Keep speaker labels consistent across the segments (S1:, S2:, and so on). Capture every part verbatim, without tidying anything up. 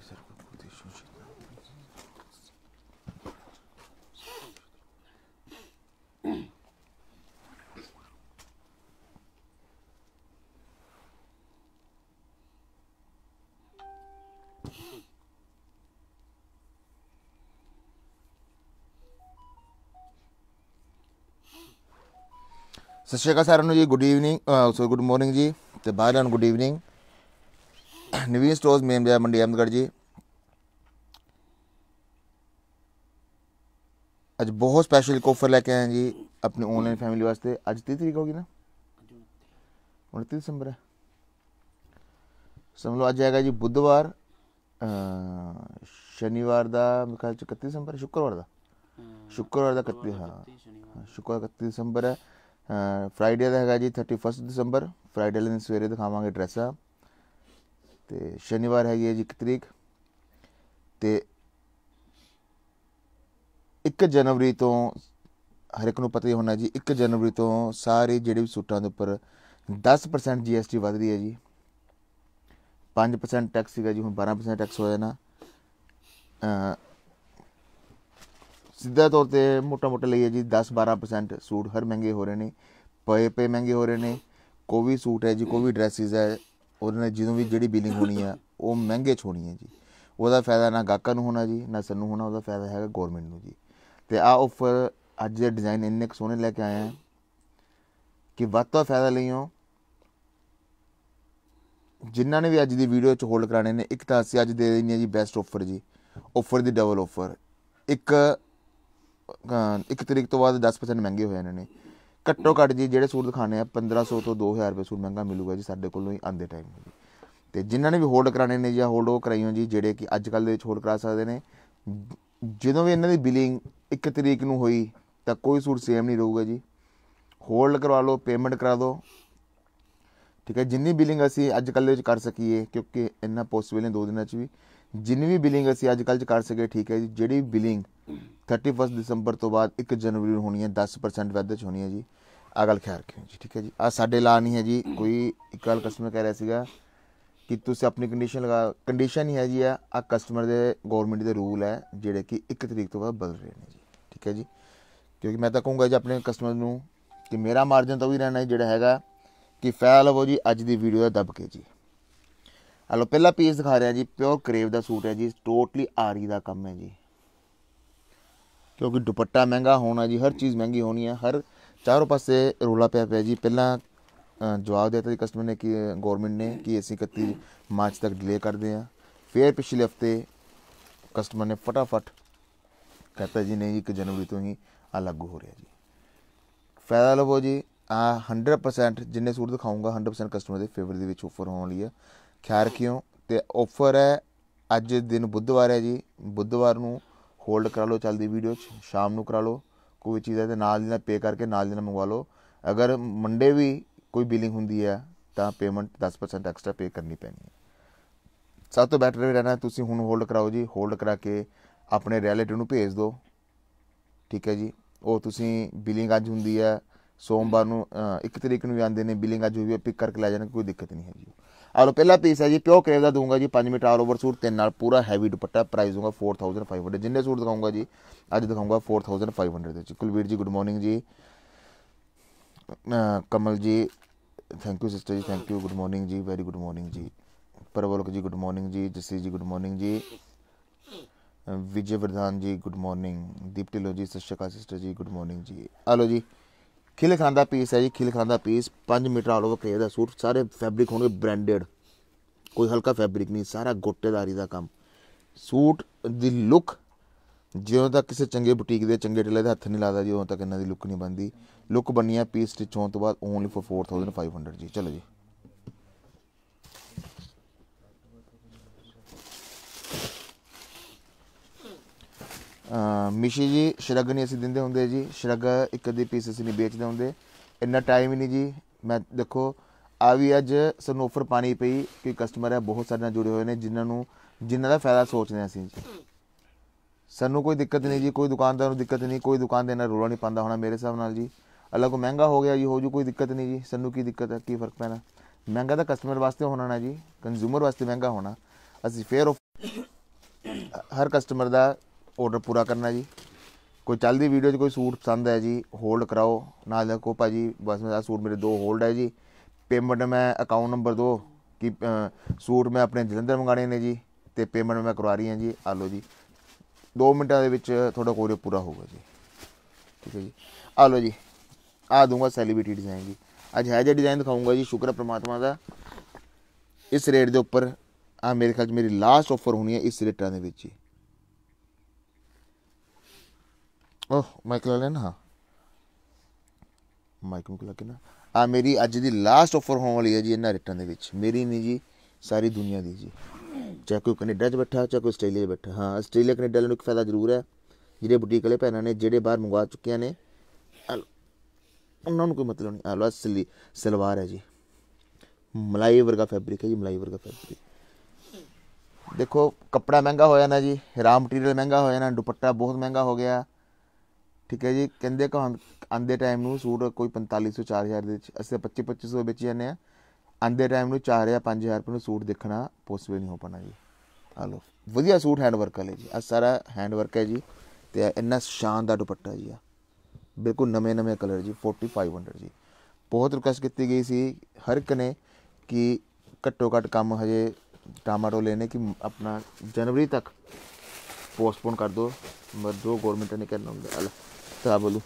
S1: ਸਤਿ ਸ਼੍ਰੀ ਅਕਾਲ ਸਾਰਿਆਂ ਨੂੰ ਜੀ। Good evening, so good morning ਜੀ, ਅਤੇ ਬਾਹਰ ਨੂੰ good evening. Naveen stores main Bazaar Mandi Ahmedgarh ਜੀ। ਅੱਜ ਬਹੁਤ ਸਪੈਸ਼ਲ ਇੱਕ ਆਫਰ ਲੈ ਕੇ ਆਏ ਜੀ ਆਪਣੀ ਆਨਲਾਈਨ ਫੈਮਿਲੀ ਵਾਸਤੇ। ਅੱਜ ਤੀਹ ਤਰੀਕ ਹੋ ਗਈ ਨਾ, ਉਨੱਤੀ ਦਸੰਬਰ ਹੈ। ਸਮਝ ਲਓ ਅੱਜ ਹੈਗਾ ਜੀ ਬੁੱਧਵਾਰ, ਸ਼ਨੀਵਾਰ ਦਾ ਮੇਰੇ ਖਿਆਲ 'ਚ ਇਕੱਤੀ ਦਸੰਬਰ, ਸ਼ੁੱਕਰਵਾਰ ਦਾ ਸ਼ੁੱਕਰਵਾਰ ਦਾ ਇਕੱਤੀ ਹਾਂ ਸ਼ੁੱਕਰਵਾਰ ਇਕੱਤੀ ਦਸੰਬਰ ਹੈ। ਫਰਾਈਡੇ ਦਾ ਹੈਗਾ ਜੀ ਥਰਟੀ ਫਸਟ ਦਸੰਬਰ। ਫਰਾਈਡੇ ਵਾਲੇ ਦਿਨ ਸਵੇਰੇ ਦਿਖਾਵਾਂਗੇ ਡਰੈਸਾਂ। ਅਤੇ ਸ਼ਨੀਵਾਰ ਹੈਗੀ ਹੈ ਜੀ ਇੱਕ ਤਰੀਕ। ਅਤੇ ਇੱਕ ਜਨਵਰੀ ਤੋਂ ਹਰ ਇੱਕ ਨੂੰ ਪਤਾ ਹੀ ਹੋਣਾ ਜੀ, ਇੱਕ ਜਨਵਰੀ ਤੋਂ ਸਾਰੇ ਜਿਹੜੇ ਵੀ ਸੂਟਾਂ ਦੇ ਉੱਪਰ ਦਸ ਪਰਸੈਂਟ ਜੀ ਐਸ ਟੀ ਵੱਧ ਰਹੀ ਹੈ ਜੀ। ਪੰਜ ਪਰਸੈਂਟ ਟੈਕਸ ਸੀਗਾ ਜੀ, ਹੁਣ ਬਾਰਾਂ ਪਰਸੈਂਟ ਟੈਕਸ ਹੋ ਜਾਣਾ। ਸਿੱਧਾ ਤੌਰ 'ਤੇ ਮੋਟਾ ਮੋਟਾ ਲਈਏ ਜੀ ਦਸ ਬਾਰਾਂ ਪਰਸੈਂਟ ਸੂਟ ਹਰ ਮਹਿੰਗੇ ਹੋ ਰਹੇ ਨੇ, ਪਏ ਪਏ ਮਹਿੰਗੇ ਹੋ ਰਹੇ ਨੇ। ਕੋਈ ਵੀ ਸੂਟ ਹੈ ਜੀ, ਕੋਈ ਵੀ ਡਰੈਸਿਸ ਹੈ, ਉਹਦੇ ਨਾਲ ਜਦੋਂ ਵੀ ਜਿਹੜੀ ਬਿਲਿੰਗ ਹੋਣੀ ਆ ਉਹ ਮਹਿੰਗੇ 'ਚ ਹੋਣੀ ਹੈ ਜੀ। ਉਹਦਾ ਫਾਇਦਾ ਨਾ ਗਾਹਕਾਂ ਨੂੰ ਹੋਣਾ ਜੀ, ਨਾ ਸਾਨੂੰ ਹੋਣਾ, ਉਹਦਾ ਫਾਇਦਾ ਹੈਗਾ ਗੌਰਮੈਂਟ ਨੂੰ ਜੀ। ਅਤੇ ਆਹ ਆਫਰ ਅੱਜ ਦੇ ਡਿਜ਼ਾਈਨ ਇੰਨੇ ਕੁ ਸੋਹਣੇ ਲੈ ਕੇ ਆਏ ਆ ਕਿ ਵੱਧ ਤੋਂ ਫਾਇਦਾ ਲਈਓ। ਜਿਨ੍ਹਾਂ ਨੇ ਵੀ ਅੱਜ ਦੀ ਵੀਡੀਓ 'ਚ ਹੋਲਡ ਕਰਾਉਣੇ ਨੇ, ਇੱਕ ਤਾਂ ਅਸੀਂ ਅੱਜ ਦੇ ਦਿੰਦੇ ਹਾਂ ਜੀ ਬੈਸਟ ਆਫਰ ਜੀ, ਆਫਰ ਦੀ ਡਬਲ ਆਫਰ। ਇੱਕ ਇੱਕ ਤਰੀਕ ਤੋਂ ਬਾਅਦ ਦਸ ਪਰਸੈਂਟ ਮਹਿੰਗੇ ਹੋਏ ਇਹਨਾਂ ਨੇ। ਘੱਟੋ ਘੱਟ ਜੀ ਜਿਹੜੇ ਸੂਟ ਦਿਖਾਣੇ ਆ ਪੰਦਰਾਂ ਸੌ ਤੋਂ ਦੋ ਹਜ਼ਾਰ ਰੁਪਏ ਸੂਟ ਮਹਿੰਗਾ ਮਿਲੂਗਾ ਜੀ ਸਾਡੇ ਕੋਲੋਂ ਹੀ ਆਉਂਦੇ ਟਾਈਮ ਜੀ। ਅਤੇ ਜਿਨ੍ਹਾਂ ਨੇ ਵੀ ਹੋਲਡ ਕਰਾਉਣੇ ਨੇ ਜਾਂ ਹੋਲਡ ਉਹ ਕਰਾਈਓ ਜੀ, ਜਿਹੜੇ ਕਿ ਅੱਜ ਕੱਲ੍ਹ ਦੇ ਵਿੱਚ ਹੋਲਡ ਕਰਾ ਸਕਦੇ ਨੇ। ਜਦੋਂ ਵੀ ਇਹਨਾਂ ਦੀ ਬਿਲਿੰਗ ਇੱਕ ਤਰੀਕ ਨੂੰ ਹੋਈ ਤਾਂ ਕੋਈ ਸੂਟ ਸੇਮ ਨਹੀਂ ਰਹੂਗਾ ਜੀ। ਹੋਲਡ ਕਰਵਾ ਲਓ, ਪੇਮੈਂਟ ਕਰਾ ਦਿਓ, ਠੀਕ ਹੈ। ਜਿੰਨੀ ਬਿਲਿੰਗ ਅਸੀਂ ਅੱਜ ਕੱਲ੍ਹ ਦੇ ਵਿੱਚ ਕਰ ਸਕੀਏ, ਕਿਉਂਕਿ ਇੰਨਾ ਪੋਸੀਬਲ ਨਹੀਂ ਦੋ ਦਿਨਾਂ 'ਚ ਵੀ, ਜਿੰਨੀ ਵੀ ਬਿਲਿੰਗ ਅਸੀਂ ਅੱਜ ਕੱਲ੍ਹ 'ਚ ਕਰ ਸਕੀਏ, ਠੀਕ ਹੈ ਜੀ। ਜਿਹੜੀ ਬਿਲਿੰਗ ਥਰਟੀ ਫਸਟ ਦਸੰਬਰ ਤੋਂ ਬਾਅਦ ਇੱਕ ਜਨਵਰੀ ਨੂੰ ਹੋਣੀ ਹੈ, ਦਸ ਪਰਸੈਂਟ ਵਾਧੇ 'ਚ ਹੋਣੀ ਹੈ ਜੀ। ਆਹ ਗੱਲ ਖਿਆਲ ਰੱਖਿਓ ਜੀ, ਠੀਕ ਹੈ ਜੀ। ਆਹ ਸਾਡੇ ਲਾ ਨਹੀਂ ਹੈ ਜੀ। ਕੋਈ ਇੱਕ ਗੱਲ ਕਸਟਮਰ ਕਹਿ ਰਿਹਾ ਸੀਗਾ ਕਿ ਤੁਸੀਂ ਆਪਣੀ ਕੰਡੀਸ਼ਨ ਲਗਾ, ਕੰਡੀਸ਼ਨ ਨਹੀਂ ਹੈ ਜੀ। ਆ ਆਹ ਕਸਟਮਰ ਦੇ ਗੌਰਮੈਂਟ ਦੇ ਰੂਲ ਹੈ ਜਿਹੜੇ ਕਿ ਇੱਕ ਤਰੀਕ ਤੋਂ ਬਾਅਦ ਬਦਲ ਰਹੇ ਨੇ ਜੀ, ਠੀਕ ਹੈ ਜੀ। ਕਿਉਂਕਿ ਮੈਂ ਤਾਂ ਕਹੂੰਗਾ ਜੀ ਆਪਣੇ ਕਸਟਮਰ ਨੂੰ ਕਿ ਮੇਰਾ ਮਾਰਜਨ ਤਾਂ ਵੀ ਰਹਿਣਾ ਜਿਹੜਾ ਹੈਗਾ ਕਿ ਫਾਇਦਾ ਲਵੋ ਜੀ ਅੱਜ ਦੀ ਵੀਡੀਓ ਦਾ ਦੱਬ ਕੇ ਜੀ। ਹਲੋ ਪਹਿਲਾ ਪੀਸ ਦਿਖਾ ਰਿਹਾ ਜੀ, ਪਿਓਰ ਕਰੇਵ ਦਾ ਸੂਟ ਹੈ ਜੀ, ਟੋਟਲੀ ਆਰੀ ਦਾ ਕੰਮ ਹੈ ਜੀ। ਕਿਉਂਕਿ ਦੁਪੱਟਾ ਮਹਿੰਗਾ ਹੋਣਾ ਜੀ, ਹਰ ਚੀਜ਼ ਮਹਿੰਗੀ ਹੋਣੀ ਹੈ, ਹਰ ਚਾਰੋਂ ਪਾਸੇ ਰੌਲਾ ਪਿਆ ਪਿਆ ਜੀ। ਪਹਿਲਾਂ ਜਵਾਬ ਦੇ ਦਿੱਤਾ ਜੀ ਕਸਟਮਰ ਨੇ ਕਿ ਗੌਰਮੈਂਟ ਨੇ ਕਿ ਅਸੀਂ ਇਕੱਤੀ ਮਾਰਚ ਤੱਕ ਡਿਲੇ ਕਰਦੇ ਹਾਂ। ਫਿਰ ਪਿਛਲੇ ਹਫਤੇ ਕਸਟਮਰ ਨੇ ਫਟਾਫਟ ਕਹਤਾ ਜੀ ਨਹੀਂ ਜੀ ਇੱਕ ਜਨਵਰੀ ਤੋਂ ਹੀ ਆ ਲਾਗੂ ਹੋ ਰਿਹਾ ਜੀ। ਫਾਇਦਾ ਲਵੋ ਜੀ। ਆ ਹੰਡਰਡ ਪਰਸੈਂਟ ਜਿੰਨੇ ਸੂਟ ਦਿਖਾਊਂਗਾ ਹੰਡਰਡ ਪਰਸੈਂਟ ਕਸਟਮਰ ਦੇ ਫੇਵਰ ਦੇ ਵਿੱਚ ਆਫਰ ਹੋਣ ਲਈ ਹੈ, ਖਿਆਲ ਰੱਖਿਓ। ਅਤੇ ਆਫਰ ਹੈ ਅੱਜ ਦਿਨ ਬੁੱਧਵਾਰ ਹੈ ਜੀ। ਬੁੱਧਵਾਰ ਨੂੰ ਹੋਲਡ ਕਰਾ ਲਓ ਚੱਲਦੀ ਵੀਡੀਓ 'ਚ, ਸ਼ਾਮ ਨੂੰ ਕਰਾ ਲਓ ਕੋਈ ਚੀਜ਼ ਹੈ ਤਾਂ ਨਾਲ ਦੀ ਨਾਲ ਪੇ ਕਰਕੇ ਨਾਲ ਦੀ ਨਾਲ ਮੰਗਵਾ ਲਓ। ਅਗਰ ਮੰਡੇ ਵੀ ਕੋਈ ਬਿਲਿੰਗ ਹੁੰਦੀ ਹੈ ਤਾਂ ਪੇਮੈਂਟ ਦਸ ਪਰਸੈਂਟ ਐਕਸਟਰਾ ਪੇ ਕਰਨੀ ਪੈਣੀ ਹੈ। ਸਭ ਤੋਂ ਬੈਟਰ ਵੀ ਰਹਿਣਾ ਤੁਸੀਂ ਹੁਣ ਹੋਲਡ ਕਰਾਓ ਜੀ। ਹੋਲਡ ਕਰਾ ਕੇ ਆਪਣੇ ਰਿਲੇਟਿਵ ਨੂੰ ਭੇਜ ਦਿਓ, ਠੀਕ ਹੈ ਜੀ। ਉਹ ਤੁਸੀਂ ਬਿਲਿੰਗ ਅੱਜ ਹੁੰਦੀ ਹੈ ਸੋਮਵਾਰ ਨੂੰ, ਇੱਕ ਤਰੀਕ ਨੂੰ ਵੀ ਆਉਂਦੇ ਨੇ, ਬਿਲਿੰਗ ਅੱਜ ਹੋਈ ਹੈ ਪਿਕ ਕਰਕੇ ਲੈ ਜਾਣਾ, ਕੋਈ ਦਿੱਕਤ ਨਹੀਂ ਹੈਗੀ। ਆਹ ਲਓ ਪਹਿਲਾ ਪੀਸ ਹੈ ਜੀ, ਪਿਓਰ ਕਰੇਵ ਦਾ ਦੂੰਗਾ ਜੀ, ਪੰਜ ਮੀਟਰ ਆਲ ਓਵਰ ਸੂਟ, ਤਿੰਨ ਨਾਲ ਪੂਰਾ ਹੈਵੀ ਦੁਪੱਟਾ। ਪ੍ਰਾਈਸ ਦੂੰਗਾ ਫੋਰ ਥਾਊਜ਼ੈਂਡ ਫਾਈਵ ਹੰਡਰਡ। ਜਿੰਨੇ ਸੂਟ ਦਿਖਾਊਂਗਾ ਜੀ ਅੱਜ ਦਿਖਾਊਂਗਾ ਫੋਰ ਥਾਊਜ਼ੈਂਡ ਫਾਈਵ ਹੰਡਰਡ ਦੇ ਵਿੱਚ। ਕੁਲਵੀਰ ਜੀ ਗੁੱਡ ਮਾਰਨਿੰਗ ਜੀ। Kamal ji thank you sister ਜੀ, ਥੈਂਕ ਯੂ, ਗੁੱਡ ਮਾਰਨਿੰਗ ਜੀ, ਵੈਰੀ ਗੁੱਡ ਮਾਰਨਿੰਗ ਜੀ। ਪਰਵਲਕ ਜੀ ਗੁੱਡ ਮਾਰਨਿੰਗ ਜੀ। ਜਸੀ ਜੀ ਗੁੱਡ ਮਾਰਨਿੰਗ ਜੀ। ਵਿਜੇ ਵਰਧਾਨ ਜੀ ਗੁੱਡ ਮਾਰਨਿੰਗ। ਦੀਪ ਢਿੱਲੋਂ ਜੀ ਸਤਿ ਸ਼੍ਰੀ ਅਕਾਲ ਸਿਸਟਰ ਜੀ, ਗੁੱਡ ਮਾਰਨਿੰਗ ਜੀ। ਆ ਲਓ ਜੀ ਖਿਲ ਖਾਨ ਦਾ ਪੀਸ ਹੈ ਜੀ, ਖਿਲ ਖਾਨ ਦਾ ਪੀਸ, ਪੰਜ ਮੀਟਰ ਆਲ ਓਵਰ ਕਰੇਵ ਦਾ ਸੂਟ। ਸਾਰੇ ਫੈਬਰਿਕ ਹੋਣਗੇ ਬ੍ਰਾਂਡਡ, ਕੋਈ ਹਲਕਾ ਫੈਬਰਿਕ ਨਹੀਂ, ਸਾਰਾ ਗੋਟੇਦਾਰੀ ਦਾ ਕੰਮ। ਸੂਟ ਦੀ ਲੁੱਕ ਜਦੋਂ ਤੱਕ ਕਿਸੇ ਚੰਗੇ ਬੁਟੀਕ ਦੇ ਚੰਗੇ ਟੇਲਰ ਦੇ ਹੱਥ ਨਹੀਂ ਲਾਦਾ ਜੀ ਉਦੋਂ ਤੱਕ ਇਹਨਾਂ ਦੀ ਲੁੱਕ ਨਹੀਂ ਬਣਦੀ। ਲੁੱਕ ਬਣਨੀ ਹੈ ਪੀਸ ਸਟਿਚ ਹੋਣ ਤੋਂ ਬਾਅਦ only four four thousand five hundred ਜੀ। ਚਲੋ ਜੀ ਮਿਸ਼ੀ ਜੀ ਸ਼ਰਗ ਨਹੀਂ ਅਸੀਂ ਦਿੰਦੇ ਹੁੰਦੇ ਜੀ। ਸ਼ਰਗ ਇੱਕ ਅੱਧੀ ਪੀਸ ਅਸੀਂ ਨਹੀਂ ਵੇਚਦੇ ਹੁੰਦੇ, ਇੰਨਾ ਟਾਈਮ ਹੀ ਨਹੀਂ ਜੀ। ਮੈਂ ਦੇਖੋ ਆ ਵੀ ਅੱਜ ਸਾਨੂੰ ਆਫਰ ਪਾਣੀ ਪਈ ਕਿ ਕਸਟਮਰ ਹੈ ਬਹੁਤ ਸਾਡੇ ਨਾਲ ਜੁੜੇ ਹੋਏ ਨੇ ਜਿਨ੍ਹਾਂ ਨੂੰ ਜਿਨ੍ਹਾਂ ਦਾ ਫਾਇਦਾ ਸੋਚਦੇ ਹਾਂ ਅਸੀਂ ਜੀ। ਸਾਨੂੰ ਕੋਈ ਦਿੱਕਤ ਨਹੀਂ ਜੀ, ਕੋਈ ਦੁਕਾਨਦਾਰ ਨੂੰ ਦਿੱਕਤ ਨਹੀਂ, ਕੋਈ ਦੁਕਾਨ ਦੇ ਨਾਲ ਰੌਲਾ ਨਹੀਂ ਪਾਉਂਦਾ ਹੋਣਾ ਮੇਰੇ ਹਿਸਾਬ ਨਾਲ ਜੀ। ਅਲੱਗ ਮਹਿੰਗਾ ਹੋ ਗਿਆ ਜੀ, ਹੋ ਜੂ ਕੋਈ ਦਿੱਕਤ ਨਹੀਂ ਜੀ। ਸਾਨੂੰ ਕੀ ਦਿੱਕਤ ਹੈ, ਕੀ ਫਰਕ ਪੈਣਾ। ਮਹਿੰਗਾ ਤਾਂ ਕਸਟਮਰ ਵਾਸਤੇ ਹੋਣਾ ਨਾ ਜੀ, ਕੰਜ਼ਿਊਮਰ ਵਾਸਤੇ ਮਹਿੰਗਾ ਹੋਣਾ। ਅਸੀਂ ਫੇਰ हर कस्टमर का ऑर्डर पूरा करना जी। कोई चलती वीडियो 'च कोई सूट पसंद है जी, होल्ड कराओ ना देखो भाजी बस मेरा सूट मेरे दो होल्ड है जी, पेमेंट मैं अकाउंट नंबर दो कि अ, सूट मैं अपने जलंधर मंगाने ने जी, तो पेमेंट मैं करवा रही हाँ जी। आ लो जी, दो मिनटों के विच थोड़ा कोरियर पूरा होगा जी। ठीक है जी, आ लो जी, आ दूंगा सैलीब्रिटी डिज़ाइन जी। अज है जो डिज़ाइन दिखाऊंगा जी, शुक्र है परमात्मा का इस रेट के उपर आ मेरे ख्याल मेरी लास्ट ऑफर होनी है इस रेटा के विच जी। ओह माइक ला लेना, हाँ माइक मुक लगे ना। आ मेरी अज की लास्ट ऑफर होने वाली है जी इन्होंने रेटों के विच, मेरी नहीं जी सारी दुनिया की जी। चाहे कोई कनेडा च बैठा चाहे कोई आस्ट्रेलिया च बैठा, हाँ आस्ट्रेलिया कनेडा वालों एक फायदा जरूर है, ਜਿਹੜੇ बुटीक वाले भैनों ने ਜਿਹੜੇ बाहर मंगवा चुके ने उन्होंने कोई मतलब नहीं। आलो सली सलवार है जी, मलाई वर्गा फैब्रिक है जी, मलाई वर्गा फैब्रिक। देखो कपड़ा महंगा हो जाना जी, रॉ मटीरियल महंगा हो जाना, दुपट्टा बहुत महंगा हो गया। ठीक है जी, कहते को आंदे टाइम में सूट कोई पंताली सौ चार हज़ार के असं पच्ची पच्ची सौ बेची जाने, आंदे टाइम में चार हज़ार पाँच हज़ार रुपये में सूट देखना पॉसिबल नहीं हो पाना जी। आलो वधिया सूट हैंडवर्क वाले जी, आ सारा हैंडवर्क है जी, तो इन्ना शानदार दुपट्टा जी, आ बिल्कुल नवे नवे कलर जी, फोर्टी फाइव हंड्रेड जी। बहुत रिक्वेस्ट की गई सी हर एक ने कि घट्टो घट्ट काम हजे टामाटो लेने कि अपना जनवरी तक पोस्टपोन कर दो, मगर जो गौरमेंट ने करना होंगे तो बोलू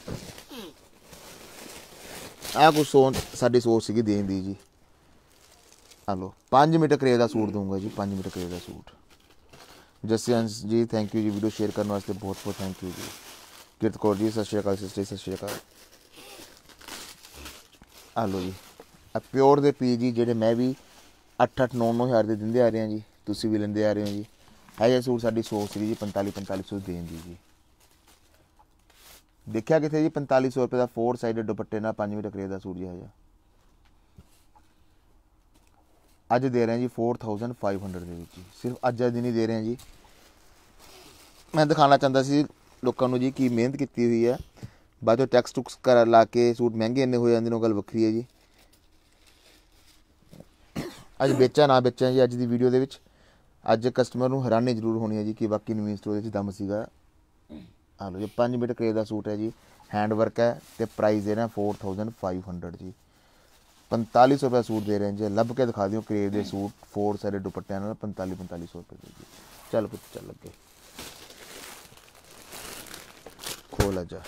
S1: आ कुछ सोच साड़ी सोच सी देन दी जी। हलो पाँच मीटर करेब का सूट दूंगा जी, पाँच मीटर करेब का सूट। जसयंस जी थैंक यू जी, वीडियो शेयर करने वास्ते बहुत बहुत थैंक यू जी। किरत कौर जी सत श्री अकाल, सिस्टर सत श्री अकाल। हलो जी आ प्योर दे पी जी, जेडे मैं भी अठ अठ नौ नौ हज़ार के देंदे आ रहे हैं जी, तुसी भी लेंदे आ रहे हो जी। है जे सूट साड़ी सोच सी जी पंताली पंताली सौ देन दी जी। देखा कितने जी पंताली सौ रुपये का फोर साइड दुपट्टे ना पाँच मीटर करेब का सूट जी है अज दे रहे हैं जी फोर थाउजेंड फाइव हंड्रेड के सिर्फ अज दिन ही दे रहे हैं जी। मैं दिखाना चाहता सी लोगों को जी की मेहनत की हुई है, बाद टैक्स टुक्स कर ला के सूट महंगे इन्ने हो जाते गल वक्री है जी। अज बेचा ना बेचा जी अज की वीडियो के अज कस्टमर को हैरानी जरूर होनी है जी कि बाकी नवीन स्टोर दम सीगा। आ लो जी पाँच मीटर करेब का सूट है जी, हैंडवर्क है, तो प्राइस दे रहे हैं फोर थाउजेंड फाइव हंड्रेड जी। पंताली सौ रुपये सूट दे रहे हैं जी, लभ के दिखा दियो करेब के सूट फोर सारे दुपट्टिया ना पंताली पंताली सौ रुपये जी। चल पुत चल अगे खोल जा।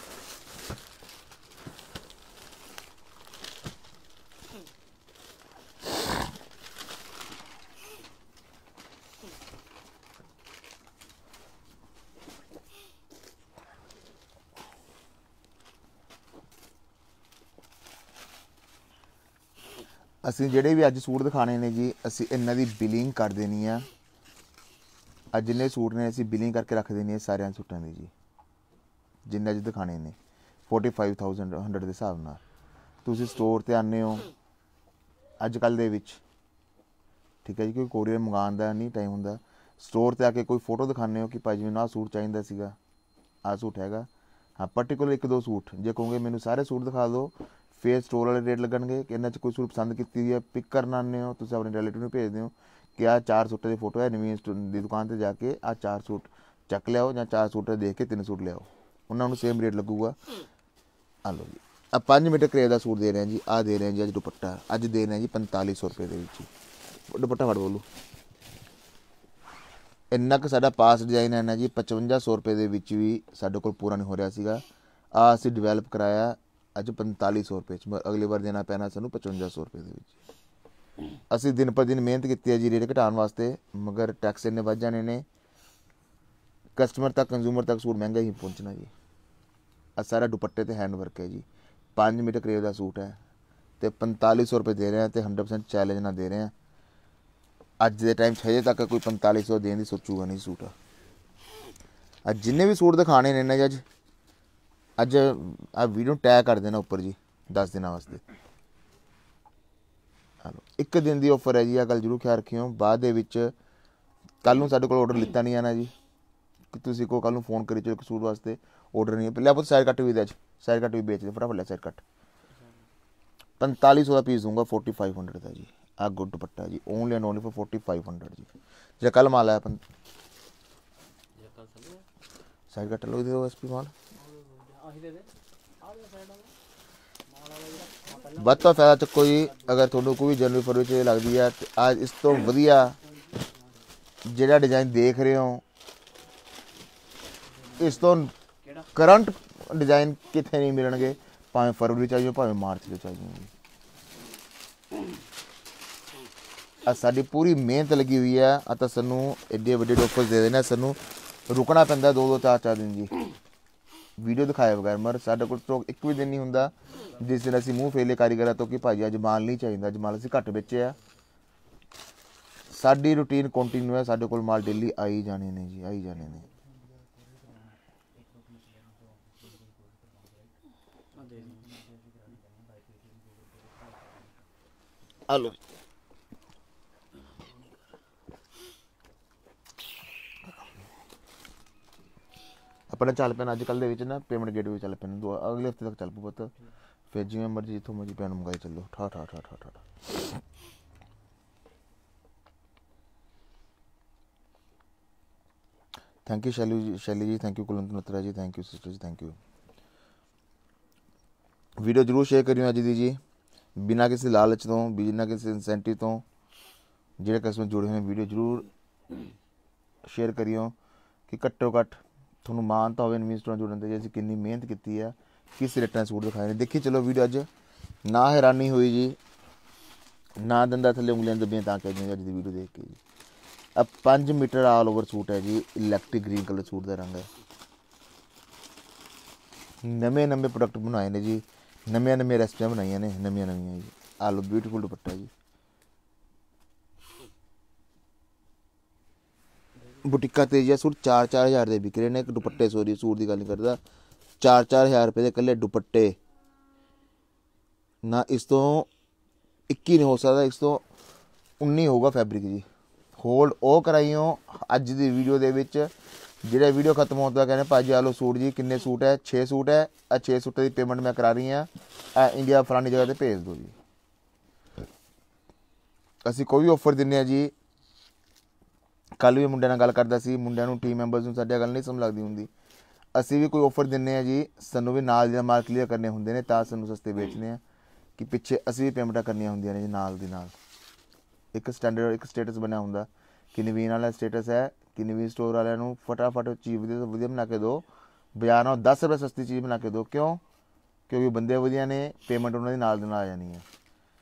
S1: ਅਸੀਂ ਜਿਹੜੇ ਵੀ ਅੱਜ सूट दिखाने ने जी ਅਸੀਂ इन्हों की बिलिंग कर देनी है। ਅੱਜ जिन्ने सूट ने ਅਸੀਂ बिलिंग करके रख देनी है सारे सूटों की जी, जिन्ने अज दिखाने ने फोर्टी फाइव थाउजेंड हंड्रेड के हिसाब नाल। तुसीं स्टोर ते आने हो अजकल दे विच, ठीक है जी, कोई कोरियर मंगाने का नहीं टाइम होंदा, स्टोर ते आके कोई फोटो दिखाने हो कि भाई मैनूं आ सूट चाहिदा सीगा, आ सूट हैगा, हाँ पर्टिकुलर एक दो सूट जे कहोगे मैनूं सारे सूट दिखा दो, फिर स्टोर वाले रेट लगणगे कि इन्हां च कोई सूट पसंद की हुई है पिक करना आने हो, तुसीं अपने रिलेटिव नूं भेजदे हो कि आ चार सूटों की फोटो है नवीन की दुकान पर जाके आ चार सूट चक लियाओ या चार सूट देख के तीन सूट लियाओ, उन्होंने सेम रेट लगूगा। आ लो जी आ पाँच मीटर करेब का सूट दे रहे हैं जी, आ दे रहे हैं जी अज दुपट्टा अज दे रहे हैं जी पंताली सौ रुपये के दुपट्टा फट बोलू। इन्ना क साडा पास डिजाइन है ना जी पचवंजा सौ रुपये के विच भी साडे कोल पूरा नहीं हो रहा सीगा, आ असीं डिवेलप कराया अज पंताली सौ रुपये च, अगली बार देना पैना सानूं पचवंजा सौ रुपये के विच। असीं दिन पर दिन मेहनत की है जी रेट घटाने वास्ते, मगर टैक्स इन्ने वध जाने ने, कस्टमर तक कंज्यूमर तक सूट महंगा ही पहुँचना जी। आ सारा दुपट्टे ते हैंडवर्क है जी, पाँच मीटर करेब का सूट है, तो पंताली सौ रुपये दे रहे हैं, तो हंड्रेड परसेंट चैलेंज ना दे रहे हैं। अज के टाइम हजे तक कोई पंताली सौ देने की सोचूगा नहीं सूट। अज जिन्ने भी सूट दिखाने ने अज अज आ वीडियो टैग कर देना उपर जी दस दिन वास्ते। हलो एक दिन की ऑफर है जी, आ गल जरूर ख्याल रखियो, बाद दे विच कल नूं साडे कोल ऑर्डर लिता नहीं आना जी कि तुसीं को कल नूं फोन करी चलो सूट वास्ते ऑर्डर नहीं है। लिया पुत साइड कट भी दे, साइड कट भी बेच दे फटाफट, लिया साइड कट पंताली सौ का पीस दूंगा फोर्टी फाइव हंड्रेड का जी। आ गुड दुपट्टा जी only and only for forty five hundred जी, जो कल माल आया ਸਾਈਡ ਕੱਟ ਲਓ ਇਹਦੇ ਐਸਪੀ ਮਾਲ ਵੱਧ ਤੋਂ ਫਾਇਦਾ ਚੱਕੋ ਜੀ। ਅਗਰ ਤੁਹਾਨੂੰ ਕੋਈ ਵੀ ਜਨਵਰੀ ਫਰਵਰੀ 'ਚ ਲੱਗਦੀ ਹੈ ਤੇ ਅੱਜ ਇਸ ਤੋਂ ਵਧੀਆ ਜਿਹੜਾ ਡਿਜ਼ਾਈਨ ਦੇਖ ਰਹੇ ਹੋ ਇਸ ਤੋਂ ਕਰੰਟ ਡਿਜ਼ਾਈਨ ਕਿੱਥੇ ਨਹੀਂ ਮਿਲਣਗੇ, ਭਾਵੇਂ ਫਰਵਰੀ ਚਾਹੀਏ ਭਾਵੇਂ ਮਾਰਚ ਦੇ ਚਾਹੀਏ। ਆ ਸਾਡੀ ਪੂਰੀ ਮਿਹਨਤ ਲੱਗੀ ਹੋਈ ਹੈ ਆ ਤਾਂ ਸਾਨੂੰ ਐਡੇ ਵੱਡੇ ਆਫਰਸ ਦੇ ਦੇਣਾ, ਸਾਨੂੰ ਰੁਕਣਾ ਪੈਂਦਾ ਦੋ ਦੋ ਚਾਰ ਚਾਰ ਦਿਨ ਜੀ ਵੀਡੀਓ ਦਿਖਾਏ ਬਗੈਰ। ਮਰ ਸਾਡੇ ਕੋਲ ਸਟਾਕ ਇੱਕ ਵੀ ਦਿਨ ਨਹੀਂ ਹੁੰਦਾ ਜਿਸ ਦਿਨ ਅਸੀਂ ਮੂੰਹ ਫੇਲੇ ਕਾਰੀਗਰਾਂ ਤੋਂ ਕਿ ਭਾਜੀ ਅੱਜ ਮਾਲ ਨਹੀਂ ਚਾਹੀਦਾ, ਅੱਜ ਮਾਲ ਅਸੀਂ ਘੱਟ ਵੇਚੇ ਆ। ਸਾਡੀ ਰੂਟੀਨ ਕੰਟੀਨਿਊ ਹੈ, ਸਾਡੇ ਕੋਲ ਮਾਲ ਡੇਲੀ ਆਈ ਜਾਣੇ ਨੇ ਜੀ, ਆਈ ਜਾਣੇ ਨੇ। ਹਲੋ अपने चल पैन अजकल ना पेमेंट गेट भी चल पैन दो अगले हफ्ते तक चल पू पुत फिर जिमें मर्जी जितों मर्जी पैन मंगाई चलो ठा ठा ठा ठा ठा thank you Shaily ji Shaily ji thank you Kulwant Natra ji thank you sister जी थैंक यू। वीडियो जरूर शेयर करियो अज दी जी बिना किसी लालच तो बिना किसी इंसेंटिव तो जो कस्टमर जुड़े हुए वीडियो जरूर शेयर करियो कि घट्टो घट्ट थोड़ा मानता हो नवीं स्टोर जुड़न से असीं कितनी मेहनत की है किस रेटा सूट दिखाए ने। देखी चलो वीडियो अज ना हैरानी हुई जी ना दंदा थले उंगलियां दबियां तां कह अज की वीडियो देख के जी। अब पाँच मीटर ऑल ओवर सूट है जी इलैक्ट्रिक ग्रीन कलर सूट का रंग है। नवे नवे प्रोडक्ट बनाए ने जी नवी नवी रेसिपियां बनाई ने नवी नवी जी आलो ब्यूटीफुल दुपट्टा जी। बुटीका तेजिया सूट चार चार हज़ार के बिक रहे हैं एक दुपट्टे सॉरी सूट की गल नहीं करता चार चार हज़ार रुपये के कल्ले दुपट्टे ना इस तो इक्की नहीं हो सकता इस तो उन्नी होगा फैब्रिक जी। होल्ड वो कराइयो अज की वीडियो के विच जिहड़ा वीडियो खत्म होता कहने भाजी आलो सूट जी किन्ने सूट है छे सूट है आ छे सूटों की पेमेंट मैं करा रही हाँ इंडिया फलानी जगह पर भेज दो जी। असी कोई भी ऑफर दिने जी कल भी मुंडिया गल करता सी मुंडिया टीम मैंबरस नूं साडी गल नहीं समझ लगती होंगी असी भी कोई ऑफर दिने जी सानू भी नाल दी माल क्लीयर करने होंदे ने तां सानू सस्ते बेचने हैं कि पिछे असी भी पेमेंट करनियां होंदियां ने जी नाल दी नाल एक स्टैंडर्ड एक स्टेटस बनया हुंदा कि नवीन वाला स्टेटस है कि नवीन स्टोर वालियां नूं फटाफट चीज़ वधिया तो वधिया बना के दो बाजार नालों दस रुपये सस्ती चीज़ बना के दो क्यों क्योंकि बंदे वधिया ने पेमेंट उन्हां दी नाल दी नाल आ जानी है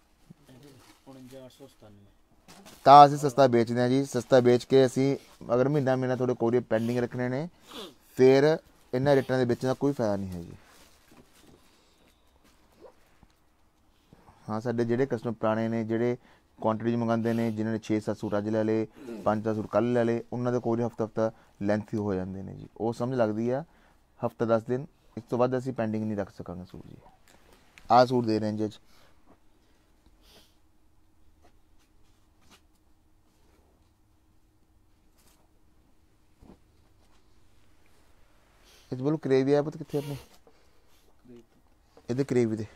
S1: ਤਾਂ ਅਸੀਂ सस्ता बेचते हैं जी सस्ता बेच के असी अगर महीना महीना थोड़े कोरियर पेंडिंग रखने ने फिर इन्हां रेटां दे बेचण दा कोई फायदा नहीं है जी। हाँ साडे जिहड़े कस्टमर पुराने ने जिहड़े क्वांटिटी मंगाते हैं जिन्होंने छे सत्त सूट अज लै ले पाँच दस सूट कल लै ले उन्होंने तो कोरियर हफ्ता हफ्ता लेंथी हो जाते हैं जी वो समझ लगती है हफ्ता दस दिन इस तो बाद असी पेंडिंग नहीं रख सकांगे सूट जी। आ सूट दे रहे हैं जी इस बोलो करेवी है पता कितने अपने इधर करेवी दे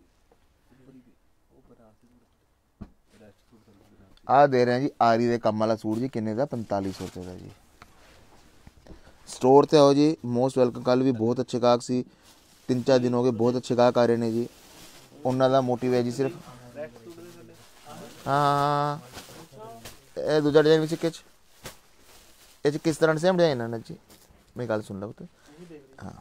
S1: आ दे रहे हैं जी आरी दे कम वाला सूट जी किन्ने का पैंताली सौ रुपये का जी। स्टोर ते आओ जी मोस्ट वेलकम। कल भी बहुत अच्छे गाहक सी तीन चार दिन हो गए बहुत अच्छे गाहक आ रहे हैं जी उन्हों का मोटिव है जी सिर्फ हाँ ये दूजा डिजाइन भी ये किस तरह सेम डिजाइन है जी मेरी गल सुन लो तो हाँ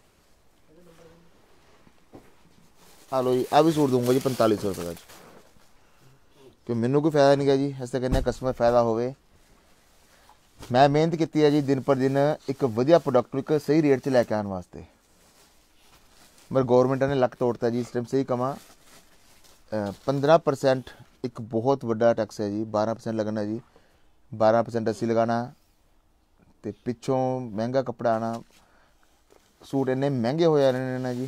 S1: हेलो जी आ भी सूट दूंगा जी पैंताली सौ रुपये का जी क्यों मैनू कोई फायदा नहीं है जी ऐसे कहने कस्टमर फायदा होवे मैं मेहनत की है जी दिन पर दिन एक वधिया प्रोडक्ट एक सही रेट से लैके आने वास्ते मगर गौरमेंट ने लक तोड़ता जी इस टाइम सही कमा पंद्रह परसेंट एक बहुत बड़ा टैक्स है जी बारह परसेंट लगना जी बारह परसेंट असी लगाना तो पिछों महंगा कपड़ा आना सूट इन्ने महंगे हो जा रहे हैं ना जी।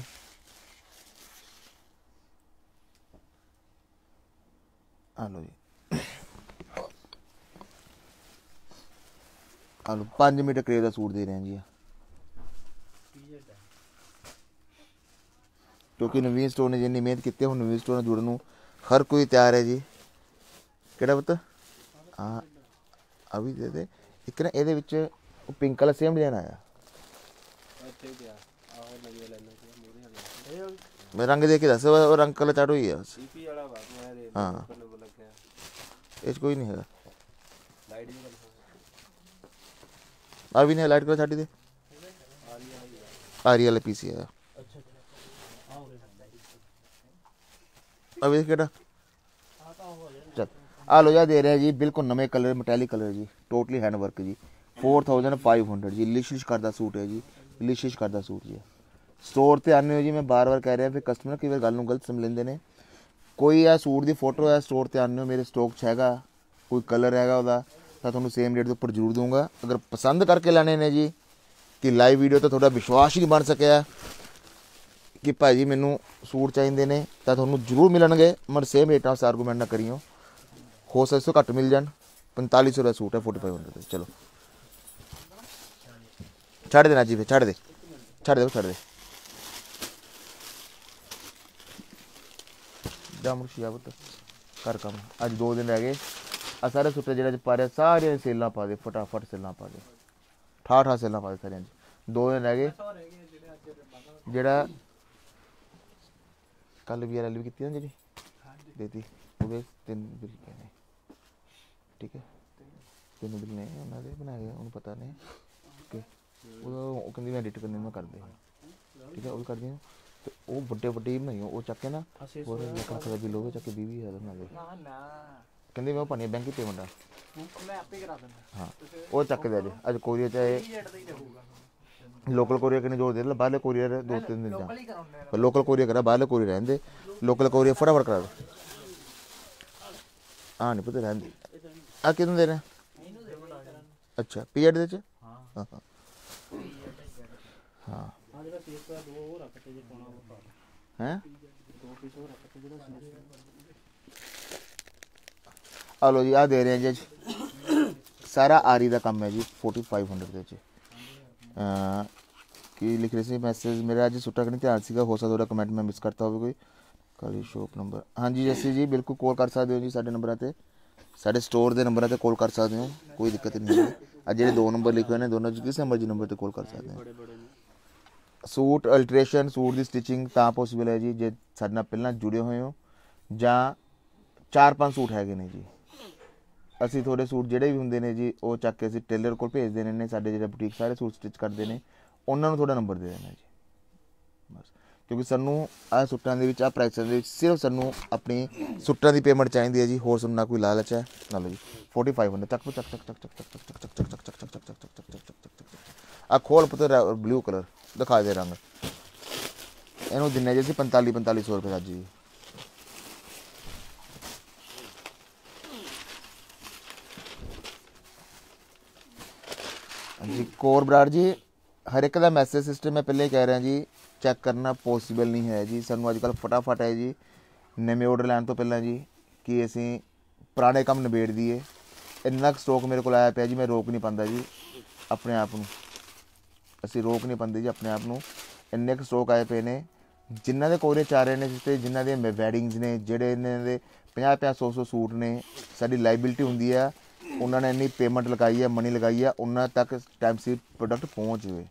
S1: हेलो जी हेलो पाँच मीटर करेब का सूट दे रहे हैं जी क्योंकि नवीन स्टोर ने जिन्नी मेहनत की हूँ नवीन स्टोर जुड़न नूं हर कोई तैयार है जी। केड़ा पुत्त हाँ अभी दे दे एक ना ये पिंक कलर सेम डिजाइन आया मैं रंग देख के दस रंग कलर चाट हुई है हाँ ये कोई नहीं है आ भी नहीं लाइट कलर चाटी दे आरी वाले पीसी है अभी केड़ा चल आ लो जा दे रहे हैं जी बिल्कुल नवे कलर मटैलिक कलर जी टोटली हैंड वर्क जी फोर थाउजेंड फाइव हंड्रेड जी लिशिश करदा सूट है जी लिशिश करदा सूट जी स्टोर ते आने हो जी मैं बार बार कह रहा फिर कस्टमर कई बार गल नूं गलत समझ लेंदे ने कोई आ सूट दी फोटो है स्टोर ते आने हो मेरे स्टॉक च हैगा कोई कलर हैगा ਉਹਦਾ ਤਾਂ ਤੁਹਾਨੂੰ ਸੇਮ ਰੇਟ ਦੇ ਉੱਪਰ ਜ਼ਰੂਰ ਦੂੰਗਾ ਅਗਰ ਪਸੰਦ ਕਰਕੇ ਲੈਣੇ ਨੇ ਜੀ ਕਿ ਲਾਈਵ ਵੀਡੀਓ ਤੇ ਤੁਹਾਡਾ ਵਿਸ਼ਵਾਸ ਹੀ ਨਹੀਂ ਬਣ ਸਕਿਆ ਕਿ ਭਾਈ ਜੀ ਮੈਨੂੰ ਸੂਟ ਚਾਹੀਦੇ ਨੇ ਤਾਂ ਤੁਹਾਨੂੰ ਜ਼ਰੂਰ ਮਿਲਣਗੇ ਮਰ ਸੇਮ ਰੇਟਾਂ ਉਸ ਆਰਗੂਮੈਂਟ ਨਾ ਕਰਿਓ ਹੋ ਸਕਦਾ ਘੱਟ ਮਿਲ ਜਾਣ पैंतालीस सौ ਦਾ ਸੂਟ ਹੈ पैंतालीस सौ ਚਲੋ ਛੱਡ ਦੇਣਾ ਜੀ ਫੇ ਛੱਡ ਦੇ ਛੱਡ ਦੇ ਛੱਡ ਦੇ ਜਾ ਮੁਰਸ਼ੀਆ ਬਤ ਕਰ ਕੰਮ ਅੱਜ ਦੋ ਦਿਨ ਰਹਿ ਗਏ ਆ ਸਾਰੇ ਸੂਟ ਜਿਹੜਾ ਚ ਪਾ ਰਿਹਾ ਸਾਰੀਆਂ ਸੇਲਾਂ ਪਾ ਦੇ ਫਟਾਫਟ ਸੇਲਾਂ ਪਾ ਦੇ ਠਾ ਠਾ ਸੇਲਾਂ ਪਾ ਦੇ ਸਾਰਿਆਂ ਚ ਦੋ ਦਿਨ ਰਹਿ ਗਏ ਜਿਹੜਾ ਕੱਲ ਵੀ ਵਾਲੀ ਵੀ ਕੀਤੀ ਨਾ ਜਿਹੜੀ ਦੇਤੀ ਉਹਦੇ ਤਿੰਨ ਬਿਲ ਨੇ ਠੀਕ ਹੈ ਤਿੰਨ ਬਿਲ ਨੇ ਉਹਨਾਂ ਦੇ ਬਣਾਏ ਉਹਨੂੰ ਪਤਾ ਨੇ ਓਕੇ ਉਹ ਕਹਿੰਦੀ ਮੈਂ ਐਡਿਟ ਕਰਨੀ ਮੈਂ ਕਰਦੇ ਠੀਕ ਹੈ ਉਹ ਵੀ ਕਰਦੀ ਹਾਂ ਤੇ ਉਹ ਵੱਡੇ ਵੱਡੇ ਬਣਾਈ ਉਹ ਚੱਕ ਕੇ ਨਾ ਹੋਰ ਲੱਖ ਲੱਖ ਦਾ ਬਿੱਲ ਹੋਵੇ ਚੱਕ ਕੇ ਵੀਹ ਵੀਹ ਹਜ਼ਾਰ ਬਣਾ ਦੇ ਕਹਿੰਦੀ ਮੈਂ ਪਾਣੀ ਬੈਂਕ ਪੇਮੈਂਟ ਆ ਮੈਂ ਆਪੇ ਕਰਾ ਦਿੰਦਾ ਹਾਂ ਉਹ ਚੱਕ ਦੇ ਅੱਜ ਅੱਜ ਕੋਰੀਅਰ ਚਾਹੇ ਲੋਕਲ ਕੋਰੀਅਰ ਕਿਨੇ ਜੋੜ ਦੇ ਬਾਹਰਲੇ ਕੋਰੀਅਰ ਦੋ ਤਿੰਨ ਦਿਨ ਦਾ ਲੋਕਲ ਕੋਰੀਅਰ ਕਰਾ ਬਾਹਰਲੇ ਕੋਰੀਅਰ ਰਹਿੰਦੇ ਲੋਕਲ ਕੋਰੀਅਰ ਫਟਾਫਟ ਕਰਾ ਦੇ ਹਾਂ ਨਹੀਂ ਪਤਾ ਰਹਿੰਦੇ ਆ ਕਿਦੋਂ ਦੇ ਰਹੇ ਅੱਛਾ ਪੀਰੀਅਡ ਦੇ ਚ ਹਾਂ ਹਾਂ ਹਾਂ ਹੈ ਆ ਲੋ ਜੀ ਆ ਦੇ ਰਹੇ ਜੀ ਸਾਰਾ ਆਰੀ ਦਾ ਕੰਮ ਹੈ ਜੀ पैंतालीस सौ ਦੇ ਚ ਕੀ ਲਿਖ ਰਹੇ ਸੀ ਮੈਸੇਜ ਮੇਰਾ ਅੱਜ ਸੁੱਟਾ ਕਰਨੀ ਧਿਆਨ ਸੀਗਾ ਹੋ ਸਕਦਾ ਤੁਹਾਡਾ ਕਮੈਂਟ ਮੈਂ ਮਿਸ ਕਰਤਾ ਹੋਵੇ ਕੋਈ ਕਾਲੀ ਸ਼ੋਪ ਨੰਬਰ ਹਾਂਜੀ ਜੱਸੀ ਜੀ ਬਿਲਕੁਲ ਕਾਲ ਕਰ ਸਕਦੇ ਹੋ ਜੀ ਸਾਡੇ ਨੰਬਰਾਂ ਤੇ ਸਾਡੇ ਸਟੋਰ ਦੇ ਨੰਬਰਾਂ ਤੇ ਕਾਲ ਕਰ ਸਕਦੇ ਹੋ ਕੋਈ ਦਿੱਕਤ ਨਹੀਂ ਹੈ ਆ ਜਿਹੜੇ ਦੋ ਨੰਬਰ ਲਿਖੇ ਹੋਏ ਨੇ ਦੋਨਾਂ ਚ ਕਿਸੇ ਮਰਜ਼ੀ ਨੰਬਰ ਤੇ ਕਾਲ ਕਰ ਸਕਦੇ ਹੋ ਸੂਟ ਅਲਟਰੇਸ਼ਨ ਸੂਟ ਦੀ ਸਟਿਚਿੰਗ ਤਾਂ ਪੋਸੀਬਲ ਹੈ ਜੀ ਜੇ ਸਾਡੇ ਨਾਲ ਪਹਿਲਾਂ ਜੁੜੇ ਹੋਏ ਹੋ ਜਾਂ ਚਾਰ ਪੰਜ ਸੂਟ ਹੈਗੇ ਨੇ ਜੀ ਅਸੀਂ ਤੁਹਾਡੇ ਸੂਟ ਜਿਹੜੇ ਵੀ ਹੁੰਦੇ ਨੇ ਜੀ ਉਹ ਚੱਕ ਕੇ ਅਸੀਂ ਟੇਲਰ ਕੋਲ ਭੇਜ ਦੇਣੇ ਨੇ ਸਾਡੇ ਜਿਹੜੇ ਬੁਟੀਕ ਸਾਰੇ ਸੂਟ ਸਟਿਚ ਕਰਦੇ ਨੇ ਉਹਨਾਂ ਨੂੰ ਤੁਹਾਡਾ ਨੰਬਰ ਦੇ ਦੇਣਾ ਜੀ ਬਸ ਕਿਉਂਕਿ ਸਾਨੂੰ ਆਹ ਸੂਟਾਂ ਦੇ ਵਿੱਚ ਆਹ ਪ੍ਰਾਈਸਾਂ ਦੇ ਵਿੱਚ ਸਿਰਫ ਸਾਨੂੰ ਆਪਣੀ ਸੂਟਾਂ ਦੀ ਪੇਮੈਂਟ ਚਾਹੀਦੀ ਹੈ ਜੀ ਹੋਰ ਸਾਨੂੰ ਨਾ ਕੋਈ ਲਾਲਚ ਹੈ ਨਾ ਲਓ ਜੀ पैंतालीस सौ ਤੱਕ ਚੱਕ ਚੱਕ ਚੱਕ ਚੱਕ ਚੱਕ ਚੱਕ ਚੱਕ ਚੱਕ ਚੱਕ ਚੱਕ ਚੱਕ ਚੱਕ ਚੱਕ ਚੱਕ ਚੱਕ ਆ ਖੋਲ ਪੁੱਤਰ ਬਲੂ ਕਲਰ ਦਿਖਾ ਦੇ ਰੰਗ ਇਹਨੂੰ ਦਿੰਨੇ ਜੀ ਅਸੀਂ ਪੰਤਾਲੀ ਪੰਤਾਲੀ ਸੌ ਰੁਪਏ ਅੱਜ ਜੀ जी कोर ब्राड जी हर एक का मैसेज सिस्टम मैं पहले कह रहा जी चैक करना पॉसिबल नहीं है जी सानू अजकल फटाफट है जी नवे ऑर्डर लैन तो पहला जी कि असी पुराने काम निबेड़ दिए इन्ना स्टॉक मेरे को आया पाया जी मैं रोक नहीं पाता जी अपने आप नूं असी रोक नहीं पाते जी अपने आप नूं इन्ने स्टॉक आए पे ने जिन्हों के कोरे चारे ने जिते जिन्हों के वैडिंग्स ने जेडे इन्हों के पचास पचास सौ सौ सूट ने साडी लाइबिलिटी होंदी है उन्होंने इन्नी पेमेंट लगाई है मनी लगाई है उन्होंने तक टाइम से प्रोडक्ट पहुँच जाए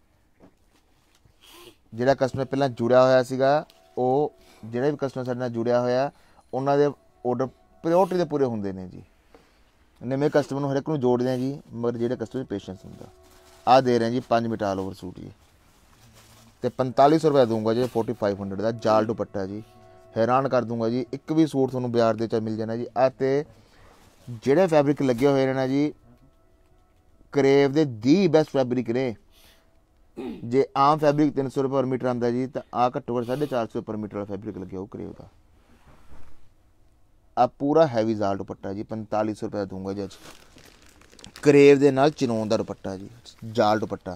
S1: ਜਿਹੜਾ ਕਸਟਮਰ ਪਹਿਲਾਂ ਜੁੜਿਆ ਹੋਇਆ ਸੀਗਾ ਉਹ ਜਿਹੜੇ ਵੀ ਕਸਟਮਰ ਸਾਡੇ ਨਾਲ ਜੁੜਿਆ ਹੋਇਆ ਉਹਨਾਂ ਦੇ ਆਰਡਰ ਪ੍ਰਾਇਓਰਟੀ ਦੇ ਪੂਰੇ ਹੁੰਦੇ ਨੇ ਜੀ ਨਵੇਂ ਕਸਟਮਰ ਨੂੰ ਹਰ ਇੱਕ ਨੂੰ ਜੋੜਦੇ ਆ ਜੀ ਮਗਰ ਜਿਹੜੇ ਕਸਟਮਰ ਪੇਸ਼ੈਂਸ ਹੁੰਦਾ ਆ ਦੇ ਰਹੇ ਜੀ ਪੰਜ ਮੀਟਰ ਆਲ ਓਵਰ ਸੂਟ ਜੀ ਤੇ पैंतालीस सौ ਰੁਪਏ ਦੂੰਗਾ ਜੀ पैंतालीस सौ ਦਾ ਜਾਲ ਦੁਪੱਟਾ ਜੀ ਹੈਰਾਨ ਕਰ ਦੂੰਗਾ ਜੀ ਇੱਕ ਵੀ ਸੂਟ ਤੁਹਾਨੂੰ ਬਾਜ਼ਾਰ ਦੇ ਚ ਮਿਲ ਜਾਣਾ ਜੀ ਆ ਤੇ ਜਿਹੜੇ ਫੈਬਰਿਕ ਲੱਗੇ ਹੋਏ ਨੇ ਨਾ ਜੀ ਕਰੇਵ ਦੇ ਦੀ ਬੈਸਟ ਫੈਬਰਿਕ ਨੇ ਜੇ ਆਮ ਫੈਬਰਿਕ तीन सौ रुपये पर मीटर आंदा जी तो आ घट्टो घट्ट साढ़े चार सौ पर मीटर वाला फैबरिक लगे वो करेव का आ पूरा हैवी जाल दुपट्टा जी पैंतालीस सौ रुपये दूंगा जी अज करेव दे नाल चिनोन दा दुपट्टा जी जाल दुपट्टा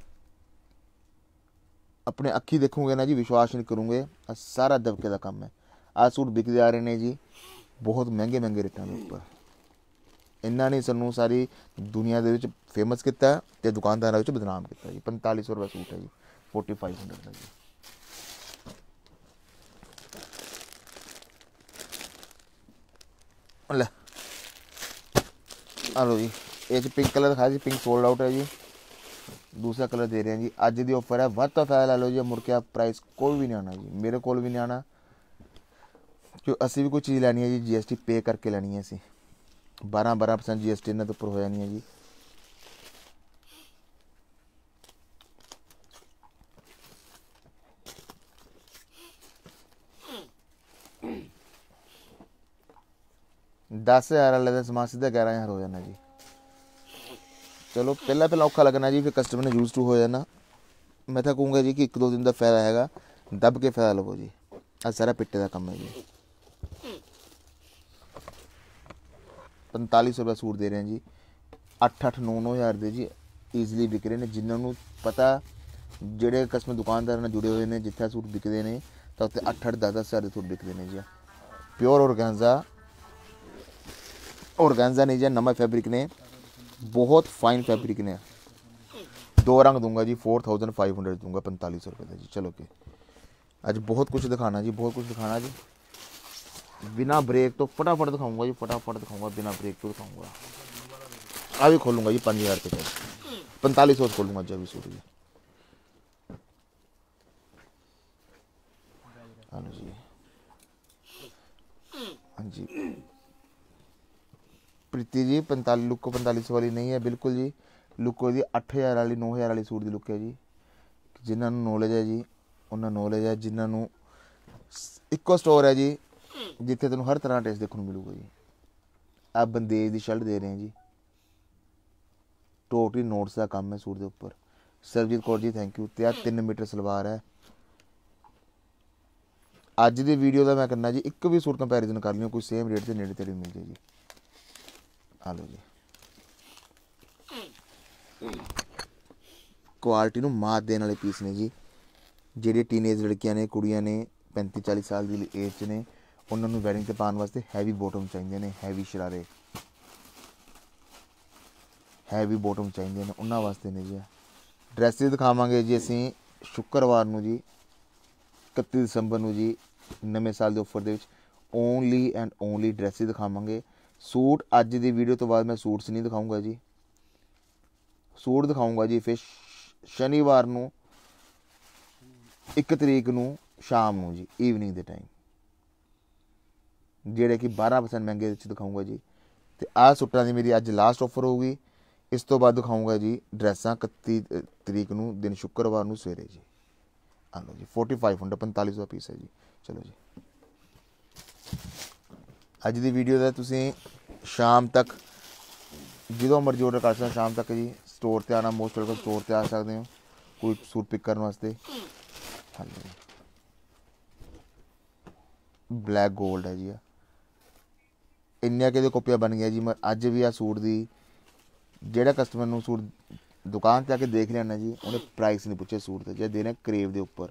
S1: अपने अखी देखोगे ना जी विश्वास नहीं करोगे आ सारा दबके का काम है आ सूट बिकते आ रहे हैं जी बहुत महंगे महंगे रेटां दे उपर इन्हों ने सानू सारी दुनिया के फेमस किया तो दुकानदारों बदनाम किया जी पैंतालीस सौ रुपये सूट है जी फोर्टी फाइव हंड्रेड का जी ले आ लो जी ये पिंक कलर दिखाया जी पिंक सोल्ड आउट है जी दूसरा कलर दे रहे हैं जी। अज दी ऑफर है, वध तो फायदा ला लो जी, मुड़ के प्राइस कोई भी नहीं आना जी, मेरे को भी नहीं आना, क्यों असी भी कोई चीज़ लैनी है जी जी एस टी पे करके लैनी है। असी बारह बारह परसेंट जी एस टी इन्होंने उपर हो जानी है जी। दस हज़ार वाले का समान सीधा ग्यारह हज़ार हो जाना जी। चलो पहला पहला औखा लगना जी, फिर कस्टमर ने यूज टू हो जाना। मैं तो कहूँगा जी कि एक दो दिन का फायदा हैगा, दब के फायदा लवो जी। आ सारा पिट्टे का काम है जी। पैंतालीस सौ रुपये सूट दे रहे हैं जी। अठ अठ नौ नौ हज़ार दे जी ईजली बिक रहे हैं। जिन्होंने पता ਜਿਹੜੇ कस्टमर दुकानदार ਨਾਲ जुड़े हुए हैं, जिथे सूट बिकते हैं तो उत्ते अठ अठ दस दस हज़ार के सूट बिकते हैं जी। प्योर ऑर्गेन्जा, ऑर्गेन्जा नहीं जी, नवा फैब्रिक ने, बहुत फाइन फैब्रिक ने। दो रंग दूंगा जी, फोर थाउजेंड फाइव हंड्रेड दूंगा, पैंतालीस सौ रुपये का जी। चलो कि अज बहुत कुछ दिखाना जी, बहुत कुछ दिखाना जी। बिना ब्रेक तो फटाफट दिखाऊंगा जी, फटाफट दिखाऊंगा, बिना ब्रेक तो दिखाऊंगा। अभी खोलूंगा जी पाँच हज़ार रुपये का, पैंतालीस सौ खोलूंगा जी अभी सूट जी। हाँ जी, हाँ जी प्रीति जी, पैंतालीस लुक पैंतालीस वाली नहीं है बिल्कुल जी। लुक जी अठ हज़ार वाली नौ हज़ार वाली सूट की लुक है जी। जिन्होंने नॉलेज है जी उन्होंने नॉलेज है, जिन्होंने इको स्टोर है जी जिथे तेन हर तरह टेस्ट देखने मिलूगा जी। आप बंदेज की शर्ट दे रहे हैं जी, टोटली नोट्स का काम है सूट के उपर। Sarabjit Kaur ji thank you. तो तीन मीटर सलवार है। अज की वीडियो का मैं करना जी, एक भी सूट कंपैरिजन कर लियो, कोई सेम रेट से नेड़े तेड़े मिल जाए जी। आ लो जी, क्वालिटी नूं मात देने वाले पीस ने जी। ਜਿਹੜੇ टीनेज लड़कियां ने, कुड़ियां ने पैंती चालीस साल की एज च ने, उन्होंने वैडिंग से पाने वास्ते हैवी बॉटम चाहिए ने, हैवी शरारे हैवी बॉटम चाहिए ने, उन्होंने वास्ते ने जी। ड्रैसिस दिखावांगे जी असी शुक्रवार नूं जी, इकत्ती दिसंबर नूं जी, नवें साल के ऑफर दे विच ओनली एंड ओनली ड्रैसिस दिखावांगे। सूट अज की वीडियो तो बाद मैं सूट्स नहीं दिखाऊंगा जी, सूट दिखाऊंगा जी फिर शनिवार नूं एक तरीक नूं शाम नूं जी, ईवनिंग के टाइम, जेड़े कि बारह परसेंट महंगे दिखाऊंगा जी। तो आ सूटां दी मेरी अज लास्ट ऑफर होगी। इस तो बाद दिखाऊंगा जी ड्रैसां इकत्ती तरीक नूं दिन शुक्रवार नूं सवेरे जी। आ लो जी, फोर्टी फाइव हंड्रेड पैंतालीस सौ पीस है जी। चलो जी, अज की वीडियो का तुसीं शाम तक जो मर्जी ऑर्डर कर सकते, शाम तक जी स्टोर पर आना, मोस्ट वेलकम, स्टोर पर आ सकते हो कोई सूट पिक करने वास्ते। हाँ जी, ब्लैक गोल्ड है जी। इन्निया कि कॉपियां बन गई जी। मैं अज भी आ सूट की, जोड़ा कस्टमर नूं सूट दुकान पर आके देख लिया ना जी, उन्हें प्राइस नहीं पूछे सूट के, जो दे रहे करेव के उपर।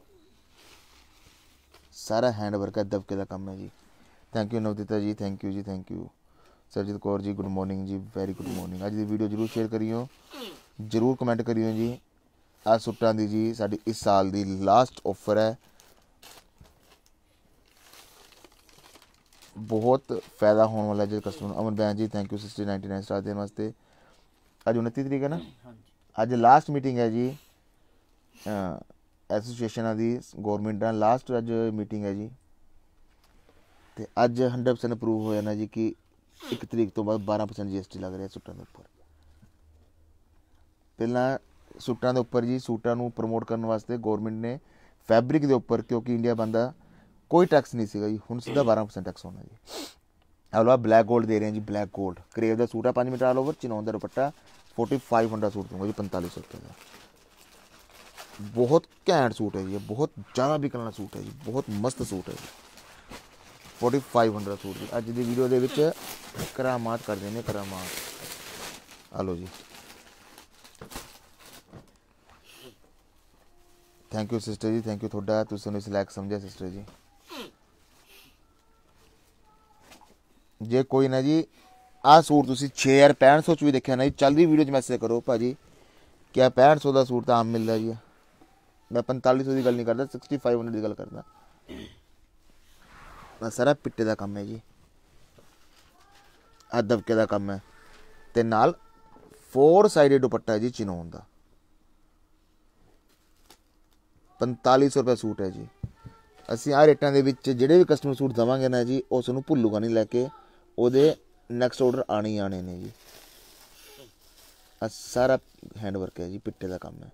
S1: सारा हैंड वर्क है, दबके का काम है जी। Thank you Navdita ji, thank you जी, thank you. Sarjit Kaur ji good morning जी, वेरी गुड मॉर्निंग। अज की वीडियो जरूर शेयर करियो, जरूर कमेंट करियो जी। आ सूटां दी जी साडी इस साल की लास्ट ऑफर है, बहुत फायदा होने वाला जो customer. Aman Bain ji thank you sixty ninety nine star देने वास्ते। अज उनती तरीक है ना, अज लास्ट मीटिंग है जी एसोसीएशन की, गौरमेंट लास्ट अज मीटिंग है जी। तो अज हंड्रड परसेंट अप्रूव हो जाना जी कि एक तरीक तो बाद बारह परसेंट जी एस टी लग रहा सूटों के उपर। पहला सूटों के उपर जी, सूटों को प्रमोट करने वास्ते गौरमेंट ने फैब्रिक के उपर, क्योंकि इंडिया बंदा कोई टैक्स नहीं सीगा जी, हुण सीधा बारह परसेंट टैक्स होना जी। अगला ब्लैक गोल्ड दे रहे हैं जी, ब्लैक गोल्ड करेव का सूट है, पाँच मीटर ऑल ओवर, चिनौन का dupatta, forty five hundred suit दूंगा जी, पैंतालीस सौ रुपये का। बहुत घैंट सूट है जी, बहुत ज़्यादा बिकने वाला सूट है जी, बहुत मस्त सूट है जी। फोर्टी फाइव हंड्रेड सूट जी। अज की वीडियो के विच करामात कर देने, करामात। हलो जी, थैंक यू सिस्टर जी, थैंक यू थोड़ा, तुसीं इस लायक समझा सिस्टर जी। जे कोई ना जी आ सूट तुसीं छे हज़ार पैंठ सौ च भी देखा ना जी, चल रही वीडियो मैसेज करो भाजी क्या पैंठ सौ का सूट तो आम मिलता जी। मैं पैंताली सौ की गल नहीं करता, सिक्सटी फाइव हंड्रेड की गल करता। मैं सारा पिट्टे का काम है जी, आ दबके का काम है, ते नाल फोर साइडेड दुपट्टा है जी चिनौन का, ਪੰਤਾਲੀ सौ रुपये सूट है जी। ਅਸੀਂ ਆ ਰੇਟਾਂ ਦੇ ਵਿੱਚ ਜਿਹੜੇ ਵੀ ਕਸਟਮਰ ਸੂਟ ਦੇਵਾਂਗੇ ਨਾ ਜੀ, ਉਸ ਨੂੰ ਭੁੱਲੂਗਾ ਨਹੀਂ ਲੈ ਕੇ, ਉਹਦੇ ਨੈਕਸਟ ਆਰਡਰ ਆਣੇ ਹੀ ਆਣੇ ਨੇ ਜੀ। ਆ ਸਾਰਾ हैंड वर्क है जी, पिट्टे का काम है।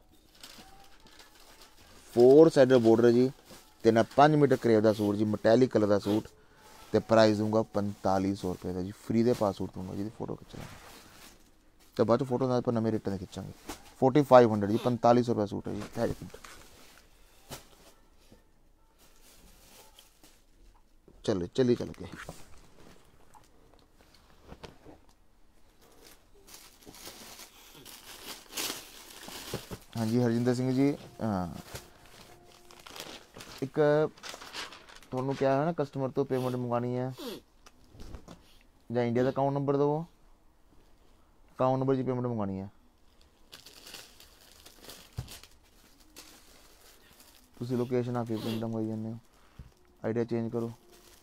S1: फोर साइड बॉर्डर जी, ते ना पाँच मीटर करेब का सूट जी, मटैलिक कलर का सूट, तो प्राइस दूंगा पैंताली सौ रुपये का जी। फ्री दे पास सूट दूंगा जी, फोटो खिंचना तो बाद फोटो ना पर नवे रेटा खिंचा फोर्टी फाइव हंड्रेड जी, पैंताली सौ रुपये सूट है जी। है जी चलो चलिए चल के हाँ जी हरजिंदर सिंह जी। हाँ एक थोनू क्या है ना, कस्टमर तो पेमेंट मंगानी है या इंडिया का अकाउंट नंबर दो, अकाउंट नंबर जी पेमेंट मंगानी है, तुसी लोकेशन आके पेमेंट मंगाई जाते हो, आइडिया चेंज करो।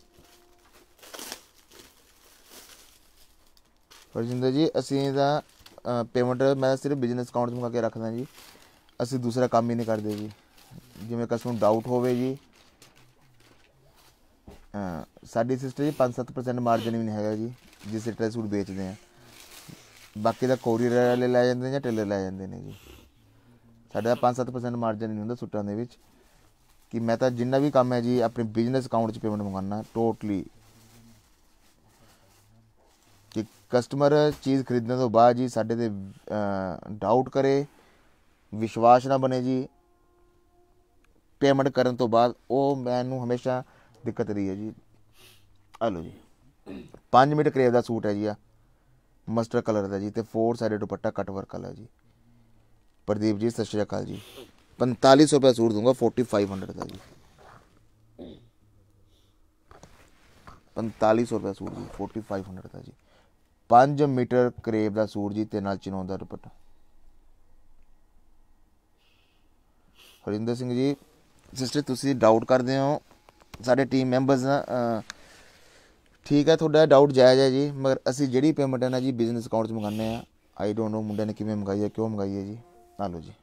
S1: हरजिंदर जी असी दा पेमेंट मैं सिर्फ बिजनेस अकाउंट मंगा के रखदा जी, असी दूसरा काम ही नहीं करते जी। जिमें कस्टमर डाउट होवे जी, साडी सिस्टर जी पाँच सत्त परसेंट मार्जिन भी नहीं है जी जिस रेट का सूट बेचते हैं, बाकी का कोरियर वाले लै जाते हैं या टेलर लै जाते हैं जी। साढ़ा पाँच सत्त परसेंट मार्जिन नहीं होंगे सूटों के विच, कि मैं तो जिन्ना भी काम है जी अपने बिजनेस अकाउंट च पेमेंट मंगाना टोटली, कि कस्टमर चीज़ खरीदने तो बाद जी साढ़े ते डाउट करे, विश्वास ना बने जी पेमेंट करने तो बाद, वो मैनू हमेशा दिक्कत रही है जी। हेलो जी पाँच मीटर करेब का सूट है जी, आ मस्टर्ड कलर का जी, तो four side dupatta cut work वाला जी। प्रदीप जी सत श्री अकाल जी। पैंताली सौ रुपये सूट दूंगा, फोर्टी फाइव हंड्रेड का जी। पैंताली सौ रुपये सूट जी, फोर्टी फाइव हंड्रेड का जी। पाँच मीटर करेब का सूट जी, ते नाल चिनोन दा दुपट्टा। हरिंदर सिंह जी सिस्टर तुसी डाउट करते हो साढ़े टीम मैंबर्स ना, ठीक है थोड़ा डाउट जायज़ है जी, मगर असी जी पेमेंट है ना जी बिजनेस अकाउंट च मंगाने हैं। आई डोंट नो मुंडे ने किमें मंगाई है, क्यों मंगाई है जी। लो जी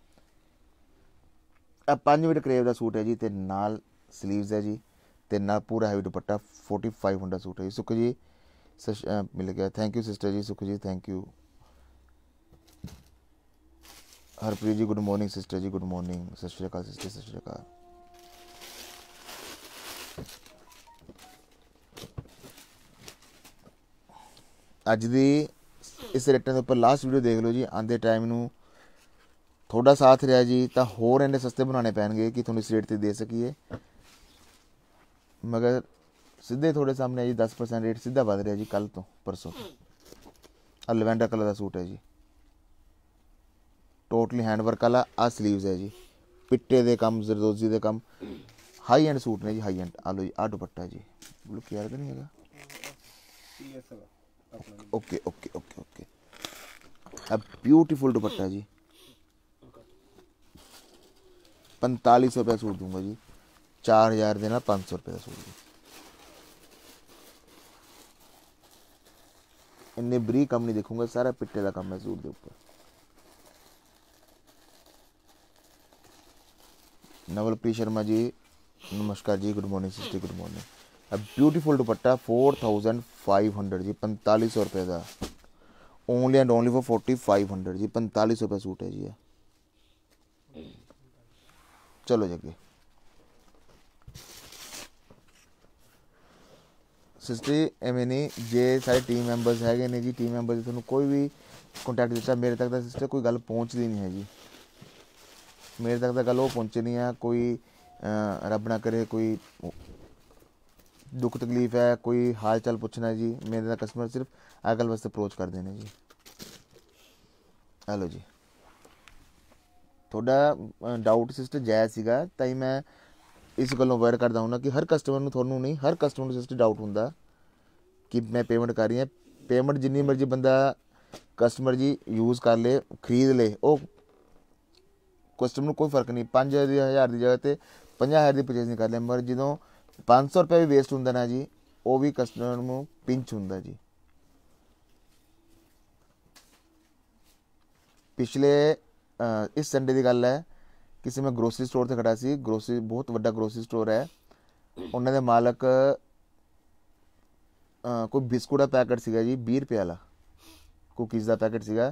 S1: आ पाँच मीटर करेब का सूट है जी, ते नाल स्लीव्स है जी, ते नाल पूरा heavy dupatta, forty five hundred suit है जी। सुख जी सश मिल गया, थैंक यू सिस्टर जी, Sukh ji thank you. Harpreet ji good morning sister जी, गुड मॉर्निंग, सत श्री अकाल सिस्टर, सत श्री अकाल। अज दी इस रेटां के उपर लास्ट वीडियो देख लो जी, आंदे टाइम नू थोड़ा साथ रहा जी, तो होर इन्ने सस्ते बनाने पैणगे कि थोड़ी इस रेट से दे सकीए, मगर सीधे थोड़े सामने जी दस परसेंट रेट सीधा बढ़ रहा जी कल तो परसों। आ लवेंडर कलर का सूट है जी, टोटली हैंड वर्क वाला। आ स्लीव्स है जी, पिट्टे दे कम, जरदोजी दे कम, हाई एंड सूट ने जी, हाई एंड। आ लो जी आ दुपट्टा जी, बोलो क्या तो नहीं है। ओके ओके ओके ओके अब ब्यूटीफुल दुपट्टा जी, पैंतालीस सौ रुपये सूट दूंगा जी, चार हज़ार देना पाँच सौ रुपये का सूट जी। इन्ने बरी कम नहीं देखूंगा, सारा पिट्टे का कम है सूट के ऊपर। नवलप्रीत शर्मा जी नमस्कार जी, good morning sister, good morning. अब beautiful dupatta four thousand five hundred जी, पैंतालीस सौ रुपये का, only and only for forty five hundred जी, पैंतालीस सौ रुपये सूट है जी। चलो जगे सिस्टर एवें नहीं, जे सारे टीम मैंबर्स है ने जी, टीम मैंबर थोड़ा कोई भी कॉन्टैक्ट दिता मेरे तक तो सिस्टर कोई गल पहुँचती नहीं है जी, मेरे तक तो गल वो पहुँचनी है। कोई रब ना करे कोई दुख तकलीफ है, कोई हाल चाल पूछना है जी, मेरे कस्टमर सिर्फ आ गल वास्ते अप्रोच कर देने जी। हेलो जी थोड़ा डाउट सिस्टर जायज़ सीगा, ताई मैं इस गलों अवेयर करदा हूँ ना कि हर कस्टमर नूं, थोनू नहीं हर कस्टमर नूं सिस्टर डाउट हुंदा कि मैं पेमेंट कर रही है, पेमेंट जिन्नी मर्जी बंदा कस्टमर जी यूज़ कर ले, खरीद ले, वो कस्टमर नूं कोई फर्क नहीं। पाँच हज़ार की जगह पर पंजाह हज़ार की परचेज नहीं कर ले, मगर जो पाँच सौ रुपये भी वेस्ट होंदा ना जी, वो भी कस्टमर नूं पिंच हुंदा जी। पिछले इस संडे की गल है, ਕਿਸੇ ਮੈਂ ਗਰੋਸਰੀ ਸਟੋਰ ਤੇ ਖੜਾ ਸੀ, ਗਰੋਸਰੀ ਬਹੁਤ ਵੱਡਾ ਗਰੋਸਰੀ ਸਟੋਰ ਹੈ, ਉਹਨਾਂ ਦੇ ਮਾਲਕ ਅ, ਕੋਈ ਬਿਸਕੁਟ ਦਾ ਪੈਕਟ ਸੀਗਾ ਜੀ ਵੀਹ ਰੁਪਏ ਵਾਲਾ, ਕੁਕੀਜ਼ ਦਾ ਪੈਕਟ ਸੀਗਾ।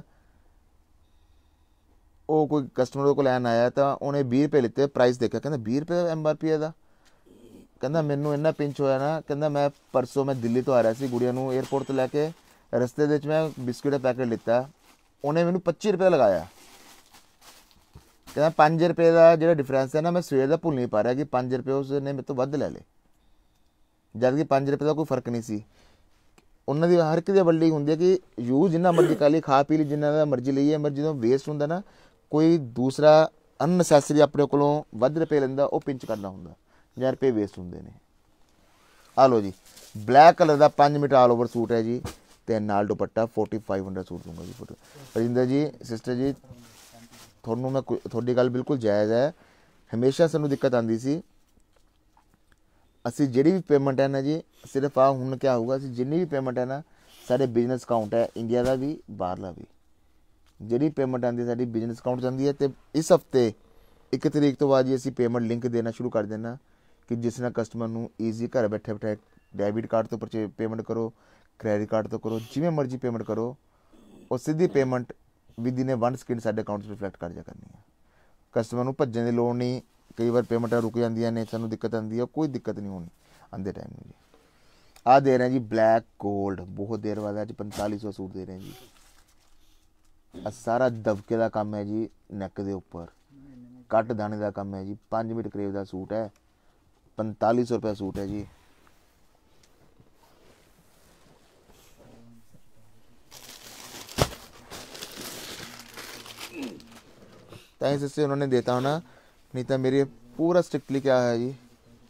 S1: ਉਹ ਕੋਈ ਕਸਟਮਰ ਕੋਲ ਲੈਣ ਆਇਆ ਤਾਂ ਉਹਨੇ ਵੀਹ ਰੁਪਏ ਲਿੱਤੇ, ਪ੍ਰਾਈਸ ਦੇਖਿਆ, ਕਹਿੰਦਾ ਵੀਹ ਰੁਪਏ ਐਮ ਆਰ ਪੀ ਇਹਦਾ। ਕਹਿੰਦਾ ਮੈਨੂੰ ਇੰਨਾ ਪਿੰਚ ਹੋਇਆ ਨਾ, ਕਹਿੰਦਾ ਮੈਂ ਪਰਸੋਂ ਮੈਂ ਦਿੱਲੀ ਤੋਂ ਆ ਰਿਹਾ ਸੀ ਗੁੜੀਆ ਨੂੰ ਏਅਰਪੋਰਟ ਤੋਂ ਲੈ ਕੇ, ਰਸਤੇ ਦੇ ਵਿੱਚ ਮੈਂ ਬਿਸਕੁਟ ਦਾ ਪੈਕਟ ਲਿੱਤਾ, ਉਹਨੇ ਮੈਨੂੰ ਪੱਚੀ ਰੁਪਏ ਲਗਾਇਆ। ਕਹਿੰਦਾ ਪੰਜ ਰੁਪਏ ਦਾ ਜਿਹੜਾ ਡਿਫਰੈਂਸ ਹੈ ਨਾ, ਮੈਂ ਸਵੇਰ ਦਾ ਭੁੱਲ ਨਹੀਂ ਪਾ ਰਿਹਾ ਕਿ ਪੰਜ ਰੁਪਏ ਉਸਨੇ ਮੇਰੇ ਤੋਂ ਵੱਧ ਲੈ ਲਏ, ਜਦ ਕਿ ਪੰਜ ਰੁਪਏ ਦਾ ਕੋਈ ਫਰਕ ਨਹੀਂ ਸੀ। ਉਹਨਾਂ ਦੀ ਹਰ ਇੱਕ ਦੀ ਵੱਡੀ ਹੁੰਦੀ ਹੈ ਕਿ ਯੂਜ਼ ਜਿੰਨਾ ਮਰਜ਼ੀ ਕਰ ਲਈ, ਖਾ ਪੀ ਲਈ ਜਿੰਨਾ ਦਾ ਮਰਜ਼ੀ ਲਈਏ, ਮਰ ਜਦੋਂ ਵੇਸਟ ਹੁੰਦਾ ਨਾ, ਕੋਈ ਦੂਸਰਾ ਅਨਨੈਸੈਸਰੀ ਆਪਣੇ ਕੋਲੋਂ ਵੱਧ ਰੁਪਏ ਲੈਂਦਾ, ਉਹ ਪਿੰਚ ਕਰਨਾ ਹੁੰਦਾ, ਜਾਂ ਰੁਪਏ ਵੇਸਟ ਹੁੰਦੇ ਨੇ। ਆ ਲਓ ਜੀ, ਬਲੈਕ ਕਲਰ ਦਾ ਪੰਜ ਮੀਟਰ ਆਲ ਓਵਰ ਸੂਟ ਹੈ ਜੀ, ਤੇ ਨਾਲ dupatta forty five hundred suit ਦੂੰਗਾ ਜੀ। ਫੋਟੋ ਰਜਿੰਦਰ ਜੀ, ਸਿਸਟਰ ਜੀ, ਤੁਹਾਨੂੰ ਮੈਂ ਤੁਹਾਡੀ ਗੱਲ ਬਿਲਕੁਲ ਜਾਇਜ਼ ਹੈ। ਹਮੇਸ਼ਾ ਸਾਨੂੰ ਦਿੱਕਤ ਆਉਂਦੀ ਸੀ, ਅਸੀਂ ਜਿਹੜੀ ਵੀ ਪੇਮੈਂਟ ਹੈ ਨਾ ਜੀ, ਸਿਰਫ ਆ ਹੁਣ ਕਿਆ ਹੋਊਗਾ, ਅਸੀਂ ਜਿੰਨੀ ਵੀ ਪੇਮੈਂਟ ਹੈ ਨਾ, ਸਾਡੇ ਬਿਜ਼ਨਸ ਅਕਾਊਂਟ ਹੈ, ਇੰਡੀਆ ਦਾ ਵੀ ਬਾਹਰਲਾ ਵੀ, ਜਿਹੜੀ ਪੇਮੈਂਟ ਆਉਂਦੀ ਸਾਡੀ ਬਿਜ਼ਨਸ ਅਕਾਊਂਟ 'ਚ ਆਉਂਦੀ ਹੈ। ਅਤੇ ਇਸ ਹਫ਼ਤੇ ਇੱਕ ਤਰੀਕ ਤੋਂ ਬਾਅਦ ਜੀ ਅਸੀਂ ਪੇਮੈਂਟ ਲਿੰਕ ਦੇਣਾ ਸ਼ੁਰੂ ਕਰ ਦੇਣਾ, ਕਿ ਜਿਸ ਨਾਲ ਕਸਟਮਰ ਨੂੰ ਈਜ਼ੀ ਘਰ ਬੈਠੇ ਬੈਠੇ ਡੈਬਿਟ ਕਾਰਡ ਤੋਂ ਪਰਚੇ ਪੇਮੈਂਟ ਕਰੋ, ਕ੍ਰੈਡਿਟ ਕਾਰਡ ਤੋਂ ਕਰੋ, ਜਿਵੇਂ ਮਰਜ਼ੀ ਪੇਮੈਂਟ ਕਰੋ, ਉਹ ਸਿੱਧੀ payment within a one second ਸਾਡੇ ਅਕਾਊਂਟ 'ਚ ਰਿਫਲੈਕਟ ਕਰ ਜਾ ਕਰਨੀ ਹੈ। ਕਸਟਮਰ ਨੂੰ ਭੱਜਣ ਦੀ ਲੋੜ ਨਹੀਂ। ਕਈ ਵਾਰ ਪੇਮੈਂਟਾਂ ਰੁਕ ਜਾਂਦੀਆਂ ਨੇ, ਸਾਨੂੰ ਦਿੱਕਤ ਆਉਂਦੀ ਹੈ, ਕੋਈ ਦਿੱਕਤ ਨਹੀਂ ਹੋਣੀ ਆਉਂਦੇ ਟਾਈਮ ਨੂੰ ਜੀ। ਆਹ ਦੇ ਰਹੇ ਜੀ ਬਲੈਕ ਗੋਲਡ, ਬਹੁਤ ਦੇਰ ਬਾਅਦ ਅੱਜ ਪੰਤਾਲੀ ਸੌ ਸੂਟ ਦੇ ਰਹੇ ਜੀ। ਆ ਸਾਰਾ ਦਬਕੇ ਦਾ ਕੰਮ ਹੈ ਜੀ, ਨੈਕ ਦੇ ਉੱਪਰ ਕੱਟ ਦਾਣੇ ਦਾ ਕੰਮ ਹੈ ਜੀ। ਪੰਜ ਮੀਟਰ ਕਰੇਵ ਦਾ ਸੂਟ ਹੈ, ਪੰਤਾਲੀ ਸੌ ਰੁਪਏ ਸੂਟ ਹੈ ਜੀ। ताई से उन्होंने देता हो ना, नहीं तो मेरी पूरा स्ट्रिक्टली क्या है जी,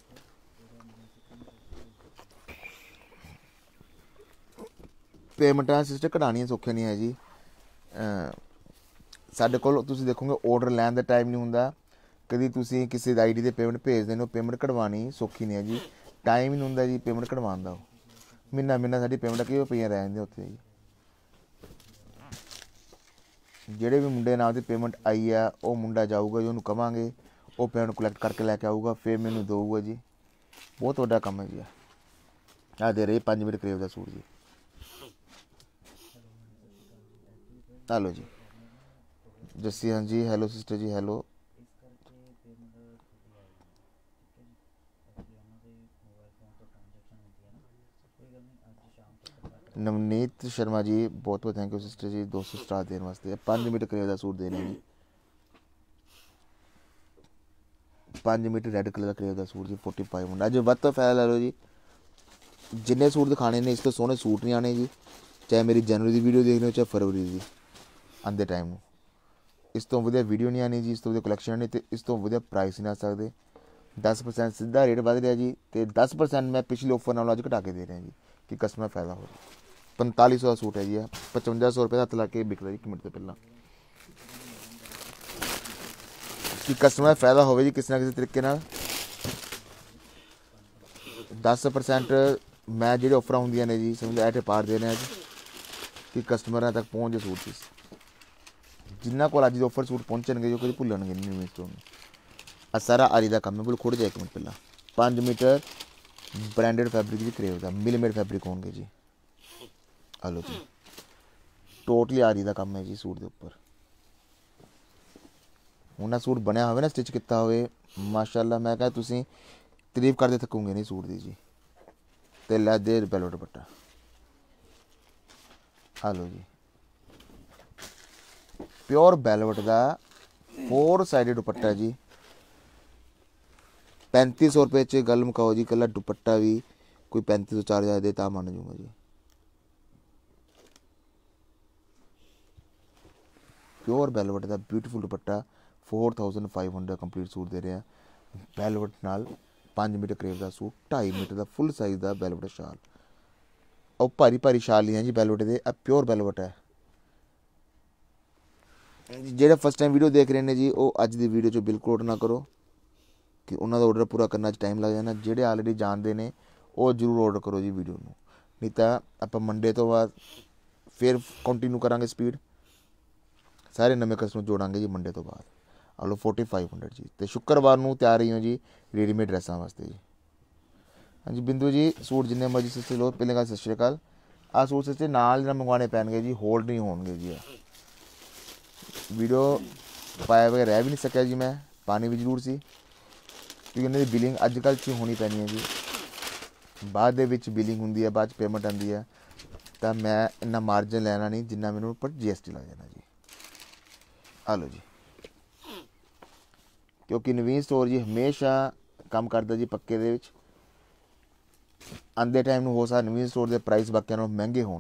S1: पेमेंटा सिस्टर कढ़ानियां सौखियां नहीं है जी। साडे कोल तुसीं देखोगे ऑर्डर लैन का टाइम नहीं हुंदा, कभी तुसीं किसी दी आई डी ते पेमेंट भेजदे हो, पेमेंट कढ़वानी सौखी नहीं है जी, टाइम ही नहीं हुंदा जी पेमेंट कढ़वाउण दा। महीना महीना साडी पेमेंट किवें पईयां रह जांदियां उत्थे जी। ਜਿਹੜੇ ਵੀ ਮੁੰਡੇ ਨਾਲ ਦੀ ਪੇਮੈਂਟ ਆਈ ਆ, ਉਹ ਮੁੰਡਾ ਜਾਊਗਾ ਜੀ, ਉਹਨੂੰ ਕਵਾਂਗੇ ਉਹ ਪੇਮੈਂਟ ਕਲੈਕਟ ਕਰਕੇ ਲੈ ਕੇ ਆਊਗਾ, ਫਿਰ ਮੈਨੂੰ ਦੇਊਗਾ ਜੀ। ਬਹੁਤ ਵੱਡਾ ਕੰਮ ਹੈ ਜੀ। ਆ ਦੇ ਰਹੇ ਪੰਜ ਮੀਟਰ ਕਰੇਵ ਦਾ ਸੂਟ ਜੀ। ਆ ਲਓ ਜੀ ਜੱਸੀ, ਹਾਂਜੀ ਹੈਲੋ ਸਿਸਟਰ ਜੀ, ਹੈਲੋ। ਨਵਨੀਤ ਸ਼ਰਮਾ ਜੀ, ਬਹੁਤ ਬਹੁਤ ਥੈਂਕ ਯੂ ਸਿਸਟਰ ਜੀ, ਦੋ ਸੌ ਸਟਾਰ ਦੇਣ ਵਾਸਤੇ। ਪੰਜ ਮੀਟਰ ਕਰੇਵ ਦਾ ਸੂਟ ਦੇ ਰਹੇ ਜੀ, ਪੰਜ ਮੀਟਰ ਰੈੱਡ ਕਲਰ ਦਾ ਕਰੇਵ ਦਾ ਸੂਟ ਜੀ, ਫੋਰਟੀ ਫਾਈਵ ਹੰਡਰਡ। ਅੱਜ ਵੱਧ ਤੋਂ ਫਾਇਦਾ ਲੈ ਲਓ ਜੀ, ਜਿੰਨੇ ਸੂਟ ਦਿਖਾਣੇ ਨੇ ਇਸ ਤੋਂ ਸੋਹਣੇ ਸੂਟ ਨਹੀਂ ਆਣੇ ਜੀ। ਚਾਹੇ ਮੇਰੀ ਜਨਵਰੀ ਦੀ ਵੀਡੀਓ ਦੇਖ ਲਓ, ਚਾਹੇ ਫਰਵਰੀ ਦੀ ਆਉਂਦੇ ਟਾਈਮ ਨੂੰ, ਇਸ ਤੋਂ ਵਧੀਆ ਵੀਡੀਓ ਨਹੀਂ ਆਣੀ ਜੀ, ਇਸ ਤੋਂ ਵਧੀਆ ਕਲੈਕਸ਼ਨ ਨਹੀਂ, ਅਤੇ ਇਸ ਤੋਂ ਵਧੀਆ ਪ੍ਰਾਈਸ ਨਹੀਂ ਆ ਸਕਦੇ। ਦਸ ਪਰਸੈਂਟ ਸਿੱਧਾ ਰੇਟ ਵੱਧ ਰਿਹਾ ਜੀ, ਅਤੇ ਦਸ ਪਰਸੈਂਟ ਮੈਂ ਪਿਛਲੇ ਆਫਰ ਨਾਲੋਂ ਅੱਜ ਘਟਾ ਕੇ ਦੇ ਰਿਹਾ ਜੀ, ਕਿ ਕਸਟਮਰ ਫਾਇਦਾ ਹੋ ਜਾਵੇ। ਪੰਤਾਲੀ ਸੌ ਦਾ ਸੂਟ ਹੈ ਜੀ, ਆ ਪਚਵੰਜਾ ਸੌ ਰੁਪਏ ਦਾ ਹੱਥ ਲਾ ਕੇ ਵਿਕਦਾ ਜੀ ਇੱਕ ਮਿੰਟ ਤੋਂ ਪਹਿਲਾਂ, ਕਿ ਕਸਟਮਰ ਫਾਇਦਾ ਹੋਵੇ ਜੀ ਕਿਸੇ ਨਾ ਕਿਸੇ ਤਰੀਕੇ ਨਾਲ। ਦਸ ਪਰਸੈਂਟ ਮੈਂ ਜਿਹੜੇ ਆਫਰਾਂ ਹੁੰਦੀਆਂ ਨੇ ਜੀ, ਸਮਝ ਐਟੇ ਪਾਰ ਦੇ ਰਹੇ ਅੱਜ, ਕਿ ਕਸਟਮਰਾਂ ਤੱਕ ਪਹੁੰਚ ਜੇ ਸੂਟ ਚੀਜ਼। ਜਿਨ੍ਹਾਂ ਕੋਲ ਅੱਜ ਦੇ ਆਫਰ ਸੂਟ ਪਹੁੰਚਣਗੇ ਜੋ ਕਦੇ ਭੁੱਲਣਗੇ ਨਹੀਂ ਇਸ ਤੋਂ। ਆ ਸਾਰਾ ਆਰੀ ਦਾ ਕੰਮ ਹੈ, ਬਿਲਕੁਲ ਖੁੜ ਜਾਏ ਇੱਕ ਮਿੰਟ ਪਹਿਲਾਂ। ਪੰਜ ਮੀਟਰ ਬ੍ਰਾਂਡਡ ਫੈਬਰਿਕ ਦੀ ਕਰੇਵ ਦਾ ਮਿਲੀਮੀਟਰ ਫੈਬਰਿਕ ਹੋਣਗੇ ਜੀ। ਹਲੋ ਜੀ, ਟੋਟਲੀ ਆਰੀ ਦਾ ਕੰਮ ਹੈ ਜੀ ਸੂਟ ਦੇ ਉੱਪਰ। ਹੁਣ ਨਾ ਸੂਟ ਬਣਿਆ ਹੋਵੇ ਨਾ, ਸਟਿਚ ਕੀਤਾ ਹੋਵੇ, ਮਾਸ਼ਾਅੱਲਾ ਮੈਂ ਕਹਾਂ ਤੁਸੀਂ ਤਾਰੀਫ ਕਰਦੇ ਥੱਕੋਗੇ ਨਹੀਂ ਸੂਟ ਦੀ ਜੀ। ਤੇ ਲੈ ਦੇ ਬੈਲੋ ਦੁਪੱਟਾ, ਹਲੋ ਜੀ ਪਿਓਰ ਬੈਲਵਟ ਦਾ फोर साइडेड दुपट्टा जी। पैंती सौ रुपये च गल मुकाओ जी, कला दुपट्टा भी कोई पैंती सौ चार हज़ार दे ता मान जूँगा जी। प्योर बैलवट का beautiful dupatta four thousand five hundred complete suit दे रहे हैं। बैलवट नाल पाँच मीटर करेब का सूट, ढाई मीटर का फुल साइज का बैलवट शाल। और भारी भारी शाल नहीं है जी बैलवट दे, प्योर बैलवट है। जेड़ा फर्स्ट टाइम वीडियो देख रहे हैं जी, वो अज की वीडियो चो बिल्कुल ऑर्डर ना करो कि उन्होंने ऑर्डर पूरा करने टाइम लग जाना। जेड़े ऑलरेडी जानते हैं वो जरूर ऑर्डर करो जी वीडियो में, नहीं तो आप मंडे तो बाद फिर कंटिन्यू करांगे स्पीड, सारे नवे कस्टमर जोड़ांगे जी मंडे तो बाद। ਆ ਲਓ फोर्टी फाइव हंड्रेड जी। तो शुक्रवार ਨੂੰ ਤਿਆਰ ਰਹੀ ਹੋ ਜੀ ਰੈਡੀਮੇਡ ਡਰੈਸਾਂ ਵਾਸਤੇ ਜੀ। ਹਾਂਜੀ ਬਿੰਦੂ ਜੀ ਸੂਟ ਜਿੰਨੇ ਮਰਜ਼ੀ ਸਸਤੇ ਲਓ। ਪਹਿਲਾਂ ਗੱਲ ਸਤਿ ਸ਼੍ਰੀ ਅਕਾਲ। ਆਹ ਸੂਟ ਸਸਤੇ ਨਾਲ ਜਿਹੜਾ ਮੰਗਵਾਉਣੇ ਪੈਣਗੇ ਜੀ, ਹੋਲਡ ਨਹੀਂ ਹੋਣਗੇ ਜੀ। ਆ ਵੀਡੀਓ ਪਾਇਆ ਬਗੈਰ ਰਹਿ ਵੀ ਨਹੀਂ ਸਕਿਆ ਜੀ, ਮੈਂ ਪਾਣੀ ਵੀ ਜ਼ਰੂਰ ਸੀ ਕਿਉਂਕਿ ਇਹਨਾਂ ਦੀ ਬਿਲਿੰਗ ਅੱਜ ਕੱਲ੍ਹ 'ਚ ਹੋਣੀ ਪੈਣੀ ਹੈ ਜੀ। ਬਾਅਦ ਦੇ ਵਿੱਚ ਬਿਲਿੰਗ ਹੁੰਦੀ ਹੈ, ਬਾਅਦ 'ਚ ਪੇਮੈਂਟ ਆਉਂਦੀ ਹੈ, ਤਾਂ ਮੈਂ ਇੰਨਾ ਮਾਰਜਨ ਲੈਣਾ ਨਹੀਂ ਜਿੰਨਾ ਮੈਨੂੰ ਉੱਪਰ ਜੀ ਐਸ ਟੀ ਲੱਗ ਜਾਣਾ ਜੀ। ਆ ਲਓ ਜੀ, ਕਿਉਂਕਿ ਨਵੀਨ ਸਟੋਰ ਜੀ ਹਮੇਸ਼ਾ ਕੰਮ ਕਰਦਾ ਜੀ ਪੱਕੇ ਦੇ ਵਿੱਚ। ਆਉਂਦੇ ਟਾਈਮ ਨੂੰ ਹੋ ਸਕਦਾ ਨਵੀਨ ਸਟੋਰ ਦੇ ਪ੍ਰਾਈਸ ਬਾਕੀਆਂ ਨਾਲੋਂ ਮਹਿੰਗੇ ਹੋਣ।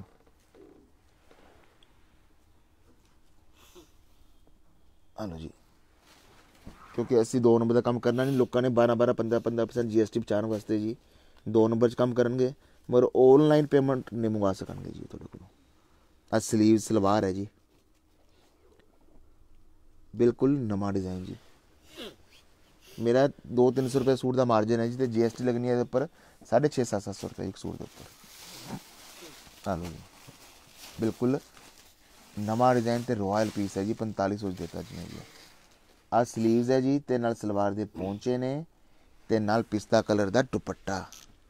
S1: ਆ ਲਓ ਜੀ, ਕਿਉਂਕਿ ਅਸੀਂ ਦੋ ਨੰਬਰ ਦਾ ਕੰਮ ਕਰਨਾ ਨਹੀਂ। ਲੋਕਾਂ ਨੇ ਬਾਰਾਂ ਬਾਰਾਂ ਪੰਦਰਾਂ ਪੰਦਰਾਂ ਪਰਸੈਂਟ ਜੀ ਐਸ ਟੀ ਬਚਾਉਣ ਵਾਸਤੇ ਜੀ ਦੋ ਨੰਬਰ 'ਚ ਕੰਮ ਕਰਨਗੇ, ਮਗਰ ਔਨਲਾਈਨ ਪੇਮੈਂਟ ਨਹੀਂ ਮੰਗਵਾ ਸਕਣਗੇ ਜੀ ਤੁਹਾਡੇ ਕੋਲੋਂ। ਆ ਸਲੀਵ ਸਲਵਾਰ ਹੈ ਜੀ, ਬਿਲਕੁਲ ਨਵਾਂ ਡਿਜ਼ਾਈਨ ਜੀ। ਮੇਰਾ ਦੋ ਤਿੰਨ ਸੌ ਰੁਪये सूट का मार्जिन है जी, तो जी एस टी लगनी है उपर साढ़े छे सत्त सत्त सौ रुपये एक सूट के उपर। चलो जी, बिल्कुल नवा डिजाइन तो रॉयल पीस है जी, पैंताली सौ देता जी जी। आ स्लीव्स है जी, तो नाल सलवार के पहुंचे ने, तो नाल पिस्ता कलर का दुपट्टा।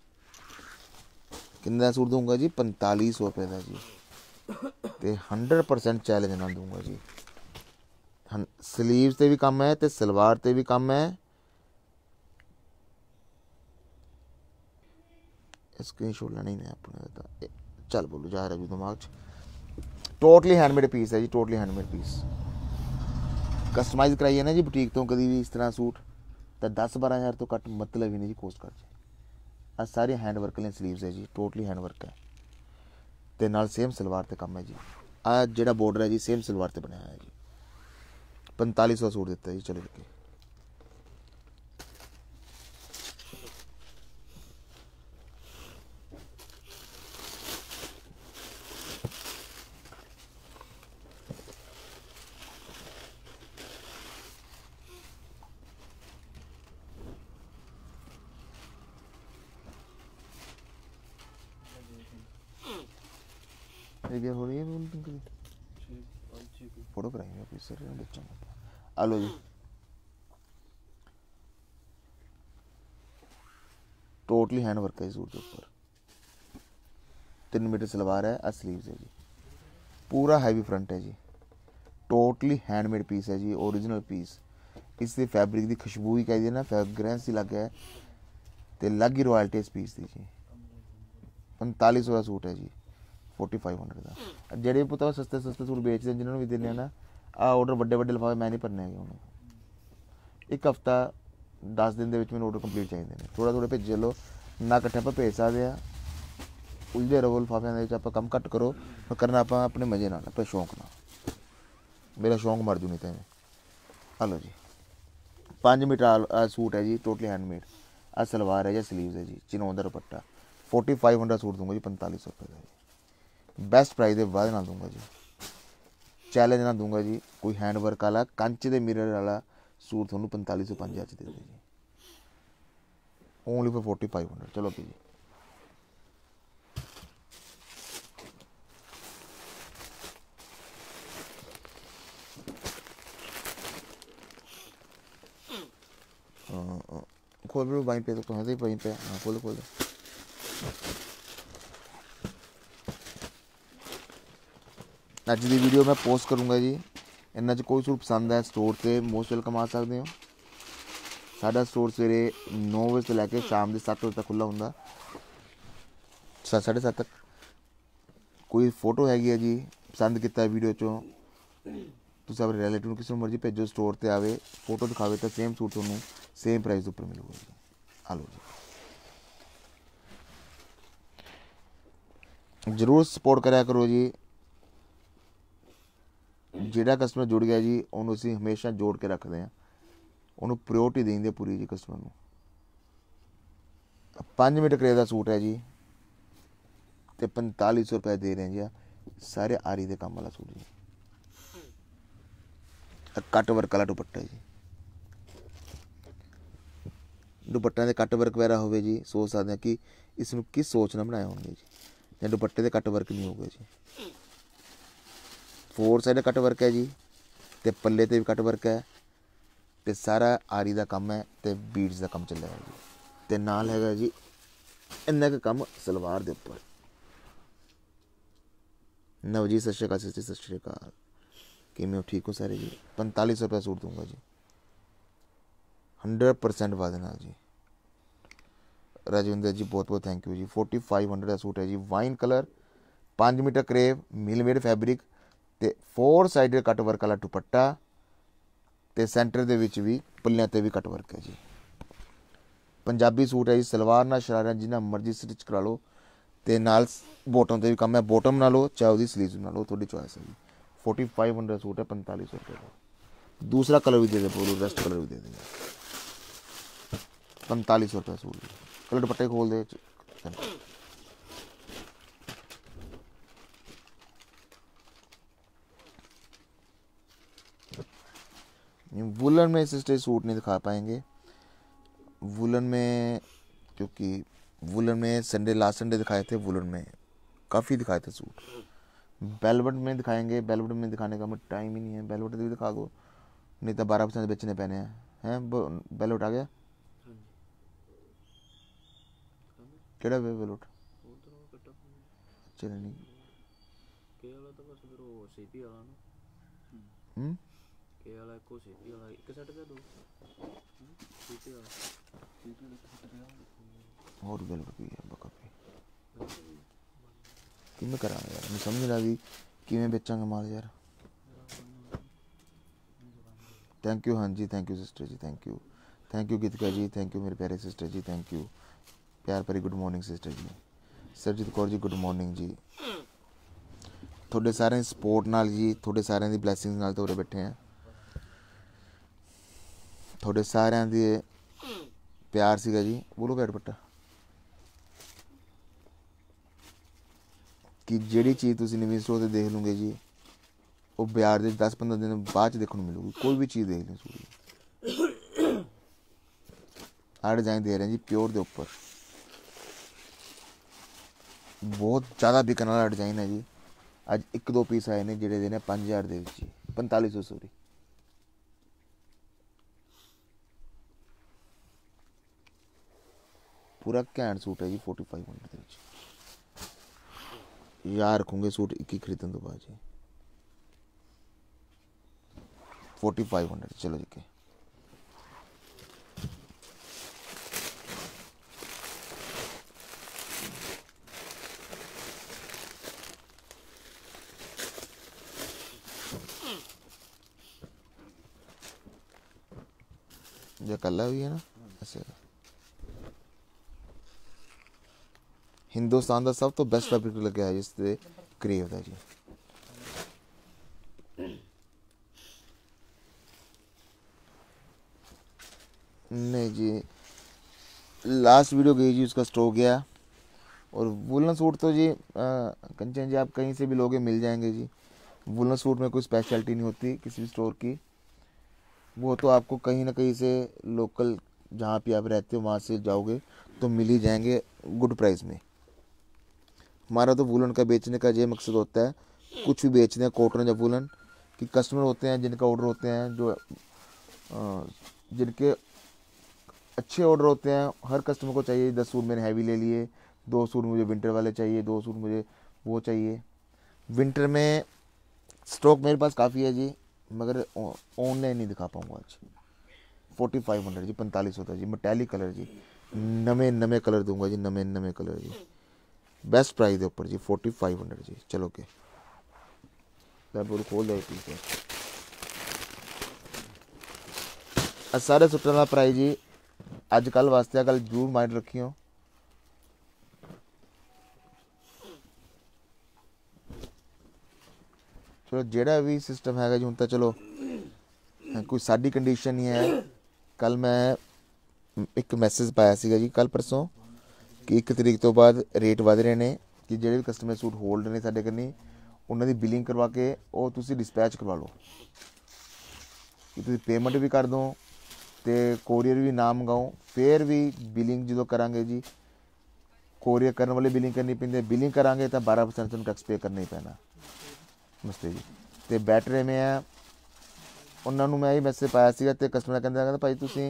S1: किन्ने सूट दूंगा जी, पैंताली सौ रुपये का जी, तो हंड्रड परसेंट चैलेंज ना दूंगा जी। स्लीव्स ते भी कम है, तो सलवार ते भी कम है। स्क्रीनशॉट लेना ही नहीं अपने, चल बोलो जा रहा जी दिमाग च। टोटली हैंडमेड पीस है जी, टोटली हैंडमेड पीस। कस्टमाइज कराइए ना जी बुटीक तो कभी भी इस तरह सूट, तो दस बारह हज़ार तो घट मतलब ही नहीं जी कोस्ट कर जाए। आ सारे हैंड वर्क वाले स्लीव्स है जी, टोटली हैंड वर्क है, तो नाल सेम सलवार ते कम है जी। आ जेड़ा बॉर्डर है जी सेम सलवार ते बनाया है जी। पैंताली सौ सूट दिता जी। चलो जी, हो रही है फोटो कराएंगे ऑफिस सर बच्चों को। आलो जी, टोटली हैंड वर्क है सूट के ऊपर। तीन मीटर सलवार है, आ स्लीव्स है जी, पूरा हैवी फ्रंट है जी, टोटली हैंडमेड पीस है जी, ओरिजिनल पीस। इसकी फैब्रिक की खुशबू ही कह दी ना, फ्रैगरेंस ही लग है, तो अलग ही रॉयल्टी इस पीस की जी। पैंताली सौ का सूट है जी, फोर्टी फाइव हंड्रेड का। जेडे पुत सस्ते सस्ते सूट बेचते हैं जिन्होंने भी देने ना, आ ऑर्डर बड़े बड़े लिफाफे मैं नहीं भरने है उन्होंने। एक हफ्ता दस दिन के मैंने ऑर्डर कंप्लीट चाहिए ने, थोड़ा थोड़ा भेजे लो ना, कट्ठे आप भेज सकते हैं। उलझे रहो लिफाफिया के, आप कम घट करो, करना आप अपने मजे ना, अपने शौक ना। मेरा शौक मर जू नहीं तो। हलो जी, पाँच मीटर सूट है जी, टोटली हैंडमेड। आ सलवार है या स्लीव्स है जी, चिनोन का dupatta. Forty five hundred suit दूंगा जी, पैंतालीस सौ रुपये का जी। बेस्ट प्राइस के बाद ना दूंगा जी, चैलेंज ना दूंगा जी। कोई हैंड वर्क वाला कंच के मिरर वाला सूट थोड़ा पैंताली सौ पाँच हज़ार दे दे जी, only for forty five hundred. चलो जी, खोल लो वहीं पे, तो है वहीं पे। हाँ खोलो खोलो। अज की वीडियो मैं पोस्ट करूँगा जी, इन्हों च कोई सूट पसंद है स्टोर से मोस्ट वेलकम आ सकते हो। साडा स्टोर सवेरे नौ बजे से लैके शाम के सत्त बजे तक खुला होंगे, सत्त साढ़े सत्त तक। कोई फोटो हैगी है जी पसंद किया वीडियो चो, तुम अपने रिलेटिव किसी को मर्जी भेजो, स्टोर पर आवे फोटो दिखावे, तो सेम सूट थोड़ा सेम प्राइस उपर मिलूगा जी। आ लो जी, जरूर सपोर्ट कराया करो जी। ਜਿਹੜਾ कस्टमर जुड़ गया जी ਉਹਨੂੰ ਅਸੀਂ हमेशा जोड़ के रखते हैं, ਉਹਨੂੰ ਪ੍ਰਾਇਓਰਟੀ देंगे पूरी जी कस्टमर ਨੂੰ। पाँच मीटर करेब का सूट है जी, तो पैंताली सौ रुपये दे रहे हैं जी। सारे आरी के काम वाला सूट जी, कट वर्क वाला दुपट्टा जी। दुपट्टा के कट वर्क वगैरह हो जी, सोच सकते हैं कि इसमें किस सोच ना बनाए होंगे जी, या दुपट्टे के कट वर्क नहीं होगा जी। फोर साइड कट वर्क है जी, तो पल्ले ते भी कट वर्क है, ਤੇ ਸਾਰਾ ਆਰੀ ਦਾ ਕੰਮ ਹੈ ਤੇ ਬੀਡਸ ਦਾ ਕੰਮ ਚੱਲਿਆ ਹੈ ਜੀ। ਤੇ ਨਾਲ ਹੈਗਾ ਜੀ ਇੰਨਾ ਕੁ ਕੰਮ ਸਲਵਾਰ ਦੇ ਉੱਪਰ। नवजीत सत श्री अकाल सिस्टर, सत श्री अकाल, किमें हो, ठीक हो सारे जी। पैंताली सौ रुपये सूट दूंगा जी, हंड्रेड परसेंट वादे नाल जी। राजविंदर जी बहुत बहुत थैंक यू जी। फोर्टी फाइव हंड्रेड का सूट है जी, वाइन कलर, पाँच मीटर करेब, मिलमेड फैब्रिक ते फोर साइडेड कट वर्क वाला दुपट्टा ते सेंटर दे विच भी पल्लियां ते भी कट वर्क है जी। पंजाबी सूट है जी, सलवार ना शरारा जिन्ना मर्जी स्टिच करा लो ते नाल बॉटम ते भी कम है, बॉटम बना लो चाहे उसकी स्लीव्स बना लो, थोड़ी चॉइस है जी। फोर्टी फाइव हंड्रेड सूट है, पैंताली सौ रुपये का। दूसरा कलर भी दे दे, बोलो रेस्ट कलर भी दे देंगे। पैंतालीस सौ रुपये सूट, कलर दुपट्टे खोल दे। वुलन में सिस्टर सूट नहीं दिखा पाएंगे, वुलन में, क्योंकि वुलन में संडे लास्ट संडे दिखाए थे, वुलन में काफ़ी दिखाए थे सूट। बेलवेट में दिखाएंगे, बेलवेट में दिखाने का मैं टाइम ही नहीं है। बेलवेट भी दिखा दो, नहीं तो बारह परसेंट बेचने पहने हैं हैं बेलवेट आ गया केड़ा वे बेलवेट चले नहीं हम्म और बेलवेट भी है बका भी किमें करा यार, मैं समझ रहा भी किमें बेचांगे माल यार। थैंक यू, हाँ जी थैंक यू सिस्टर जी, thank you thank you Geetika ji, thank you मेरे प्यारे सिस्टर जी, थैंक यू प्यार भरी गुड मॉर्निंग सिस्टर जी। सरजीत कौर जी गुड मॉर्निंग जी। थोड़े सारे सपोर्ट नाल जी, थोड़े सारे दी ब्लैसिंग नाल तो बैठे हैं, थोड़े सारे दी प्यार सीगा जी। बोलो बैठ बट्टा कि जिहड़ी चीज़ तुसीं नवीं स्टोर ते देख लूँगे जी, वो बाजार दे दस पंद्रह दिन बाद च देखने मिलूगी। कोई भी चीज़ देख लें सूट आ डिजाइन दे रहे हैं जी प्योर के उपर, बहुत ज़्यादा बिकने वाला डिजाइन है जी। अज एक दो पीस आए हैं जेडे देने पाँच हज़ार दे जी, पैंताली सौ सॉरी। पूरा घैंट सूट है जी, फोर्टी फाइव हंड्रेड यार रखूँगे सूट एक ही खरीदने तो बाद जी। फोर्टी फाइव हंड्रेड चलो जी के जो कल हुई है ना ऐसे। हिंदुस्तान का सब तो बेस्ट फैब्रिक लगे है जिस करीब का जी। नहीं जी लास्ट वीडियो गई जी, उसका स्टॉक गया। और वुलन सूट तो जी कंचन जी आप कहीं से भी लोगे मिल जाएंगे जी। वुलन सूट में कोई स्पेशलिटी नहीं होती किसी भी स्टोर की, वो तो आपको कहीं ना कहीं से लोकल जहाँ पे आप रहते हो वहाँ से जाओगे तो मिल ही जाएंगे गुड प्राइस में। हमारा तो वुलन का बेचने का ये मकसद होता है, कुछ भी बेचते हैं कॉटन या वुलन, कि कस्टमर होते हैं जिनका ऑर्डर होते हैं, जो जिनके अच्छे ऑर्डर होते हैं। हर कस्टमर को चाहिए दस सूट मैंने हैवी ले लिए, दो सूट मुझे विंटर वाले चाहिए, दो सूट मुझे वो चाहिए। विंटर में स्टॉक मेरे पास काफ़ी है जी, मगर ऑनलाइन नहीं दिखा पाऊँगा आज। फोर्टी फाइव हंड्रेड जी, पैंतालीस सौ था जी। मटैलिक कलर जी, नवे नवे कलर दूंगा जी, नवे नवे कलर जी, बेस्ट प्राइस के उपर जी। फोर्टी फाइव हंड्रेड जी चलो के बोल खोल दे पीस सारे सूटों का प्राइस जी अज कल वास्ते गल जरूर माइंड रखियो। चलो जेड़ा भी सिस्टम है जी हूँ तो चलो कोई साड़ी कंडीशन नहीं है। कल मैं एक मैसेज पाया सीगा जी कल परसों कि एक तरीक तो बाद रेट वध रहे हैं, कि जेडे भी कस्टमर सूट होल्ड ने साडे कन्नी उन्होंने बिलिंग करवा के और तुसी डिस्पैच करवा लो, कि तुसी पेमेंट भी कर दो तो कोरियर भी ना मंगाओ। फिर भी बिलिंग जो करांगे जी, कोरियर करने वाले बिलिंग करनी पैंती, बिलिंग करांगे तो बारह परसेंट टैक्स पे करना ही पैना। नमस्ते जी। तो बैटरे में है ਉਹਨਾਂ ਨੂੰ ਮੈਂ ਇਹ ਮੈਸੇਜ ਪਾਇਆ ਸੀਗਾ ਤੇ ਕਸਟਮਰ ਕਹਿੰਦਾ ਕਹਿੰਦਾ ਭਾਈ ਤੁਸੀਂ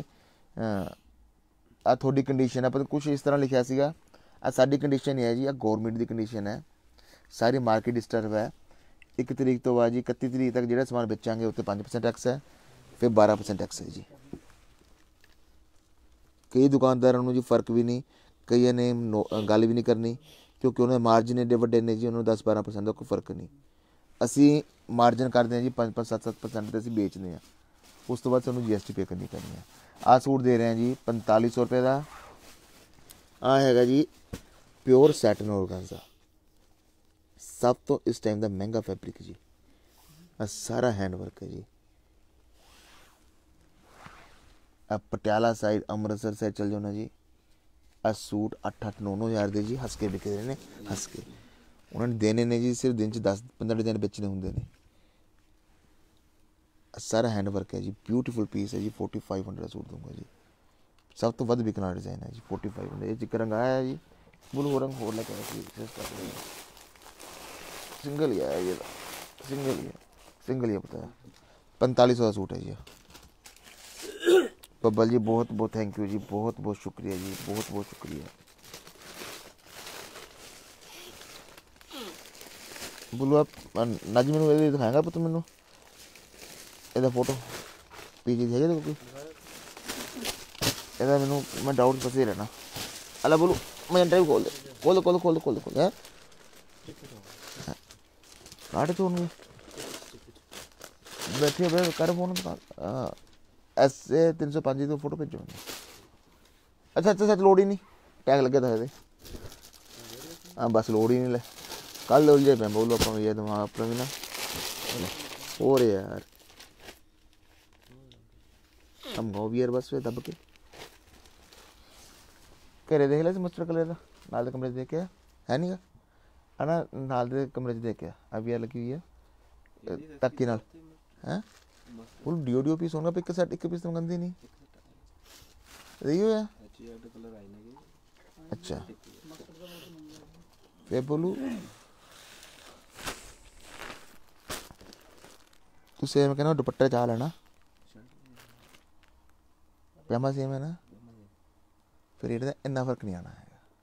S1: ਆ ਤੁਹਾਡੀ ਕੰਡੀਸ਼ਨ ਹੈ, ਪਰ ਕੁਛ ਇਸ ਤਰ੍ਹਾਂ ਲਿਖਿਆ ਸੀਗਾ ਆ ਸਾਡੀ ਕੰਡੀਸ਼ਨ ਨਹੀਂ ਹੈ ਜੀ, ਆ ਗੌਰਮੈਂਟ ਦੀ ਕੰਡੀਸ਼ਨ ਹੈ, ਸਾਰੀ ਮਾਰਕੀਟ ਡਿਸਟਰਬ ਹੈ। ਇੱਕ ਤਰੀਕ ਤੋਂ ਬਾਅਦ ਜੀ ਇਕੱਤੀ ਤਰੀਕ ਤੱਕ ਜਿਹੜਾ ਸਮਾਨ ਵੇਚਾਂਗੇ ਉੱਤੇ ਪੰਜ ਪਰਸੈਂਟ ਟੈਕਸ ਹੈ, ਫਿਰ ਬਾਰਾਂ ਪਰਸੈਂਟ ਟੈਕਸ ਹੈ ਜੀ। ਕਈ ਦੁਕਾਨਦਾਰਾਂ ਨੂੰ ਜੀ ਫਰਕ ਵੀ ਨਹੀਂ, ਕਈਆਂ ਨੇ ਗੱਲ ਵੀ ਨਹੀਂ ਕਰਨੀ ਕਿਉਂਕਿ ਉਹਨਾਂ ਦੇ ਮਾਰਜਿਨ ਐਡੇ ਵੱਡੇ ਨੇ ਜੀ, ਉਹਨਾਂ ਨੂੰ ਦਸ ਬਾਰਾਂ ਪਰਸੈਂਟ ਦਾ ਕੋਈ ਫਰਕ ਨਹੀਂ। ਅਸੀਂ ਮਾਰਜਿਨ ਕਰਦੇ ਹਾਂ ਜੀ ਪੰਜ ਪੰਜ ਸੱਤ ਸੱਤ ਪਰਸੈਂਟ 'ਤੇ ਅਸੀਂ ਵੇਚਦੇ ਹਾਂ, ਉਸ ਤੋਂ ਬਾਅਦ ਸਾਨੂੰ ਜੀ ਐਸ ਟੀ ਪੇ ਕਰਨੀ ਪੈਣੀ ਹੈ। ਆਹ ਸੂਟ ਦੇ ਰਹੇ ਹਾਂ ਜੀ ਪੰਤਾਲੀ ਸੌ ਰੁਪਏ ਦਾ। ਆਹ ਹੈਗਾ ਜੀ ਪਿਓਰ ਸੈਟਨ ਔਰਗਾਂਜ਼ਾ, ਸਭ ਤੋਂ ਇਸ ਟਾਈਮ ਦਾ ਮਹਿੰਗਾ ਫੈਬਰਿਕ ਜੀ। ਆਹ ਸਾਰਾ ਹੈਂਡ ਵਰਕ ਹੈ ਜੀ। ਆ ਪਟਿਆਲਾ ਸਾਈਡ ਅੰਮ੍ਰਿਤਸਰ ਸਾਈਡ ਚੱਲ ਜਾਓ ਨਾ ਜੀ, ਆ ਸੂਟ ਅੱਠ ਅੱਠ ਨੌ ਨੌ ਹਜ਼ਾਰ ਦੇ ਜੀ ਹੱਸ ਕੇ ਵਿਕ ਰਹੇ ਨੇ, ਹੱਸ ਕੇ। ਉਹਨਾਂ ਨੇ ਦੇਣੇ ਨੇ ਜੀ ਸਿਰਫ ਦਿਨ 'ਚ ਦਸ ਪੰਦਰਾਂ ਡਿਜ਼ਾਈਨ ਵੇਚਣੇ ਹੁੰਦੇ ਨੇ। ਸਾਰਾ ਹੈਂਡ ਵਰਕ ਹੈ ਜੀ, ਬਿਊਟੀਫੁਲ ਪੀਸ ਹੈ ਜੀ। ਫੋਰਟੀ ਫਾਈਵ ਹੰਡਰਡ ਸੂਟ ਦੂੰਗਾ ਜੀ, ਸਭ ਤੋਂ ਵੱਧ ਵਿਕਣ ਵਾਲਾ ਡਿਜ਼ਾਈਨ ਹੈ ਜੀ। Forty five hundred. ਇਹ ਚ ਰੰਗ ਆਇਆ ਜੀ, ਬੁਲ ਹੋ ਰੰਗ ਹੋਰ ਲੈ ਕੇ ਆਇਆ ਸੀ, ਸਿੰਗਲ ਹੀ ਆਇਆ ਜੀ, ਸਿੰਗਲ ਹੀ ਹੈ, ਸਿੰਗल ही पता है। पैंतालीस सौ का सूट है जी। बब्बल जी बहुत बहुत थैंक यू जी, बहुत बहुत शुक्रिया जी, बहुत बहुत शुक्रिया। बोलो आप नाजी मैनू दिखाएगा पुत, मैनू ਇਹਦਾ ਫੋਟੋ ਪੀਜੀ ਦੀ ਹੈਗੀ ਕੋਈ ਇਹਦਾ? ਮੈਨੂੰ ਮੈਂ ਡਾਊਟ ਫਸੇ ਰਹਿਣਾ। ਅਲਾ ਬੋਲੂ ਮੈਂ ਇੰਟਰਵਿਊ ਖੋਲ ਦੇ, ਖੋਲ ਖੋਲ ਖੋਲ ਖੋਲ ਖੋਲ ਹੈ ਕਾਟ ਚੋਣਗੇ ਬੈਠੇ ਬੈ ਕਰ ਫੋਨ ਐਸੇ ਤਿੰਨ ਸੌ ਪੰਜ ਦੀ ਫੋਟੋ ਭੇਜੋ। ਅੱਛਾ ਅੱਛਾ ਸੱਚ ਲੋੜ ਹੀ ਨਹੀਂ, ਟੈਗ ਲੱਗਿਆ ਤਾਂ ਇਹਦੇ। ਹਾਂ ਬਸ ਲੋੜ ਹੀ ਨਹੀਂ ਲੈ, ਕੱਲ੍ਹ ਉਲਝੇ ਪਏ ਬੋਲੋ ਆਪਾਂ ਵੀ, ਇਹ ਦਿਮਾਗ ਆਪਣਾ ਵੀ ਨਾ ਹੋਰ ਯਾਰ हम गो भी यार बस वे दब के घरे देख लिया मस्टर्ड कलर का नाल दे कमरे देख के है नहीं है ना, नाल दे कमरे देख के अब यार लगी हुई है तक्की नाल हैं फुल डियो डियो पीस होगा, एक सेट एक पीस तो गंदी नहीं रही हो। अच्छा वे बोलू तू सेम कहना दुपट्टा चाह लेना, पजामा सेम है ना, फिर ये इन्ना फर्क नहीं आना है।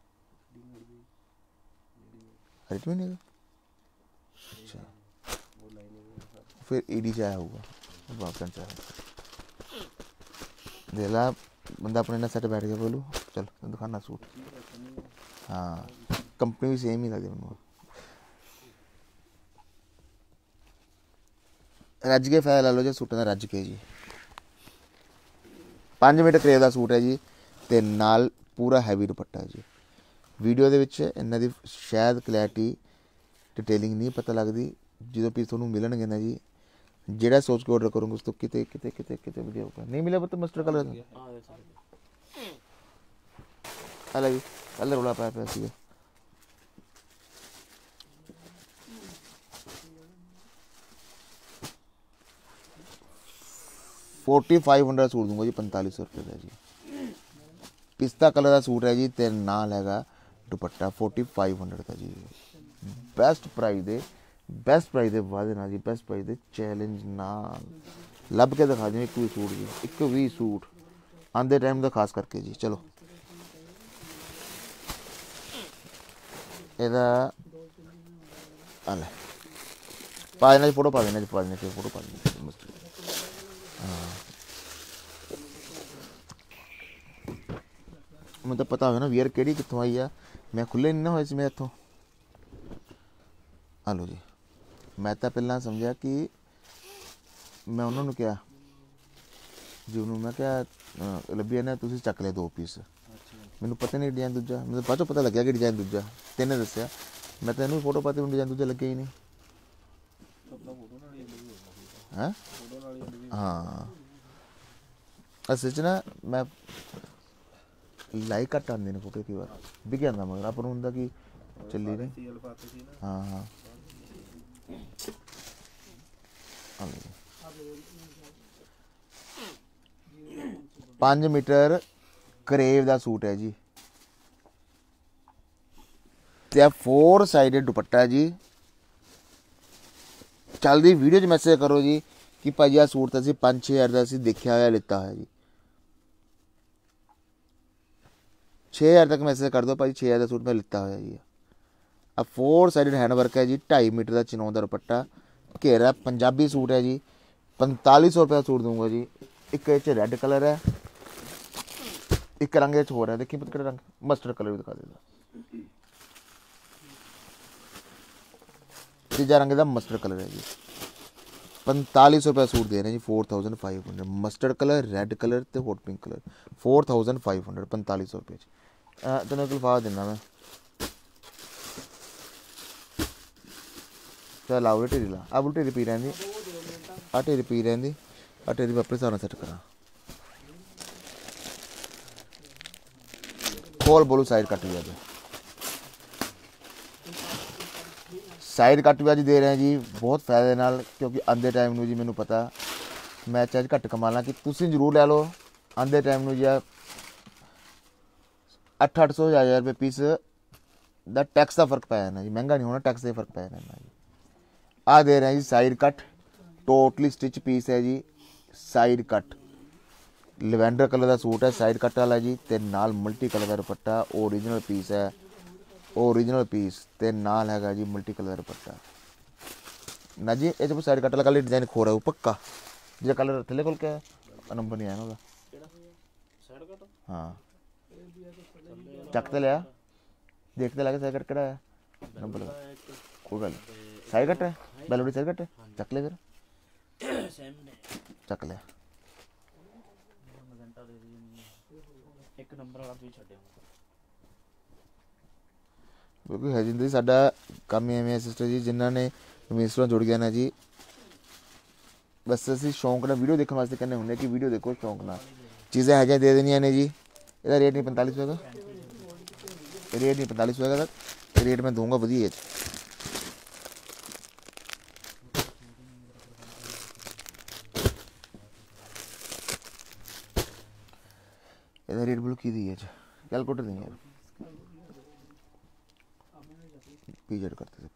S1: रेट भी नहीं है। अच्छा फिर ईडी चाया होगा, बापन चाया देला बंदा अपने ना सेट बैठ गया। बोलू चल दिखाना सूट। हाँ कंपनी भी सेम ही लगे मैनू। रज के फायदा ला लो जी सूटा का, रज के जी पाँच मीटर करेब का सूट है जी, तो नाल पूरा हैवी दुपट्टा है जी। वीडियो के विच इन्हां दी शायद क्लैरिटी डिटेलिंग नहीं पता लगती, जो पीस तुहानूं मिलणगे ना जी, जिहड़ा सोच के ऑर्डर करोगे उस तो किते किते किते किते वीडियो होगा नहीं मिला पता मस्टर्ड कलर अलग जी कलर रौला पाया पिया सीगा। फोर्टी फाइव हंड्रड सूट दूंगा जी, पैंतालीस सौ रुपये का जी। पिस्ता कलर का सूट है जी, ते नाल हैगा दुपट्टा फोर्टी फाइव हंड्रड का जी। बेस्ट प्राइस दे बेस्ट प्राइस दे वादे ना जी, बेस्ट प्राइस दे चैलेंज नाल लभ के दिखा दें एक भी सूट जी, एक भी सूट आंदे टाइम का खास करके जी। चलो ਇਹਦਾ ਆ ਲੈ ਪਾ ਦੇਣਾ ਜੀ, ਫੋਟੋ ਪਾ ਦੇਣਾ ਜੀ, ਪਾ ਦੇਣਾ ਫੋਟੋ ਪਾ ਦੇਣਾ। हाँ मैं तो पता हो ना ਵੀਅਰ ਕਿਹੜੀ ਕਿੱਥੋਂ ਆਈ ਆ, ਮੈਂ ਖੁੱਲੇ ਨਹੀਂ ਨਾ ਹੋਏ ਸੀ ਮੈਂ ਇੱਥੋਂ। ਹਲੋ ਜੀ ਮੈਂ ਤਾਂ ਪਹਿਲਾਂ ਸਮਝਿਆ ਕਿ ਮੈਂ ਉਹਨਾਂ ਨੂੰ ਕਿਹਾ ਜੀ, ਉਹਨੂੰ ਮੈਂ ਕਿਹਾ ਲੱਭੀ ਨਾ ਤੁਸੀਂ ਚੱਕ ਲਿਆ ਦੋ ਪੀਸ, ਮੈਨੂੰ ਪਤਾ ਨਹੀਂ ਡਿਜ਼ਾਈਨ ਦੂਜਾ, ਮੈਨੂੰ ਬਾਅਦ ਚੋਂ ਪਤਾ ਲੱਗਿਆ ਕਿ ਡਿਜ਼ਾਈਨ ਦੂਜਾ, ਤੈਨੇ ਦੱਸਿਆ, ਮੈਂ ਤਾਂ ਇਹਨੂੰ ਫੋਟੋ ਪਾਤੀ ਹੁਣ ਡਿਜ਼ਾਈਨ ਦੂਜਾ ਲੱਗਿਆ ਹੀ ਨਹੀਂ ਹੈ। हाँ असल च ना मैं लाइक घट्ट आते हैं फोटो, कई बार बिक जाता मगर अपन होंगे कि चली नहीं। हाँ हाँ पाँच मीटर करेब का सूट है जी, ते फोर साइडेड दुपट्टा जी। चलती वीडियो च मैसेज करो जी कि भाजी आ सूट तो असीं पाँच छे हज़ार का असीं देखिया होया लिता होया जी। छे हज़ार तक मैसेज कर दो भाजी, छे हज़ार का सूट मैं लिता होया जी। आ फोर साइडेड हैंड वर्क है जी, ढाई मीटर का चिनों का दुपट्टा, घेरा पंजाबी सूट है जी। पैंताली सौ रुपये का सूट दूंगा जी। एक इस रैड कलर है, एक रंग इस होर है, देखिए कि रंग मस्टर्ड कलर भी दिखा देगा। तीजा रंग का मस्टर्ड कलर है जी। पैंताली सौ रुपये सूट दे रहे हैं जी, four thousand five hundred. Mustard colour, red colour तो hot pink colour, four thousand five hundred, पैंताली सौ रुपये तेन एक लिफाफा देना मैं। चल आओ ढेरी ला, अब ढेरी पी रही, आ ढेरी पी रही, आ ढेरी मैं अपने हिसाब से सैट करा। खोल बोलो साइड कट भी अज, साइड कट भी अज दे रहे हैं जी बहुत फायदे नाल, क्योंकि आंदे टाइम नूं जी मैनू पता मैं चाहे घट कमा ला कि तुसीं जरूर लै लो। आंदे टाइम नूं जी अठ अठ सौ हज़ार रुपये पीस दा टैक्स का फर्क पै जाना जी, महंगा नहीं होना, टैक्स का फर्क पै जाना जी। आ दे रहे हैं जी side cut, totally stitch piece है जी। साइड कट लैवेंडर कलर का सूट है, साइड कट वाला जी, ते नाल मल्टी कलर का दुपट्टा, ओरिजिनल पीस है, ओरिजिनल पीस ते नाल हैगा जी मल्टी कलर का दुपट्टा ना जी। ये साइड कट वाला कलर डिजाइन खो रहा है पक्का, जो कलर थले खोल के नंबर नहीं आया ना, हाँ चक तो लिया, देखते लगे साइड कट है नंबर, कोई गल साइड कट है, बैलोडी साइड कट है, चक ले फिर चक लिया। क्योंकि है जिंदगी साडा काम ही एवं सिस्टर जी, जिन्होंने रमेश जुड़ गया ना जी, बस असी शौक ना वीडियो देखने वास्ते कहने होंगे कि वीडियो देखो शौक ना, चीज़ें है दे देनिया ने जी। ਇਹਦਾ रेट नहीं पैंतालीस सौ का, रेट नहीं पैंतालीस सौ का, रेट मैं दूंगा वधिया। ਇਹਦਾ रेट बोलो की दी है कैलकुलेटर नहीं है, पीजेड करते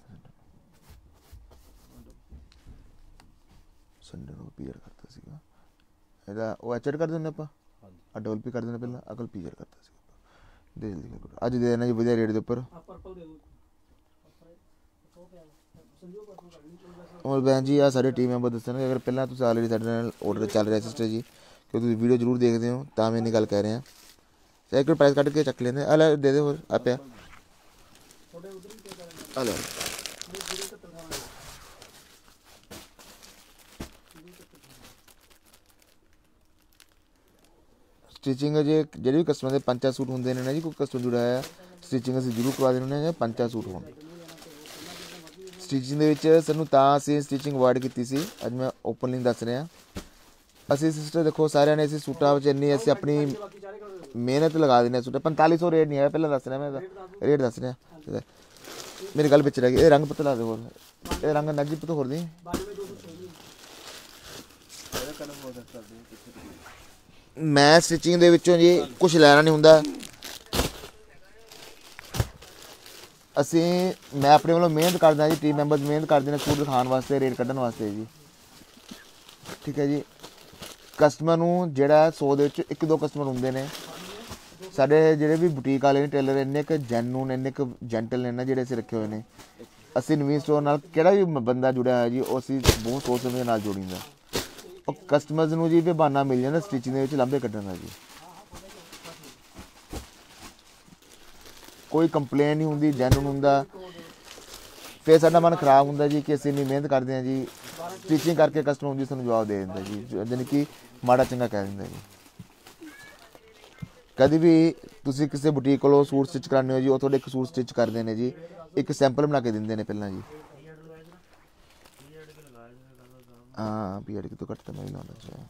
S1: संडे को पीजेड करता सीगा, ਇਹਦਾ ਉਹ ਐਚਡ ਕਰ ਦਿੰਦੇ ਆਪਾਂ, ਆ ਡਬਲ ਪੀ ਕਰ ਦਿੰਦੇ ਪਹਿਲਾਂ, ਅਕਲ ਪੀजेड ਕਰਤਾ ਸੀ ਦੇ ਜਲਦੀ कैलकुलेटर ਅੱਜ ਦੇ ਦੇਣਾ ਜੀ ਵਧੀਆ ਰੇਟ ਦੇ ਉੱਪਰ। और भैन जी आ सारे टीम मैंबर दसन, अगर पहला तुम ऑलरेडी साढ़े नाल ऑर्डर चल रहा सिस्टर जी, क्योंकि तुम वीडियो जरूर देखते हो तो मैं इन्नी गल कह रहे हैं, चाहे कोई प्राइस कट के चक लेंगे, आ लै दे दे होर आ पिया आ लै। स्टिचिंग जे जेह्ड़े भी कस्टमर के पंचा सूट होंगे ने ना जी, कोई कस्टमर जुड़ा है स्टिचिंग असीं जरूर करवा देने हैं, पंचा सूट होण स्टिचिंग दे विच सानूं तां असीं स्टिचिंग अवॉइड कीती सी, अज मैं ओपनली दस रहा। असीं सिस्टर देखो सारिਆਂ ने असीं सूटां विच इन्नी असीं अपनी मेहनत लगा देने सूट, पैंताली सौ रेट नहीं है, पहले दस रहा मैं रेट दस रहा, मेरी गल पिछ रह गई। ये रंग पता ला दे होर, ये रंग नजी पता होर दी मैं स्टिचिंग दे विचों जी कुछ लैना नहीं हुंदा, असी मैं अपने वालों मेहनत करदा जी, टीम मैंबर्स मेहनत करते हैं सूट दिखाने वास्ते, रेट कढ़न वास्ते जी, ठीक है जी। कस्टमर नूं जिहड़ा सौ दे विच एक दो कस्टमर हुंदे ने साडे जिहड़े भी बुटीक वाले ने टेलर, इन्ने क जैनून इन्ने क जेंटल ने ना जिहड़े असीं रखे हुए ने। असीं नवीं स्टोर नाल किहड़ा भी बंदा जुड़िया है जी, वो असीं बहुत सोच समझ नाल जोड़ीदा, और कस्टमर्स नूं जी भी बहाना मिल जांदा स्टिचिंग दे विच लांभे कड्ढण दा जी, कोई कंप्लेन नहीं होंदी, जैनून हुंदा। फिर साडा मन खराब हुंदा जी कि असीं इन्नी मेहनत करदे हां जी, स्टिचिंग करके कस्टमर जी सानूं जवाब दे दिंदा जी, जानी कि माड़ा चंगा कह दिंदा जी। कभी भी तुसीं किसी बुटीक कोलों सूट स्टिच कराने हो जी, वो तुहाडे एक सूट स्टिच करदे ने जी, एक सैंपल बना के दिंदे ने पहलां जी। हाँ पी एड की तो घट तो नहीं लाउंदा जी,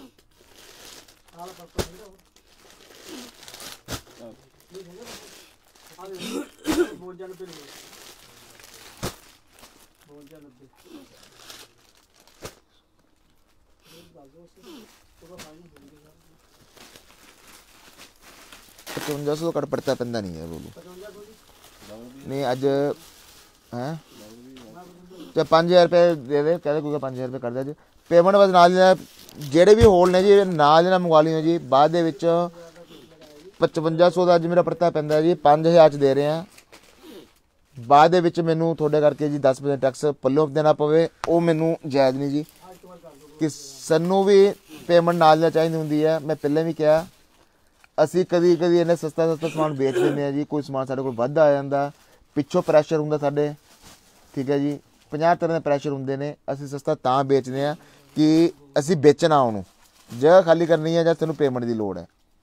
S1: पचवंजा सौ कट पड़ता पैंदा नहीं है बोलो नहीं अज है चाहे पाँच हज़ार रुपये दे दे, कह दे कोई पाँच हज़ार रुपये कर दे, पेमेंट बस नाल ਜਿਹੜੇ भी होल ने जी नाल ना मंगवा लियो जी। बाद दे विच पचवंजा सौ का अज मेरा परता पैंदा जी, पाँच हज़ार च दे रहे हैं। बाद दे विच मैनू थोड़े करके जी दस परसेंट टैक्स पल्लों देना पवे, वो मैनू जायज़ नहीं जी कि सानू भी पेमेंट नाल चाहिए होंदी है। मैं पहले भी कहा असी कदी कदी इन्ने सस्ता सस्ता समान बेच देंगे हैं जी, कोई समान साढ़े कोल वध आ जाता, पिछों प्रैशर होंदा साडे, ठीक है जी, पचास तरह के प्रैशर होंदे ने। असी सस्ता तां बेचने हैं कि असी बेचना उन्होंने जगह खाली करनी है, जां तैनूं पेमेंट की लोड़ है।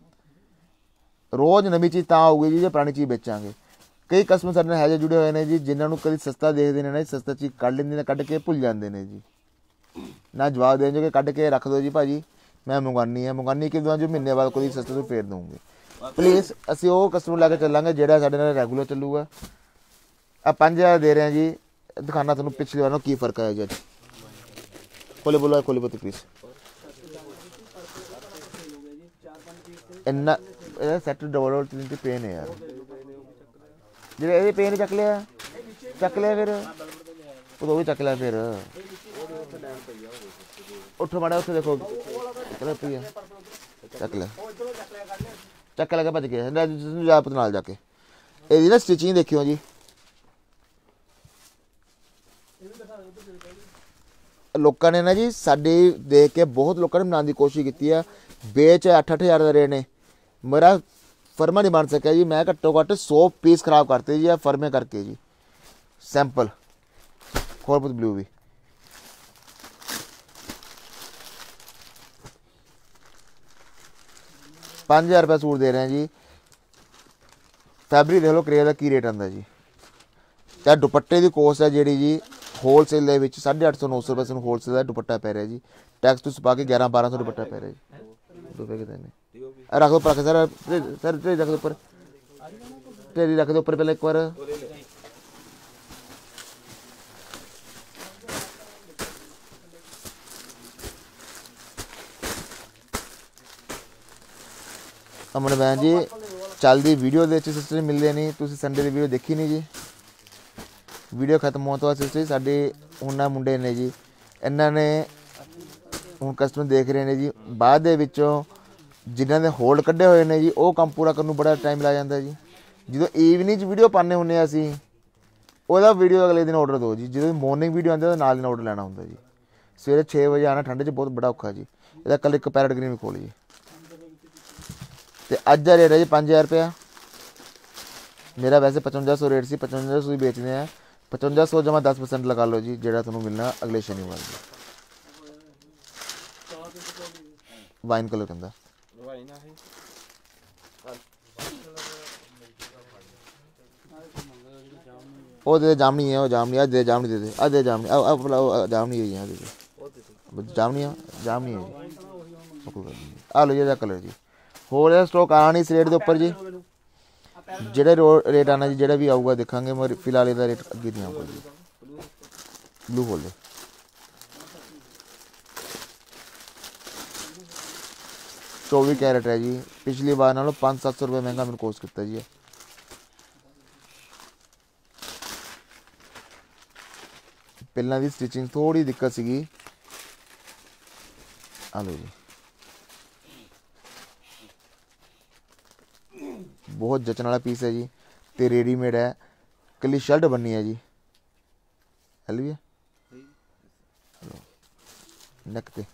S1: रोज़ नवी चीज़ तां आऊगी जी जो पुरानी चीज़ बेचांगे। कई कस्टमर साडे नाल है जे जुड़े हुए हैं जी, जिन्होंने कभी सस्ता देखते हैं ना, सस्ता चीज़ कढ़ लेंदे ने, कढ़ के भुल जाते हैं जी, ना जवाब दें जो कि कढ़ के रख दो जी भाजी मैं मंगवानी है, मंगवानी कि जो महीने बाद कोई सस्ते तो फेर दूँगी। प्लीज़ असी वो कस्टमर लैके चलांगे जो साडे नाल रैगूलर चलूगा। आ पाँच हज़ार दे रहे हैं जी, दिखाना तुहानूं पिछली बार की फर्क है जी। अज खोले बोलो, खोले बोलो प्लीज़। इन्ना सैट डबल डबल तीन की पेन है यार, जो ये पेन चक लिया चक लिया फिर वो भी चक लिया फिर उठो माड़ा उठो देखो चलो पी है चक लिया चक लगे भज गया पता नाल जाके। ये ना स्टिचिंग देखियो जी, लोगों ने ना जी साडी देख के बहुत लोगों ने बनाने की कोशिश की है। बेच अठ अठ हज़ार का रेट ने, मेरा फर्मा नहीं बन सकिया जी। मैं घट्टो घट्ट सौ पीस खराब करते जी फर्मे करके जी। सैंपल खोल पुत ब्लू भी पाँच हज़ार रुपये सूट दे रहे हैं जी। फैब्रिक देख लो करेज का की रेट आंदा जी। चाहे दुपट्टे की कोस्ट है जी जी होलसेल के साढ़े अठ सौ नौ सौ रुपये सू होलसेल का दुपट्टा पै रहा जी। टैक्स टूक्स पा के ग्यारह बारह सौ दुपट्टा पै रहा जी। रुपये कितने रख दो उपर, सर सर ढेरी रख दो उपर, ढेरी रख दो उपर पहले एक बार। अमन भैन जी चलती वीडियो के सिस्टर मिलते नहीं, तुम संडे की वीडियो देखी नहीं जी। वीडियो खत्म होने तो बाद सिस्टर जी साढ़े उन्ना मुंडे ने जी, इन्होंने हूँ कस्टमर देख रहे हैं जी। बाद दे विचों जिन्हों ने होल्ड कढ़े हुए हैं जी, वो काम पूरा करने बड़ा टाइम ला जाता जी। जो ईवनिंग वीडियो पाने होंने असी वह वीडियो अगले दिन ऑर्डर दो जी। जो मॉर्निंग वीडियो आती है नाल ऑर्डर लेना होंगे जी। सवेरे छे बजे आना ठंड च बहुत बड़ा औखा जी। यदा कल एक पैरट ग्रीन भी खोल जी। तो अज का रेट है जी पाँच हज़ार रुपया। मेरा वैसे पचवंजा सौ रेट से पचवंजा सौ ही बेचने हैं। पचवंजा सौ जमा दस परसेंट लगा लो जी, जो तुम्हें मिलना अगले शनिवार जी। वाइन कलर कहता वो दे जामनी है, वो जामनी आज दे जामनी दे दे आज दे जामनी अब जामनी है यहाँ दे जामनी जामनी है जी। आ लो जी कलर जी। होर स्टॉक आना नहीं इस रेट के उपर जी। जेड़ा रेट आना जी जेड़ा भी आऊगा देखांगे, मगर फिलहाल इसका रेट अगे नहीं आऊगा जी। ब्लू खोल दे चौबीस कैरेट है जी। पिछली बार नालों पाँच सत्त सौ रुपये महंगा मैंने कोर्स किया जी। पहला की स्टिचिंग थोड़ी दिक्कत सी। हेलो जी बहुत जचन वाला पीस है जी, तो रेडीमेड है, कली शर्ट बननी है जी। हेलो भी नक ते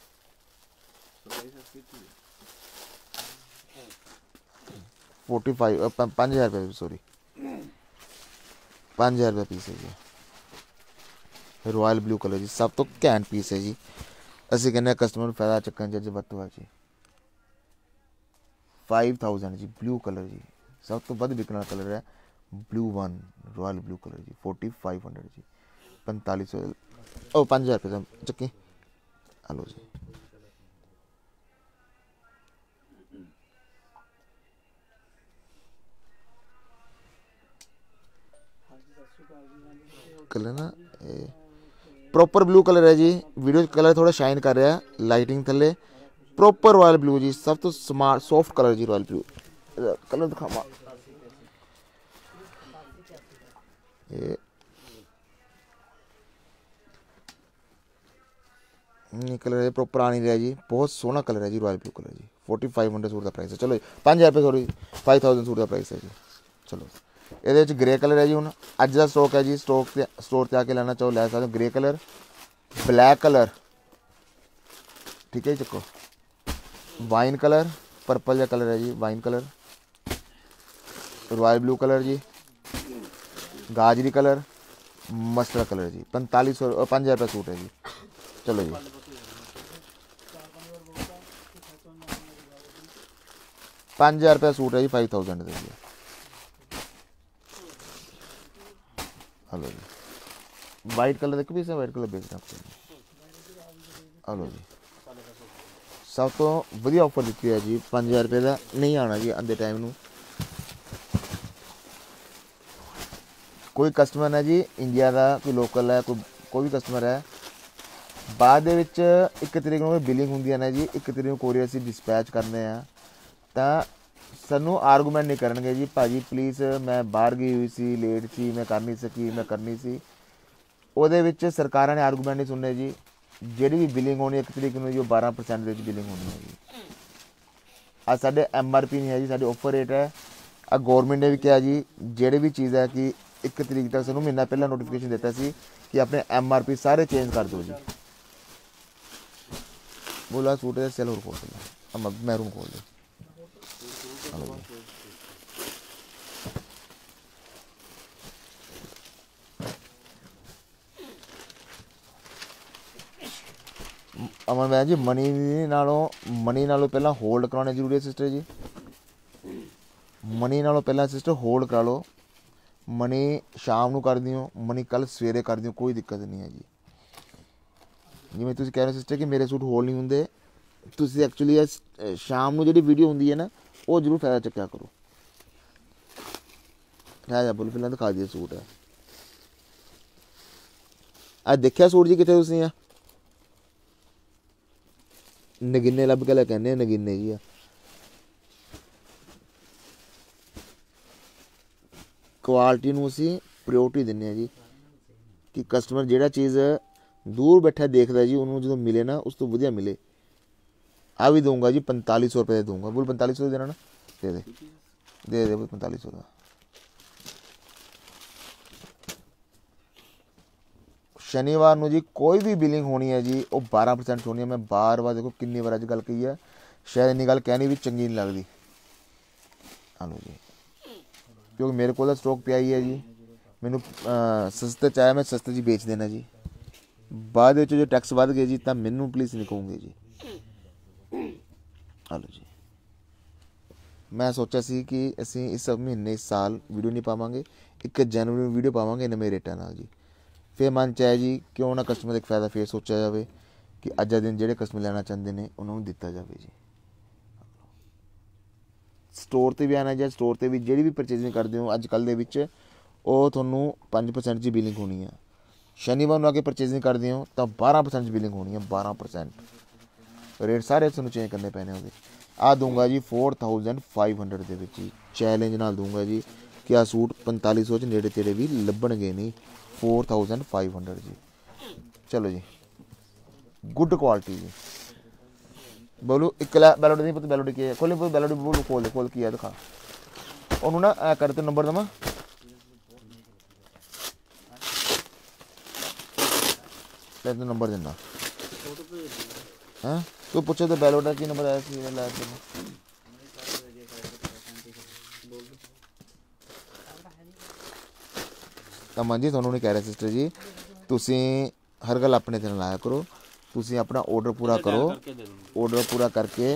S1: फोर्टी फाइव पाँच हज़ार रुपये सॉरी पाँच हज़ार रुपये पीस है जी। रॉयल ब्लू कलर जी सब तो घैंट पीस है जी। असी कहने कस्टमर फायदा चक्कन च वरतो जी। फाइव थाउजेंड जी ब्लू कलर जी सब तो वध बिकने वाला कलर है। Blue one royal blue colour जी फोर्टी फाइव हंड्रेड जी पैंताली सौ ओ पाँच हज़ार रुपये चक्की। हेलो जी कलर ना प्रॉपर ब्लू कलर है जी। वीडियो कलर थोड़ा शाइन कर रहा है, लाइटिंग थले प्रॉपर रॉयल ब्लू जी सब तो स्मार्ट सॉफ्ट कलर जी। रॉयल ब्लू कलर दिखावा ये नहीं कलर है प्रॉपर आ नहीं रहा जी, बहुत सोहना कलर है जी, रॉयल ब्लू कलर जी। फोर्टी फाइव हंड्रेड सूट का प्राइस है। चलो जी पाँच हज़ार रुपये सॉरी फाइव थाउजेंड सूट का प्राइस है जी। चलो ये ग्रे कलर है जी, हूँ अज का स्टॉक है जी, स्टॉक स्टोर से आके लेना चाहो लै सकते हो। ग्रे कलर, ब्लैक कलर, ठीक है जी, चको वाइन कलर, पर्पल जहा कलर है जी, wine colour, royal blue colour जी, गाजरी कलर, मस्टर्ड कलर जी। पैंतालीस सौ पाँच हज़ार रुपये सूट है जी। चलो जी पाँच हज़ार रुपये सूट है जी, फाइव थाउजेंड दे जी। हलो जी वाइट कलर देखो भी, वाइट कलर बेच रहा हूँ। हलो जी सब तो वधिया ऑफर दी है जी, पाँच हज़ार रुपये का नहीं आना जी आंदे टाइम नू। कोई कस्टमर है जी इंडिया का, कोई लोकल है, कोई कोई भी कस्टमर है, बाद दे विच एक तरीक नूं बिलिंग हुंदी है ना जी, एक तरीक नूं कोरियर असीं डिस्पैच करने आ, तां सानू आर्गूमेंट नहीं करनगे जी भाजी प्लीज़ मैं बाहर गई हुई सी, लेट सी, मैं कर नहीं सकी, मैं करनी सी। ਉਹਦੇ ਵਿੱਚ ਸਰਕਾਰਾਂ ਨੇ ਆਰਗੂਮੈਂਟ नहीं सुनने जी, ਜਿਹੜੀ भी बिलिंग होनी एक तरीक ਨੂੰ जो बारह परसेंट ਦੇ ਵਿੱਚ ਬਿਲਿੰਗ ਹੋਣੀ ਹੈ ਜੀ। ਆ ਸਾਡੇ ਐਮ ਆਰ ਪੀ ਨਹੀਂ ਹੈ ਜੀ, ਸਾਡੇ ਆਫਰ ਰੇਟ ਹੈ। ਆ ਗਵਰਨਮੈਂਟ ਨੇ ਵੀ ਕਿਹਾ ਜੀ ਜਿਹੜੀ ਵੀ ਚੀਜ਼ ਹੈ ਕਿ ਇੱਕ ਤਰੀਕ ਤੱਕ ਸਾਨੂੰ ਮਹੀਨਾ ਪਹਿਲਾਂ ਨੋਟੀਫਿਕੇਸ਼ਨ ਦਿੱਤਾ ਸੀ ਕਿ ਆਪਣੇ ਐਮ ਆਰ ਪੀ ਸਾਰੇ ਚੇਂਜ ਕਰ ਦਿਓ ਜੀ। बोला सूट है सेल और खोल अब मैरून खोल दे। अमन भैन जी मनी नालों मनी नालों पहला होल्ड कराने जरूरी है सिस्टर जी, मनी नालों पहला सिस्टर होल्ड करा लो। मनी शाम को कर दियो, मनी कल सवेरे कर दियो, कोई दिक्कत नहीं है जी। जिवें तुसीं कह रहे सिस्टर कि मेरे सूट होल्ड नहीं होंदे, तुसीं एक्चुअली शाम को जी वीडियो होंदी है ना वो जरूर फायदा चक्या करो। है जा बोलो फिलहाल दिखा दिए सूट है अज देखिया सूट जी कितने तुसीं आ नगीने लभ के लै कहने नगीने जी। क्वालिटी नूं असीं प्रायोरिटी दिंदे जी कि कस्टमर जिहड़ा चीज़ दूर बैठा देखदा जी उन्होंने जो मिले ना उस तो वधिया मिले। आ भी दूंगा जी पैंतालीस सौ रुपये दूंगा। बोल पैंतालीस सौ देना ना, दे दे दे दे बोल पैंतालीस सौ का। शनिवार नूं जी कोई भी बिलिंग होनी है जी वो बारह परसेंट होनी है। मैं बार बार देखो कितनी बार अज गल कही है, शायद इन्नी गल कहनी भी चंगी नहीं लगती। हाँ जी क्योंकि मेरे को स्टॉक पिया ही है जी, मैनू सस्ते चाहे मैं सस्ते जी बेच देना जी। बाद में जो टैक्स बढ़ गए जी तो मैनू प्लीज़ नहीं कहूँगे जी। हेलो जी मैं सोचा सी कि असी इस महीने इस साल वीडियो नहीं पावांगे, एक जनवरी में वीडियो पावांगे नवे रेटा नाल जी। फिर मन चाहे जी क्यों ना कस्टमर एक फायदा फिर सोचा जाए कि अज का दिन जोड़े कस्टमर लेना चाहते हैं उन्होंने दिता जाए जी। स्टोर पर भी आना जी, स्टोर पर भी जी भी परचेजिंग करते हो अजकल के थोनों पाँच परसेंट की बिलिंग होनी है। शनिवार आके परचेजिंग करते हो तो बारह परसेंट की बिलिंग होनी है। बारह परसेंट रेट सारे थोनों चेंज करने पैने होंगे। आ दूंगा जी फोर थाउजेंड फाइव हंड्रड के जी चैलेंज नाल दूंगा जी कि आ सूट पैंताली सौ च नेड़े तेड़े भी लभणगे नहीं। फोर थाउजेंड फाइव हंड्रड जी। चलो जी गुड क्वालिटी जी। बोलो एक बैलोडी नहीं पता बैलोडी की है, खोल बैलोडी बोलो खोल दे खोल की है दिखा उन्होंने ना ऐ करते नंबर दमा तो नंबर देना है तू पूछे तो बैलोडा की नंबर आया सी ला अमन जी थोनों नहीं कह रहे सिस्टर जी तुसी हर गल अपने ते लाया करो, तुसी अपना ऑर्डर पूरा करो, ऑर्डर पूरा करके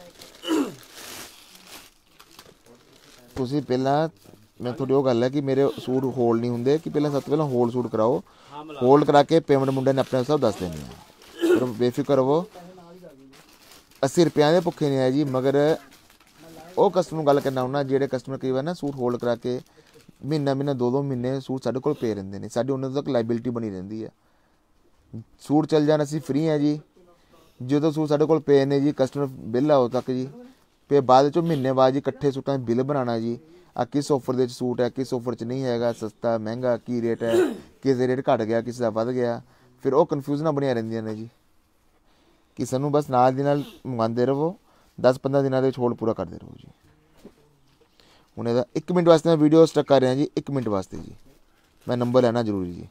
S1: तुसी पहला मैं थोड़ी वो गल है कि मेरे सूट होल्ड नहीं होंगे कि पहला सब तो पहला होल्ड सूट कराओ, होल्ड करा के पेमेंट मुंडे ने अपने सब दस देनी है। पर बेफिक्र रवो अस्सी रुपया के भुखे नहीं है जी। मगर वो कस्टमर गल करना होना जेडे कस्टमर कई बार ना सूट होल्ड करा के महीना महीना दो दो महीने सूट साढ़े को पे रहिंदे ने, साडी उन्होंने तक लाइबिलिटी बनी रहिंदी है। सूट चल जाना असीं फ्री है जी, जो सूट साढ़े को पे ने जी कस्टमर बिल आओ तक जी। फिर बाद चो महीने बाद जी कट्ठे सूटां बिल बनाना जी आ किस ऑफर दे सूट है किस ऑफर च नहीं हैगा, सस्ता महंगा की रेट है, किस रेट घट गया किस का वध गया, फिर वो कन्फ्यूजन बनिया रहिंदियां ने जी। कि सानू बस नाल दी नाल मंगाते रहो, दस पंद्रह दिनों के होल्ड पूरा करते रहो जी। हूँ यदा एक मिनट वास्ते मैं वीडियो स्टक कर रहा जी, एक मिनट वास्ते जी मैं नंबर लेना जरूरी जी।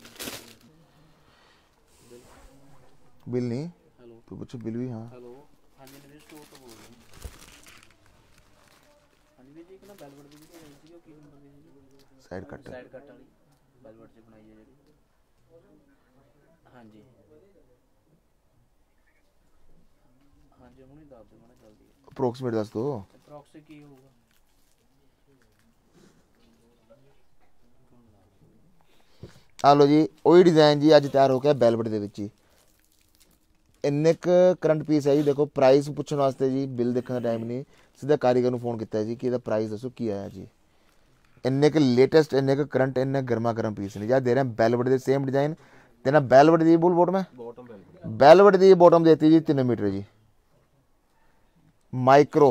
S1: बिल नहीं तो पूछो बिल भी। हाँ साइड कट
S2: साइड कट वाली वेलवेट से बनाई है जी। हाँ जी हाँ जी हुणे दस दो मैंने जल्दी
S1: अप्रोक्सीमेट दस दो
S2: अप्रॉक्स की होगा।
S1: आ लो जी वही डिज़ाइन जी अज तैयार हो गया वेलवेट दे विच जी। इन्ने क करंट पीस है जी। देखो प्राइस पुछण वास्ते जी बिल देखने का टाइम नहीं, सीधा कारीगर नूं फोन किया जी कि इहदा प्राइस दसो की आया जी। इन्ने क लेटेस्ट इन्ने क करंट इन्ने गर्मा गर्म पीस ने जी। दे रहे हैं वेलवेट दे सेम डिजाइन ते ना वेलवेट दी बुल बॉटम है, वेलवेट दी बॉटम देती जी तीन मीटर जी माइक्रो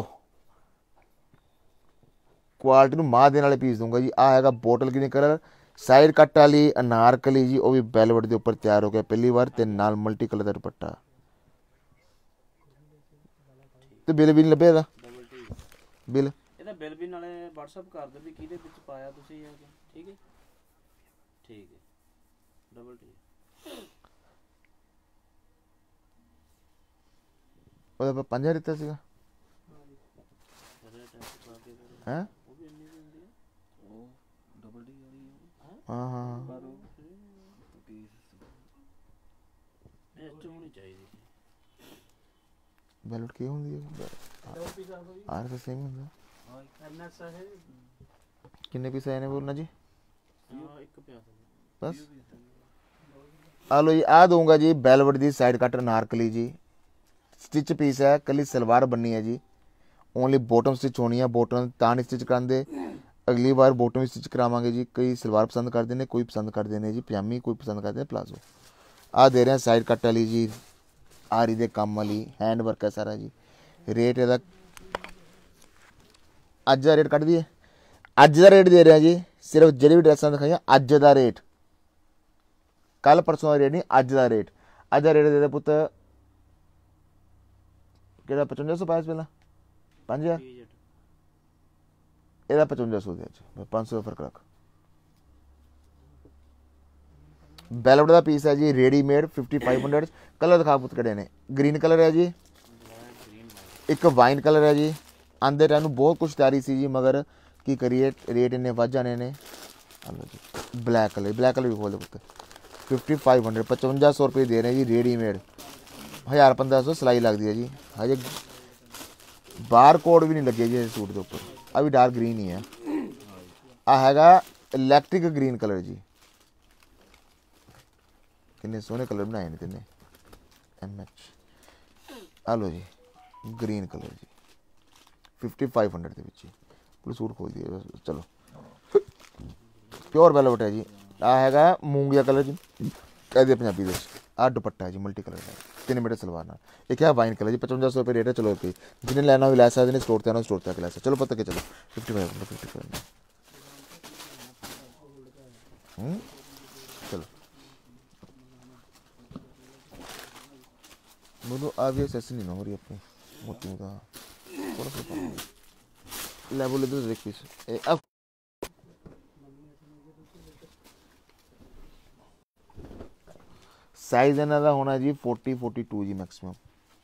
S1: क्वालिटी नूं मां देने वाले पीस दूंगा जी। आ हैगा bottle green colour side cut वाली अनारकली जी, वह भी वेलवेट के उपर तैयार हो गया पहली बार ते नाल मल्टी कलर का दुपट्टा। तो बिल भी नहीं लभे ਇਹਦਾ बिल
S2: ਇਹਦਾ ਬਿੱਲ ਵੀ ਨਾਲੇ WhatsApp ਕਰ ਦਿਓ ਵੀ ਕਿਹਦੇ ਵਿੱਚ ਪਾਇਆ ਤੁਸੀਂ ਇਹ। ਠੀਕ ਹੈ ਠੀਕ ਹੈ ਡਬਲ ਟੀ
S1: ਉਹਦਾ ਆਪਾਂ ਪੰਜ ਹਜ਼ਾਰ ਦਿੱਤਾ ਸੀਗਾ ਹੈ।
S2: ਉਹ ਵੀ ਇੰਨੀ ਹੁੰਦੀ ਹੈ ਉਹ ਡਬਲ ਟੀ ਵਾਲੀ
S1: ਹਾਂ ਹਾਂ
S2: ਪਰ ਉਹ ਪੀਸ ਇਹ ਚ ਹੋਣੀ ਚਾਹੀਦੀ
S1: वेलवेट की ਹੁੰਦੀ ਹੈ ਆਰ ਤਾਂ ਸੇਮ ਹੁੰਦਾ।
S2: ਕਰਨਾ ਚਾਹੇ
S1: ਕਿੰਨੇ ਪੀਸ ਆਏ ਨੇ ਬੋਲਣਾ जी
S2: ਹਾਂ ਇੱਕ ਪਿਆ
S1: बस आ लो जी। आ दूंगा जी वेलवेट दी साइड कट अनारकली जी स्टिच पीस है, कली सलवार बननी है जी। ओनली बॉटम स्टिच होनी है, बॉटम तां नहीं स्टिच करांदे, अगली बार बॉटम स्टिच करावांगे जी। कई सलवार पसंद करते हैं, कोई पसंद करते हैं जी पजामी, कोई पसंद करते हैं प्लाजो। आ दे रहे हैं साइड कट वाली जी आरी दे काम वाली हैंड वर्क है सारा जी। रेट ਇਹਦਾ ਅੱਜ ਦਾ ਰੇਟ ਕੱਢ ਦਈਏ, ਅੱਜ ਦਾ ਰੇਟ ਦੇ ਰਿਹਾ ਜੀ ਸਿਰਫ ਜਿਹੜੀ ਵੀ ਡਰੈਸਾਂ ਦਿਖਾਈਆਂ ਅੱਜ ਦਾ ਰੇਟ, ਕੱਲ ਪਰਸੋਂ ਦਾ ਰੇਟ ਨਹੀਂ ਅੱਜ ਦਾ ਰੇਟ। ਅੱਜ ਦਾ ਰੇਟ ਦੇ ਦੇ ਪੁੱਤ ਕਿਹੜਾ ਪਚਵੰਜਾ ਸੌ ਪਾਇਆ ਪਹਿਲਾਂ ਪੰਜ ਹਜ਼ਾਰ ਇਹਦਾ ਪਚਵੰਜਾ ਸੌ ਦੇ ਅੱਜ ਪੰਜ ਸੌ ਦਾ ਫਰਕ ਰੱਖ। वेलवेट का पीस है जी readymade fifty five hundred. Colour दिखा पुत कड़े ने ग्रीन कलर है जी, एक वाइन कलर है जी। आंदे टाइम बहुत कुछ तैयारी सी जी मगर की करिए रेट इन्ने वध जाने ने। जी ब्लैक कलर ब्लैक कलर भी खोल दे पुत फिफ्टी फाइव हंड्रेड पचवंजा सौ रुपये दे रहे हैं जी रेडीमेड। हज़ार पंद्रह सौ सिलाई लगती है जी। हजे बार कोड भी नहीं लगे जी सूट के उपर। अभी डार्क ग्रीन ही है। आ हैगा इलैक्ट्रिक ग्रीन कलर जी। किन्ने सोहने कलर बनाए ने तिन्ने एम एच। आ लो जी ग्रीन कलर जी फिफ्टी फाइव हंड्रेड के जी पूरे सूट खोल दिए। चलो प्योर वेलवेट है जी। आ हैगा मूंगिया कलर जी कहते पंजाबी दे। आ दुपट्टा है जी मल्टी कलर का तीन मीटर सलवार नाल। एक है वाइन कलर जी पचवंजा सौ रुपये रेट है। चलो रुपये जिन्हें लैना भी लै सकते हैं, स्टोर ते आना स्टोर तक लै सकते। चलो पता के चलो fifty five hundred fifty five hundred चलो बोलो आ भी सेस नहीं ना हो रही अपनी मोती का थोड़ा सा ले बोले तो देख पीस अब साइज इन्हां दा होना जी फोर्टी फोर्टी टू जी मैक्सिमम।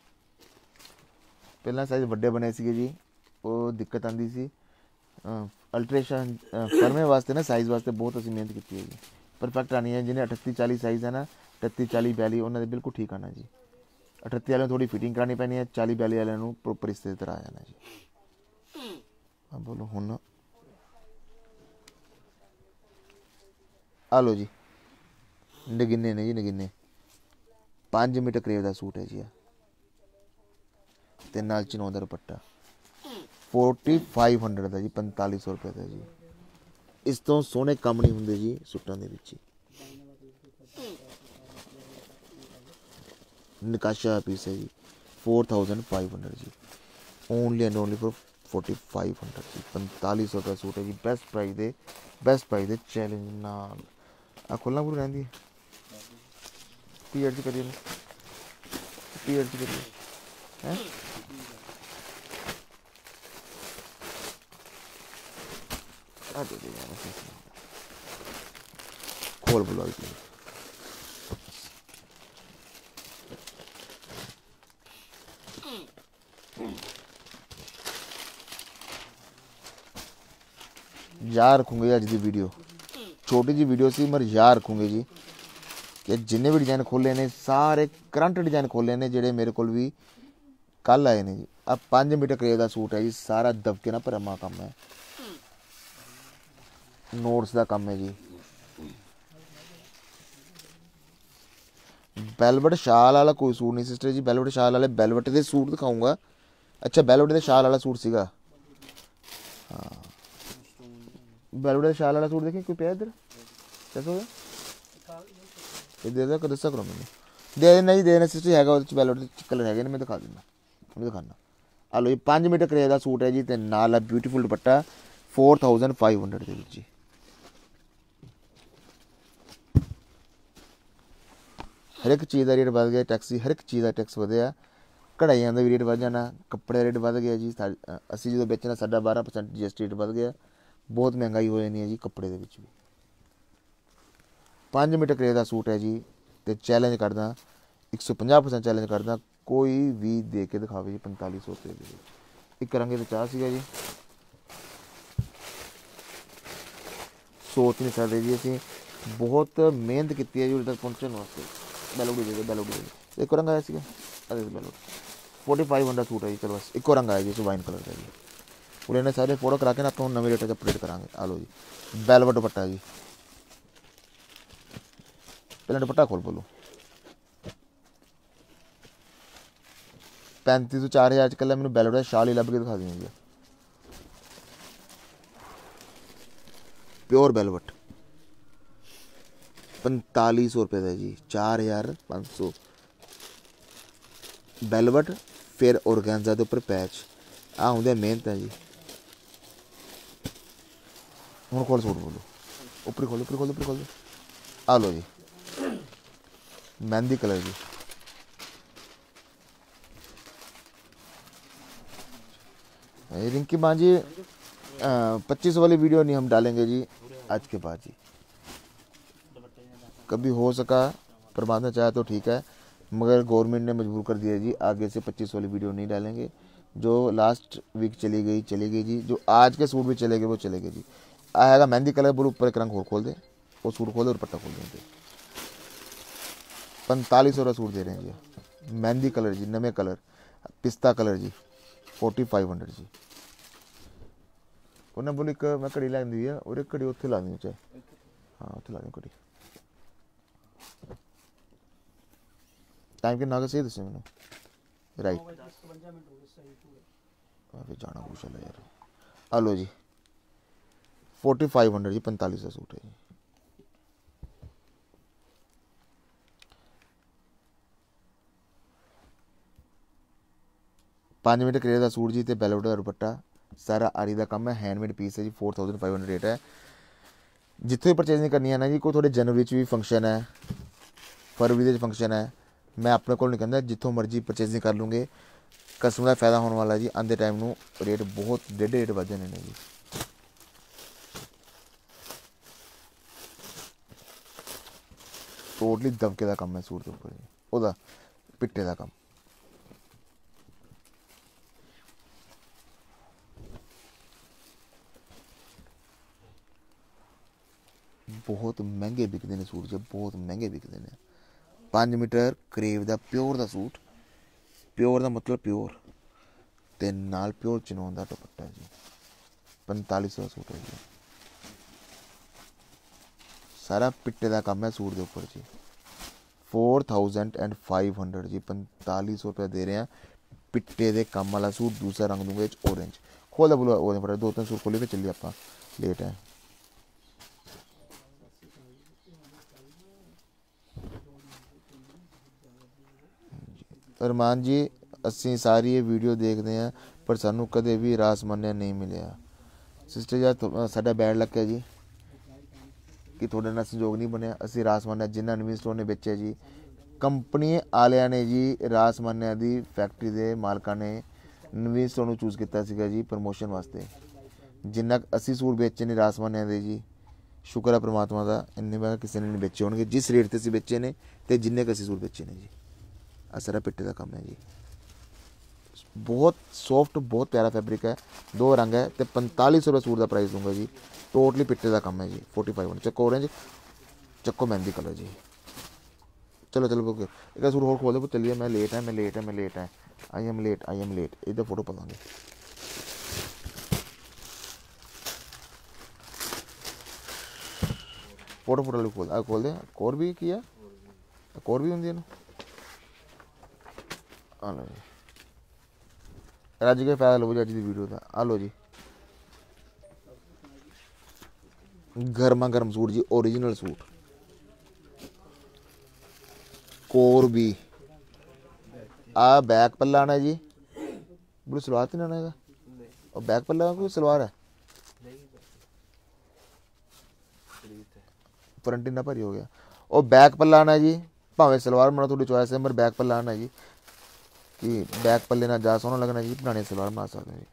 S1: पहला साइज वड्डे बने सीगे जी वो दिक्कत आती सी अल्ट्रेशन फर्मे वास्ते ना साइज वास्ते बहुत असीं मेहनत की है जी। परफेक्ट आनी है जिन्हें अठत्ती चाली साइज है ना अठत्ती चाली बयाली उन्होंने बिल्कुल ठीक आना जी। अठत्ती वाले थोड़ी फिटिंग करानी पैनी है, चाली बयाली वाले प्रॉपर इस तरह आ जाना जी। अब बोलो हुन आ लो जी नगिने ने जी नगिने पाँच मीटर करीब का सूट है जी। ते नाल चिनों दा दुपट्टा फोर्टी फाइव हंड्रेड का जी पैंताली सौ रुपये का जी। इस तो सोहने कम नहीं होंगे जी सूटां दे विच। निकाशा पीस है जी फोर थाउजेंड फाइव हंड्रेड जी only and only for forty five hundred जी। पैंतालीस सौ का सूट है जी बेस्ट प्राइस दे बेस्ट प्राइस दे चैलेंज नाल। आ खोलना पूरी रहती है पी एड करिए पी एड करिए है। खोल बोलो याद रखूंगे अज की वीडियो छोटी जी वीडियो सी मगर याद रखूंगे जी कि जिन्ने भी डिजाइन खोले ने सारे करंट डिजाइन खोले ने जेडे मेरे को भी कल आए ने जी। अब पाँच मीटर करेब का सूट है जी, सारा दबके ना भरमा काम है, नोट्स का काम है जी। बेलवेट शाल वाला कोई सूट नहीं सिस्टर जी, बेलवेट शाल वाले बेलवेट के सूट दिखाऊंगा। अच्छा बेलवेट के शाल वाला सूट सीगा, हाँ बेलवेट के शाल वाला सूट देखिए कोई पिया इधर कैसा होगा ये दे दो दसा करो मैंने दे देना जी, दे देना सिस्टर हैगा ਉਹਦੇ ਚ बेलवेट कलर हैगे ने मैं दिखा देना मैं दिखाना। आ लो ये पाँच मीटर करेब का सूट है जी ते नाल है beautiful dupatta four thousand five hundred ਦੇ ਵਿੱਚ जी। हर एक चीज़ का रेट बढ़ गया, टैक्सी हर एक चीज़ का टैक्स ਵਧਿਆ, कढ़ाइयां का भी रेट बढ़ जाना, कपड़े का रेट बढ़ गया जी। असी जो बेचना साढ़ा बारह percent G S T rate बढ़ गया, बहुत महंगाई हो जानी है जी कपड़े के भी। पाँच मीटर करेब का सूट है जी तो चैलेंज करदा एक सौ पचास परसेंट चैलेंज करदा कोई भी दे के दिखावे जी पैंतालीस सौ रुपये के एक रंगे तो चाह सीगा जी। सोच नहीं सकते जी असी बहुत मेहनत की है जी उधर तक पहुँचने वास्ते। बेलोडी दे दे बेलोडी दे एक रंग आया सीगा अरे बेलोडी फोर्टी फाइव हंड्रेड सूट है जी। चलो बस एक रंग आया जी वाइन कलर का जी। पूरे ने सारे फोटो करा के ना आपको नवे रेट से अपडेट करांगे। आ लो जी बेलवेट दुपट्टा जी, पहले दुपट्टा खोल बोलो पैंतीस सौ चार हज़ार कल मैंने बेलवेट शाल ही लभ के दिखा दी जी। प्योर बेलवेट पैंतालीस सौ रुपये का जी, चार हज़ार पाँच सौ बेलवेट फिर ऑर्गेन्जा के उपर पैच आ होंगे मेहनत है जी। हूँ खोल सूट बोलो उपर खोलो उपर खोलो उपर खोलो आ लो जी मेहंदी कलर जी। रिंकी माँ जी पच्चीस वाली वीडियो नहीं हम डालेंगे जी आज के बाद जी, कभी हो सका परमात्मा चाहे तो ठीक है, मगर गवर्नमेंट ने मजबूर कर दिया जी आगे से पच्चीस वाली वीडियो नहीं डालेंगे। जो लास्ट वीक चली गई चली गई जी, जो आज के सूट भी चले गए वो चले गए जी। आएगा मेहंदी कलर बोलो ऊपर एक रंग और खोल दे वो सूट खोल दे और पट्टा खोल देंगे। पैंतालीस सौ का सूट दे रहे हैं जी, मेहंदी कलर जी, नवे कलर पिस्ता कलर जी, फोर्टी फाइव हंड्रेड जी। उन्हें बोली एक मैं घड़ी लैंदी है और एक घड़ी उत्थे ला दी चाहे हाँ उत्थे ला दी घड़ी टाइम के नागा सही दसे मैंने राइट फिर जाना कुछ है यार। हेलो जी फोर्टी फाइव हंड्रेड जी, पैंतालीस का सूट है जी। पाँच मीटर करेब का सूट जी तो बेलवेट का दुपट्टा सारा आरी का काम है, हैंडमेड पीस है जी। Four thousand five hundred rate है। जितों भी परचेजिंग करनी है ना जी, कोई थोड़े जनवरी भी फंक्शन है फरवरी फंक्शन है, मैं अपने को नहीं कहता जितों मर्जी परचेजिंग कर लूँगे, कस्टमर का फायदा होने वाला जी। आंदे टाइम में रेट बहुत डेढ़ रेट बढ़ जाने जी। टोटली दबके का काम है सूट के उपर जी, ओदा पिट्टे का काम। बहुत महंगे बिकते हैं सूट जब बहुत महंगे बिकते हैं। पाँच मीटर करेब का प्योर का सूट, प्योर का मतलब प्योर ते नाल प्योर चिनोन का दुपट्टा जी, पैंतालीस सौ का सूट है जी। सारा पिट्टे का काम है सूट के उपर जी। Four thousand and five hundred जी, पैंतालीस सौ रुपये दे रहे हैं पिट्टे के काम वाला सूट। दूसरा रंग दूंगे ऑरेंज खोल बोलो ओरेंज पर दो तीन सूट खोले फिर चलिए आप लेट है। अरमान जी असी सारी ये वीडियो देखते हैं पर सानू कदे भी रास मन्या नहीं मिलया। सिस्टर यार साडा बैड लक है जी कि थोड़े नाल संजोग नहीं बनया। असी रास मन्या जिन्ना नवीं स्टोर ने बेचे जी ਕੰਪਨੀ ਵਾਲਿਆਂ ਨੇ ਜੀ ਰਾਸਮਾਨਿਆਂ ਦੀ ਫੈਕਟਰੀ ਦੇ ਮਾਲਕਾਂ ਨੇ ਨਵੀਂ ਸਟੋਰ ਨੂੰ ਚੂਜ਼ ਕੀਤਾ ਸੀਗਾ ਜੀ ਪ੍ਰਮੋਸ਼ਨ ਵਾਸਤੇ। ਜਿੰਨਾ ਕੁ ਅਸੀਂ ਸੂਟ ਵੇਚੇ ਨੇ ਰਾਸਮਾਨਿਆਂ ਦੇ ਜੀ, ਸ਼ੁਕਰ ਹੈ ਪ੍ਰਮਾਤਮਾ ਦਾ, ਇੰਨੇ ਮੈਂ ਕਿਸੇ ਨੇ ਨਹੀਂ ਵੇਚੇ ਹੋਣਗੇ ਜਿਸ ਰੇਟ 'ਤੇ ਅਸੀਂ ਵੇਚੇ ਨੇ ਅਤੇ ਜਿੰਨੇ ਕੁ ਅਸੀਂ ਸੂਟ ਵੇਚੇ ਨੇ ਜੀ। ਆਹ ਸਾਰਾ ਪਿੱਟੇ ਦਾ ਕੰਮ ਹੈ ਜੀ। ਬਹੁਤ ਸੌਫਟ, ਬਹੁਤ ਪਿਆਰਾ ਫੈਬਰਿਕ ਹੈ, ਦੋ ਰੰਗ ਹੈ ਅਤੇ ਪੰਤਾਲੀ ਸੌ ਰੁਪਏ ਸੂਟ ਦਾ ਪ੍ਰਾਈਸ ਦੂੰਗਾ ਜੀ। ਟੋਟਲੀ ਪਿੱਟੇ ਦਾ ਕੰਮ ਹੈ ਜੀ। फोर्टी फाइव हंड्रेड ਚੱਕੋ ऑरेंज, ਚੱਕੋ ਮਹਿੰਦੀ ਕਲਰ ਜੀ। चलो चलो बुक एक सूट होर खोल दो, चलिए मैं लेट है मैं लेट है मैं लेट है I am late I am late इधर फोटो पाएंगे। फोटो फोटो लिख खोल खोल दे कोर भी किया कोर भी होंगी ना। आ लो जी, अज के फायदा लो जी अज की वीडियो का। आ लो जी गर्मा गर्म सूट जी, ओरिजिनल सूट कोर भी। आ बैक पल्ला आना जी, बड़ी सलवार तो नहीं आना है और बैक पल्ला कोई सलवार है, फ्रंट इन्ना भारी हो गया। और बैक पल्ला आना जी, भावें सलवार बना थोड़ी चॉइस है, पर बैक पल्ला आना जी कि बैक पल्ले ना जा सोहना लगना जी, बनाने सलवार बना सकते हैं जी।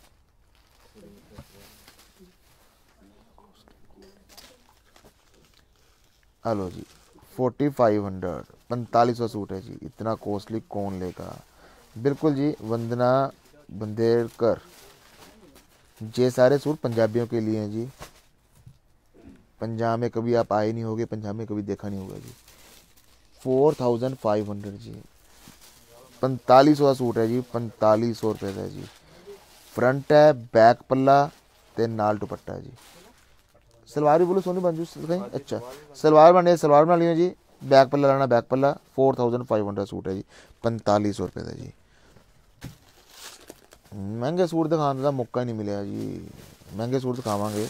S1: हेलो जी फोर्टी फाइव हंड्रेड पैंतालीस सौ सूट है जी। इतना कॉस्टली कौन लेगा। बिल्कुल जी वंदना बंदेरकर, ये सारे सूट पंजाबियों के लिए हैं जी। पंजाब में कभी आप आए नहीं होगे, पंजाब में कभी देखा नहीं होगा जी। फोर थाउजेंड फाइव हंड्रेड जी, पैंतालीस सौ का सूट है जी, पैंतालीस सौ रुपये का जी। फ्रंट है, बैक पल्ला ते नाल दुपट्टा है जी। सलवार भी बोलो सोनी बंजू कहीं। अच्छा सलवार बने सलवार बना लियो जी, बैक पल्ला लाना बैक पल्ला। Four thousand five hundred suit है जी, पैंतालीस सौ रुपये का जी। महंगे सूट दिखाने का मौका ही नहीं मिला जी, महंगे सूट दिखावांगे।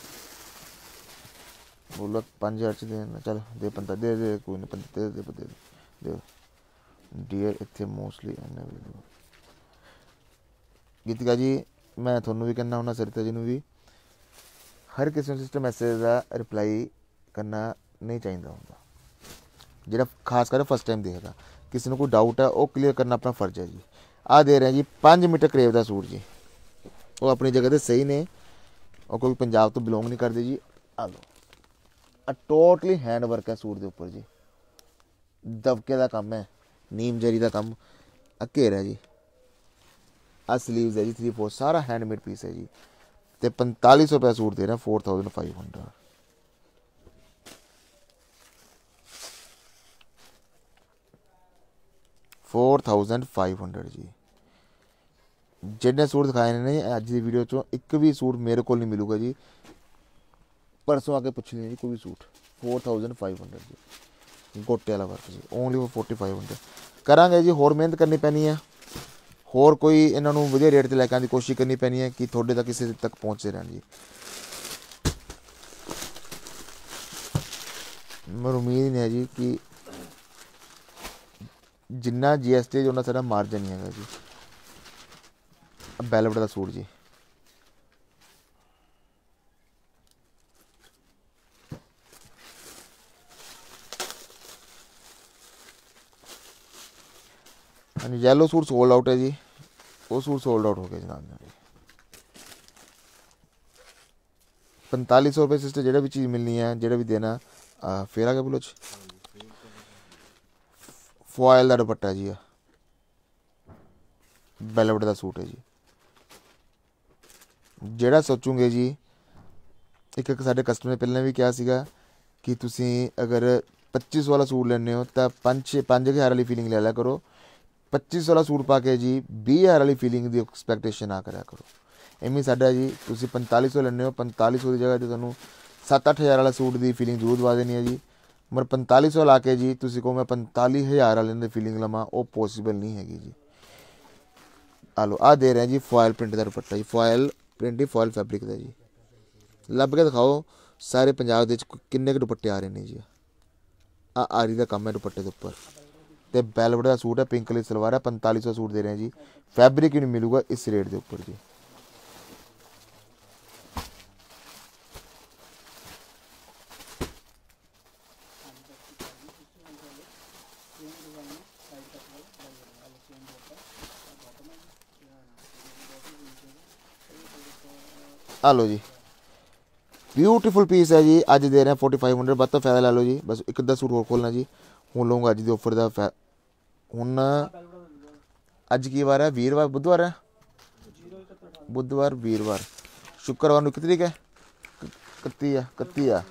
S1: बोलो पाँच हज़ार च देना, चल दे पंता दे दे कोई नहीं दे दे दे दे डियर इतने मोस्टली गीतिका जी। मैं थोनू भी कहना होना सरिता जी ने भी, हर किसी सिस्टम मैसेज का रिप्लाई करना नहीं चाहिए होंगे। जो खास कर फर्स्ट टाइम देखता, किसी को कोई डाउट है वो क्लीयर करना अपना फर्ज है जी। आ दे रहे हैं जी पाँच मीटर करेब का सूट जी, वो अपनी जगह तो सही ने और कोई पंजाब तो बिलोंग नहीं करते जी। आ लो आ टोटली हैंड वर्क है सूट के उपर जी, दबके का काम है, नीम जरी का काम। आ घेर है जी, आ स्लीव्स है जी, थ्री फोर सारा हैंडमेड पीस है जी। तो पैंतालीस सौ रुपये सूट दे रहे हैं, four thousand five hundred. Four thousand five hundred जी। जिन्हें सूट दिखाए ने अज की वीडियो चो एक भी सूट मेरे को नहीं मिलूगा जी, परसों आके पूछ लिया जी कोई भी suit. Four thousand five hundred जी, गोटे वाला वर्क जी, only for forty five hundred. करांगे जी, होर मेहनत करनी पैनी है, होर कोई इन्हों वधिया रेट से लैके आने की कोशिश करनी पैनी है कि थोड़े तक किसी तक पहुँचते रहन जी। मेरी उम्मीद नहीं है जी कि जिन्ना जी एस टी जो सारा मार्जन नहीं है जी। बैलवेट का सूट जी, हाँ जी येलो सूट सोल्ड आउट है जी, वो सूट सोल्ड आउट हो गया जनाब जी। पैंतालीस सौ रुपये सिस्टर जो भी चीज़ मिलनी है, जो भी देना आ, फिर आगे बोलो जी। फॉयल का दुपट्टा जी, वेलवेट का सूट है जी। ਜਿਹੜਾ सोचूंगे जी, एक एक साढ़े कस्टमर ने पहले भी कहा सीगा कि तुसी अगर पच्चीस वाला सूट लेने हो तो पाँच छे पाँच हज़ार वाली फीलिंग ले लिया करो। पच्चीस वाला सूट पा के जी बीस हज़ार वाली फीलिंग की एक्सपैक्टेशन ना करा करो। इवें साडा जी तुसी पैंतालीस सौ लेने हो, पैंतालीस सौ की जगह तो तुहानू सत्त अठ हज़ार वाला सूट की फीलिंग जरूर दवा देनी है जी। मगर पैंताली सौ ला के जी तुसी कहो मैं पैंताली हज़ार वाले की फीलिंग लवां, वो पॉसीबल नहीं हैगी जी। आ लो आ दे रहे हैं जी फॉयल प्रिंट का दुपट्टा जी, फॉयल प्रिंट फॉयल फैब्रिक का जी। लभ के दिखाओ सारे पंजाब के किन्ने के दुपट्टे आ रहे हैं जी। आ आरी का काम है दुपट्टे के उपर, तो वेलवेट का सूट है, पिंक कलर सलवार है, पैंतालीस सौ सूट दे रहे हैं जी। फैब्रिक ही नहीं मिलूगा इस रेट के उपर जी। आ लो जी ब्यूटीफुल पीस है जी, अज दे रहे हैं फोर्टी फाइव हंड्रेड। बद तो फायदा लै लो जी, बस एक अद्धा सूट होर खोलना जी। हूँ लूँगा अज की ऑफर का फै हूँ अज की वार है, वीरवार बुधवार है, बुधवार वीरवार शुक्रवार नूं इक्की तरीक है, इकत्ती है इकत्ती है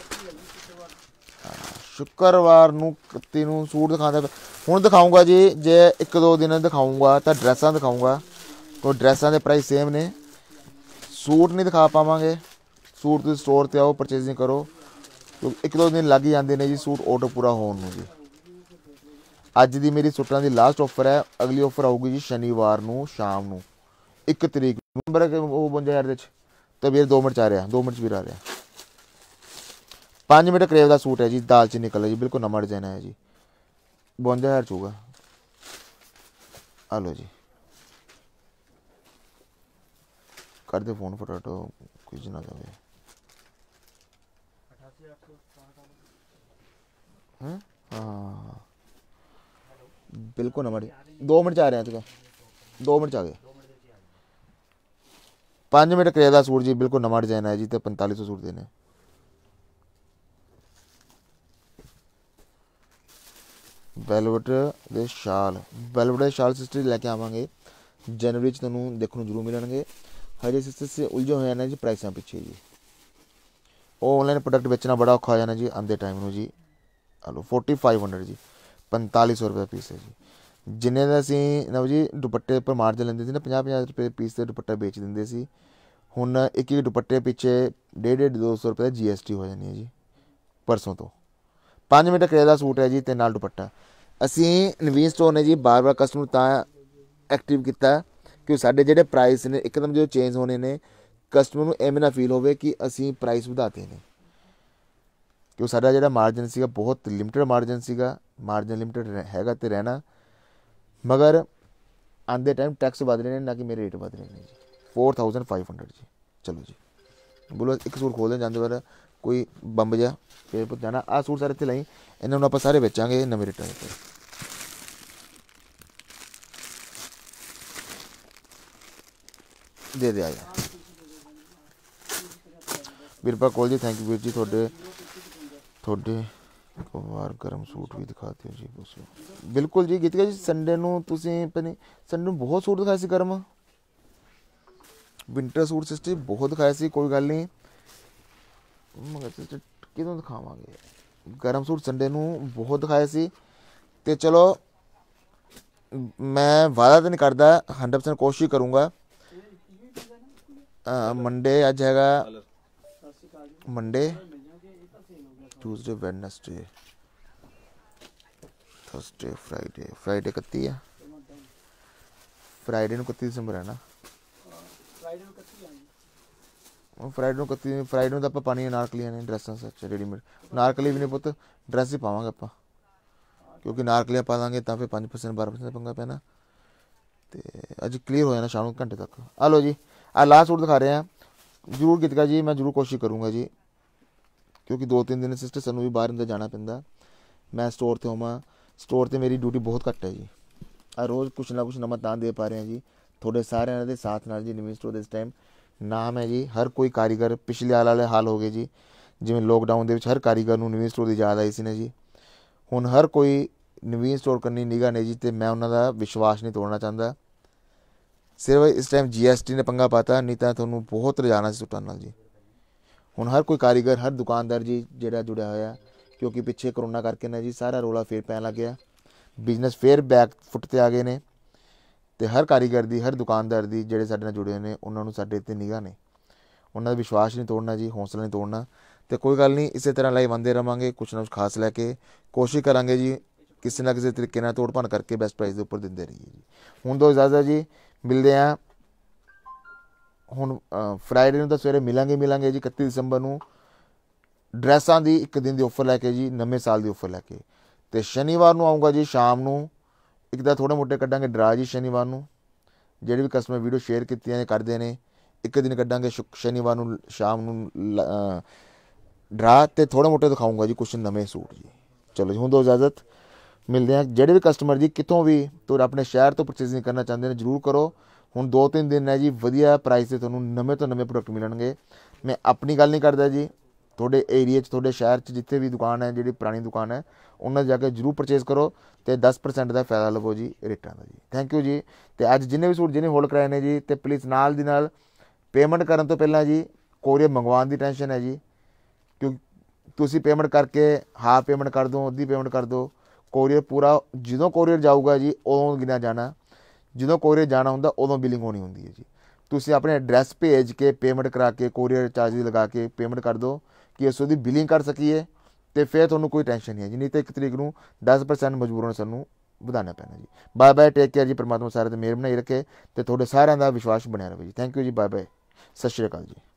S1: शुक्रवार नूं इकत्ती नूं सूट दिखाता हूँ दिखाऊँगा जी। जे एक दो दिन दिखाऊँगा तो ड्रैसां दिखाऊँगा, तो ड्रैसां के प्राइस सेम ने, सूट नहीं दिखा पावांगे। सूट तुसीं स्टोर ते आओ, परचेजिंग करो, तो एक दो दिन लग ही जाते हैं जी सूट ऑर्डर पूरा होने नूं जी। अज दी मेरी सूटां दी लास्ट ऑफर है, अगली ऑफर आऊगी जी शनिवार नूं शाम नूं एक तरीक नंबर है वो बवंजा हज़ार तो वीर दो मिनट आ रहा, दो मिनट वीर आ रहा। पाँच मीटर करेब का सूट है जी, दाल चीनी कलर जी, बिल्कुल नवा डिजाइन है जी, बवंजा हज़ार चूगा। आ लो जी कर दे फोन फटाफट, कुछ ना जाए। हाँ बिल्कुल नवा, दो मिनट आ रहे हैं, दो मिनट आ गए। पाँच मीटर करेब का सूट जी, बिल्कुल नवा डिजाइन है जी, तो पैंतालीस सौ सूट देने। वैलवेट दे शाल, वैलवेट दे शाल सिस्टर लैके आवांगे जनवरी च, तुहानूं देखने नूं जरूर मिलणगे। हजे सिस्टर से उलझे हुए हैं जी प्राइसां पिछे जी, ऑनलाइन प्रोडक्ट बेचना बड़ा औखा हो जाना जी आंदे टाइम नूं जी। हलो फोर्टी फाइव हंड्रेड जी, पैंताली सौ रुपये पीस है जी। जिन्ने का असीं नव जी दुपट्टे पर मार्जिन लेंदे सी ना, पचास पचास रुपये पीस से दुपट्टा बेच दिंदे सी, हुण एक एक दुपट्टे पिछे डेढ़ डेढ़ दो सौ रुपये जी एस टी हो जानी है जी परसों तो। पाँच मीटर करेब का सूट है जी, ते नाल दुपट्टा। असीं नवीन स्टोर ने जी बार बार कस्टमर तां एक्टिव किया कि साढ़े जिहड़े प्राइस ने एकदम जो चेंज होने ने, कस्टमर नूं इवें ना फील होवे कि असीं प्राइस वधाते हैं, क्यों साडा जिहड़ा मार्जिन सीगा बहुत लिमिटेड मार्जिन सीगा, मार्जिन लिमिटेड हैगा ते रहना, मगर आंदे टाइम टैक्स वध रहे हैं ना कि मेरे रेट वध रहे हैं जी। फोर थाउजेंड फाइव हंड्रेड जी। चलो जी बोलो एक सूट खोल दें जाते बार कोई बंब जा फिर पुत जाना। आ सूट सारे इत्थे लाई, इन्हां नूं आपां सारे बेचांगे नवें रेटां ते। दे दे आया बिरपा कोल जी, थैंक यू वीर जी, थोड़े थोड़े वार गर्म सूट भी दिखाते हो जी। बस बिल्कुल जी गीतिका जी, संडे नूं तुसीं पता संडे नूं बहुत सूट दिखाए सी गर्म, विंटर सूट सिस्टर बहुत दिखाए सी, कोई गल नहीं मगर सिस्टर किदों दिखावांगे, गर्म सूट संडे नूं बहुत दिखाए सी। ते चलो मैं वादा तो नहीं करता, हंड्रेड परसेंट कोशिश करूँगा। मंडे अज हैगा Monday Tuesday Wednesday Thursday Friday, Friday इकत्ती है, फ्राइडे नूं इकत्ती दिसंबर है ना, फ्राइडे नूं इकत्ती फ्राइडे नूं तो आपां पानी नारकलियां ने ड्रैसां सच रेडीमेड, नारकली भी नहीं पुत ड्रैस ही पावांगे आपां, क्योंकि नारकलियां पा लांगे तो फिर पाँच परसेंट बारह परसेंट पंगा पैना। तो अज क्लीयर हो जाना शाम घंटे तक। आ लो जी आ लास्ट सूट दिखा रहे हैं, जरूर गीतिका जी मैं जरूर कोशिश करूँगा जी, क्योंकि दो तीन दिन सिस्टर सानू भी बाहर अंदर जाना पैंदा, मैं स्टोर ते होवां, स्टोर ते मेरी ड्यूटी बहुत घट है जी। आ रोज़ कुछ ना कुछ नवां तां दे पा रहे हैं जी थोड़े सारे दे साथ नाल जी। नवीन स्टोर इस टाइम नाम है जी, हर कोई कारीगर पिछले हाल वाले हाल हो गए जी, जिवें लॉकडाउन दे विच हर कारीगर नूं नवीन स्टोर की याद आई सी ने जी। हुण हर कोई नवीन स्टोर करनी निगाह ने जी, तो मैं उन्हां दा विश्वास नहीं तोड़ना चाहता। सिर्फ इस टाइम जी एस टी ने पंगा पाता, नहीं तो तुहानूं बहुत रजाना सी सूटां नाल जी। हुण हर कोई कारीगर हर दुकानदार जी जिहड़ा जुड़िया होया, क्योंकि पिछे करोना करके ना जी सारा रौला फिर पैन लग गया, बिजनेस फिर बैक फुट ते आ गए ने, तो हर कारीगर दी हर दुकानदार दी जिहड़े साडे नाल जुड़े ने उन्होंने साडे ते निगाह ने, उन्होंने विश्वास नहीं तोड़ना जी, हौसला नहीं तोड़ना। तो कोई गल नहीं, इस तरह लाइव आते रहांगे, कुछ ना कुछ खास लैके कोशिश करांगे जी, किसी ना किसी तरीके नाल तोड़ भन करके बेस्ट प्राइस के उपर दिंदे रहिए जी। हुण दो इजाजत जी, मिलते हैं हुण फ्राइडे नूं तां सवेरे मिलांगे मिलांगे जी इकत्ती दिसंबर नूं ड्रैसां दी एक दिन की ऑफर लैके जी, नवें साल की ऑफर लैके। तो शनिवार नूं आऊँगा जी शाम नूं, एक तां थोड़े मोटे कड्डांगे ड्रा जी शनिवार नूं, ਜਿਹੜੇ भी कस्टमर वीडियो शेयर कीतियां ने करते हैं, एक दिन कड्डांगे शनिवार नूं शाम नूं ड्रा, ते थोड़े मोटे दिखाऊंगा जी कुछ नवे सूट जी। चलो जी हुण दो इजाजत, मिलते हैं। ਜਿਹੜੇ भी कस्टमर जी कितों भी तो अपने शहर तो परचेजिंग करना चाहते हैं जरूर करो। ਹੁਣ ਦੋ ਤਿੰਨ ਦਿਨ ਹੈ ਜੀ, ਵਧੀਆ ਪ੍ਰਾਈਸ ਤੇ ਤੁਹਾਨੂੰ ਨਵੇਂ ਤੋਂ ਨਵੇਂ ਪ੍ਰੋਡਕਟ ਮਿਲਣਗੇ। ਮੈਂ ਆਪਣੀ ਗੱਲ ਨਹੀਂ ਕਰਦਾ ਜੀ, ਤੁਹਾਡੇ ਏਰੀਏ 'ਚ, ਤੁਹਾਡੇ ਸ਼ਹਿਰ 'ਚ ਜਿੱਥੇ ਵੀ ਦੁਕਾਨ ਹੈ, ਜਿਹੜੀ ਪੁਰਾਣੀ ਦੁਕਾਨ ਹੈ, ਉਹਨਾਂ 'ਚ ਜਾ ਕੇ ਜ਼ਰੂਰ ਪਰਚੇਸ ਕਰੋ ਤੇ ਦਸ ਪਰਸੈਂਟ ਦਾ ਫਾਇਦਾ ਲਵੋ ਜੀ ਰੇਟਾਂ ਦਾ ਜੀ। ਥੈਂਕ ਯੂ ਜੀ। ਤੇ ਅੱਜ ਜਿੰਨੇ ਵੀ ਸੂਟ ਜਿਹਨੇ ਹੋਲਡ ਕਰਾਏ ਨੇ ਜੀ, ਤੇ ਪਲੀਜ਼ ਨਾਲ ਦੀ ਨਾਲ ਪੇਮੈਂਟ ਕਰਨ ਤੋਂ ਪਹਿਲਾਂ ਜੀ ਕੋਰੀਅਰ ਮੰਗਵਾਉਣ ਦੀ ਟੈਨਸ਼ਨ ਹੈ ਜੀ, ਕਿਉਂਕਿ ਤੁਸੀਂ ਪੇਮੈਂਟ ਕਰਕੇ ਹਾਫ ਪੇਮੈਂਟ ਕਰ ਦਿਓ, ਅੱਧੀ ਪੇਮੈਂਟ ਕਰ ਦਿਓ, ਕੋਰੀਅਰ ਪੂਰਾ ਜਦੋਂ ਕੋਰੀਅਰ ਜਾਊਗਾ ਜੀ ਉਦੋਂ ਗਿਣਿਆ ਜਾਣਾ, ਜਦੋਂ ਕੋਰੀਅਰ ਜਾਣਾ ਹੁੰਦਾ ਉਦੋਂ ਬਿਲਿੰਗ ਹੋਣੀ ਹੁੰਦੀ ਹੈ ਜੀ। ਤੁਸੀਂ ਆਪਣੇ ਐਡਰੈਸ ਭੇਜ ਕੇ ਪੇਮੈਂਟ ਕਰਾ ਕੇ ਕੋਰੀਅਰ ਚਾਰਜਿਸ ਲਗਾ ਕੇ ਪੇਮੈਂਟ ਕਰ ਦਿਓ ਕਿ ਅਸੀਂ ਉਹਦੀ ਬਿਲਿੰਗ ਕਰ ਸਕੀਏ, ਤੇ ਫਿਰ ਤੁਹਾਨੂੰ ਕੋਈ ਟੈਨਸ਼ਨ ਨਹੀਂ ਹੈ ਜੀ। ਨਹੀਂ ਤਾਂ ਇੱਕ ਤਰੀਕ ਨੂੰ ਦਸ ਪਰਸੈਂਟ ਮਜਬੂਰਨ ਸਾਨੂੰ ਵਧਾਉਣਾ ਪੈਣਾ ਜੀ। ਬਾਏ ਬਾਏ, ਟੇਕ ਕੇਅਰ ਜੀ। ਪਰਮਾਤਮਾ ਸਾਰਿਆਂ ਤੇ ਮਿਹਰ ਬਣਾਈ ਰੱਖੇ ਤੇ ਤੁਹਾਡੇ ਸਾਰਿਆਂ ਦਾ ਵਿਸ਼ਵਾਸ ਬਣਿਆ ਰਹੇ ਜੀ। ਥੈਂਕ ਯੂ ਜੀ, ਬਾਏ ਬਾਏ, ਸਤਿ ਸ਼੍ਰੀ ਅਕਾਲ ਜੀ।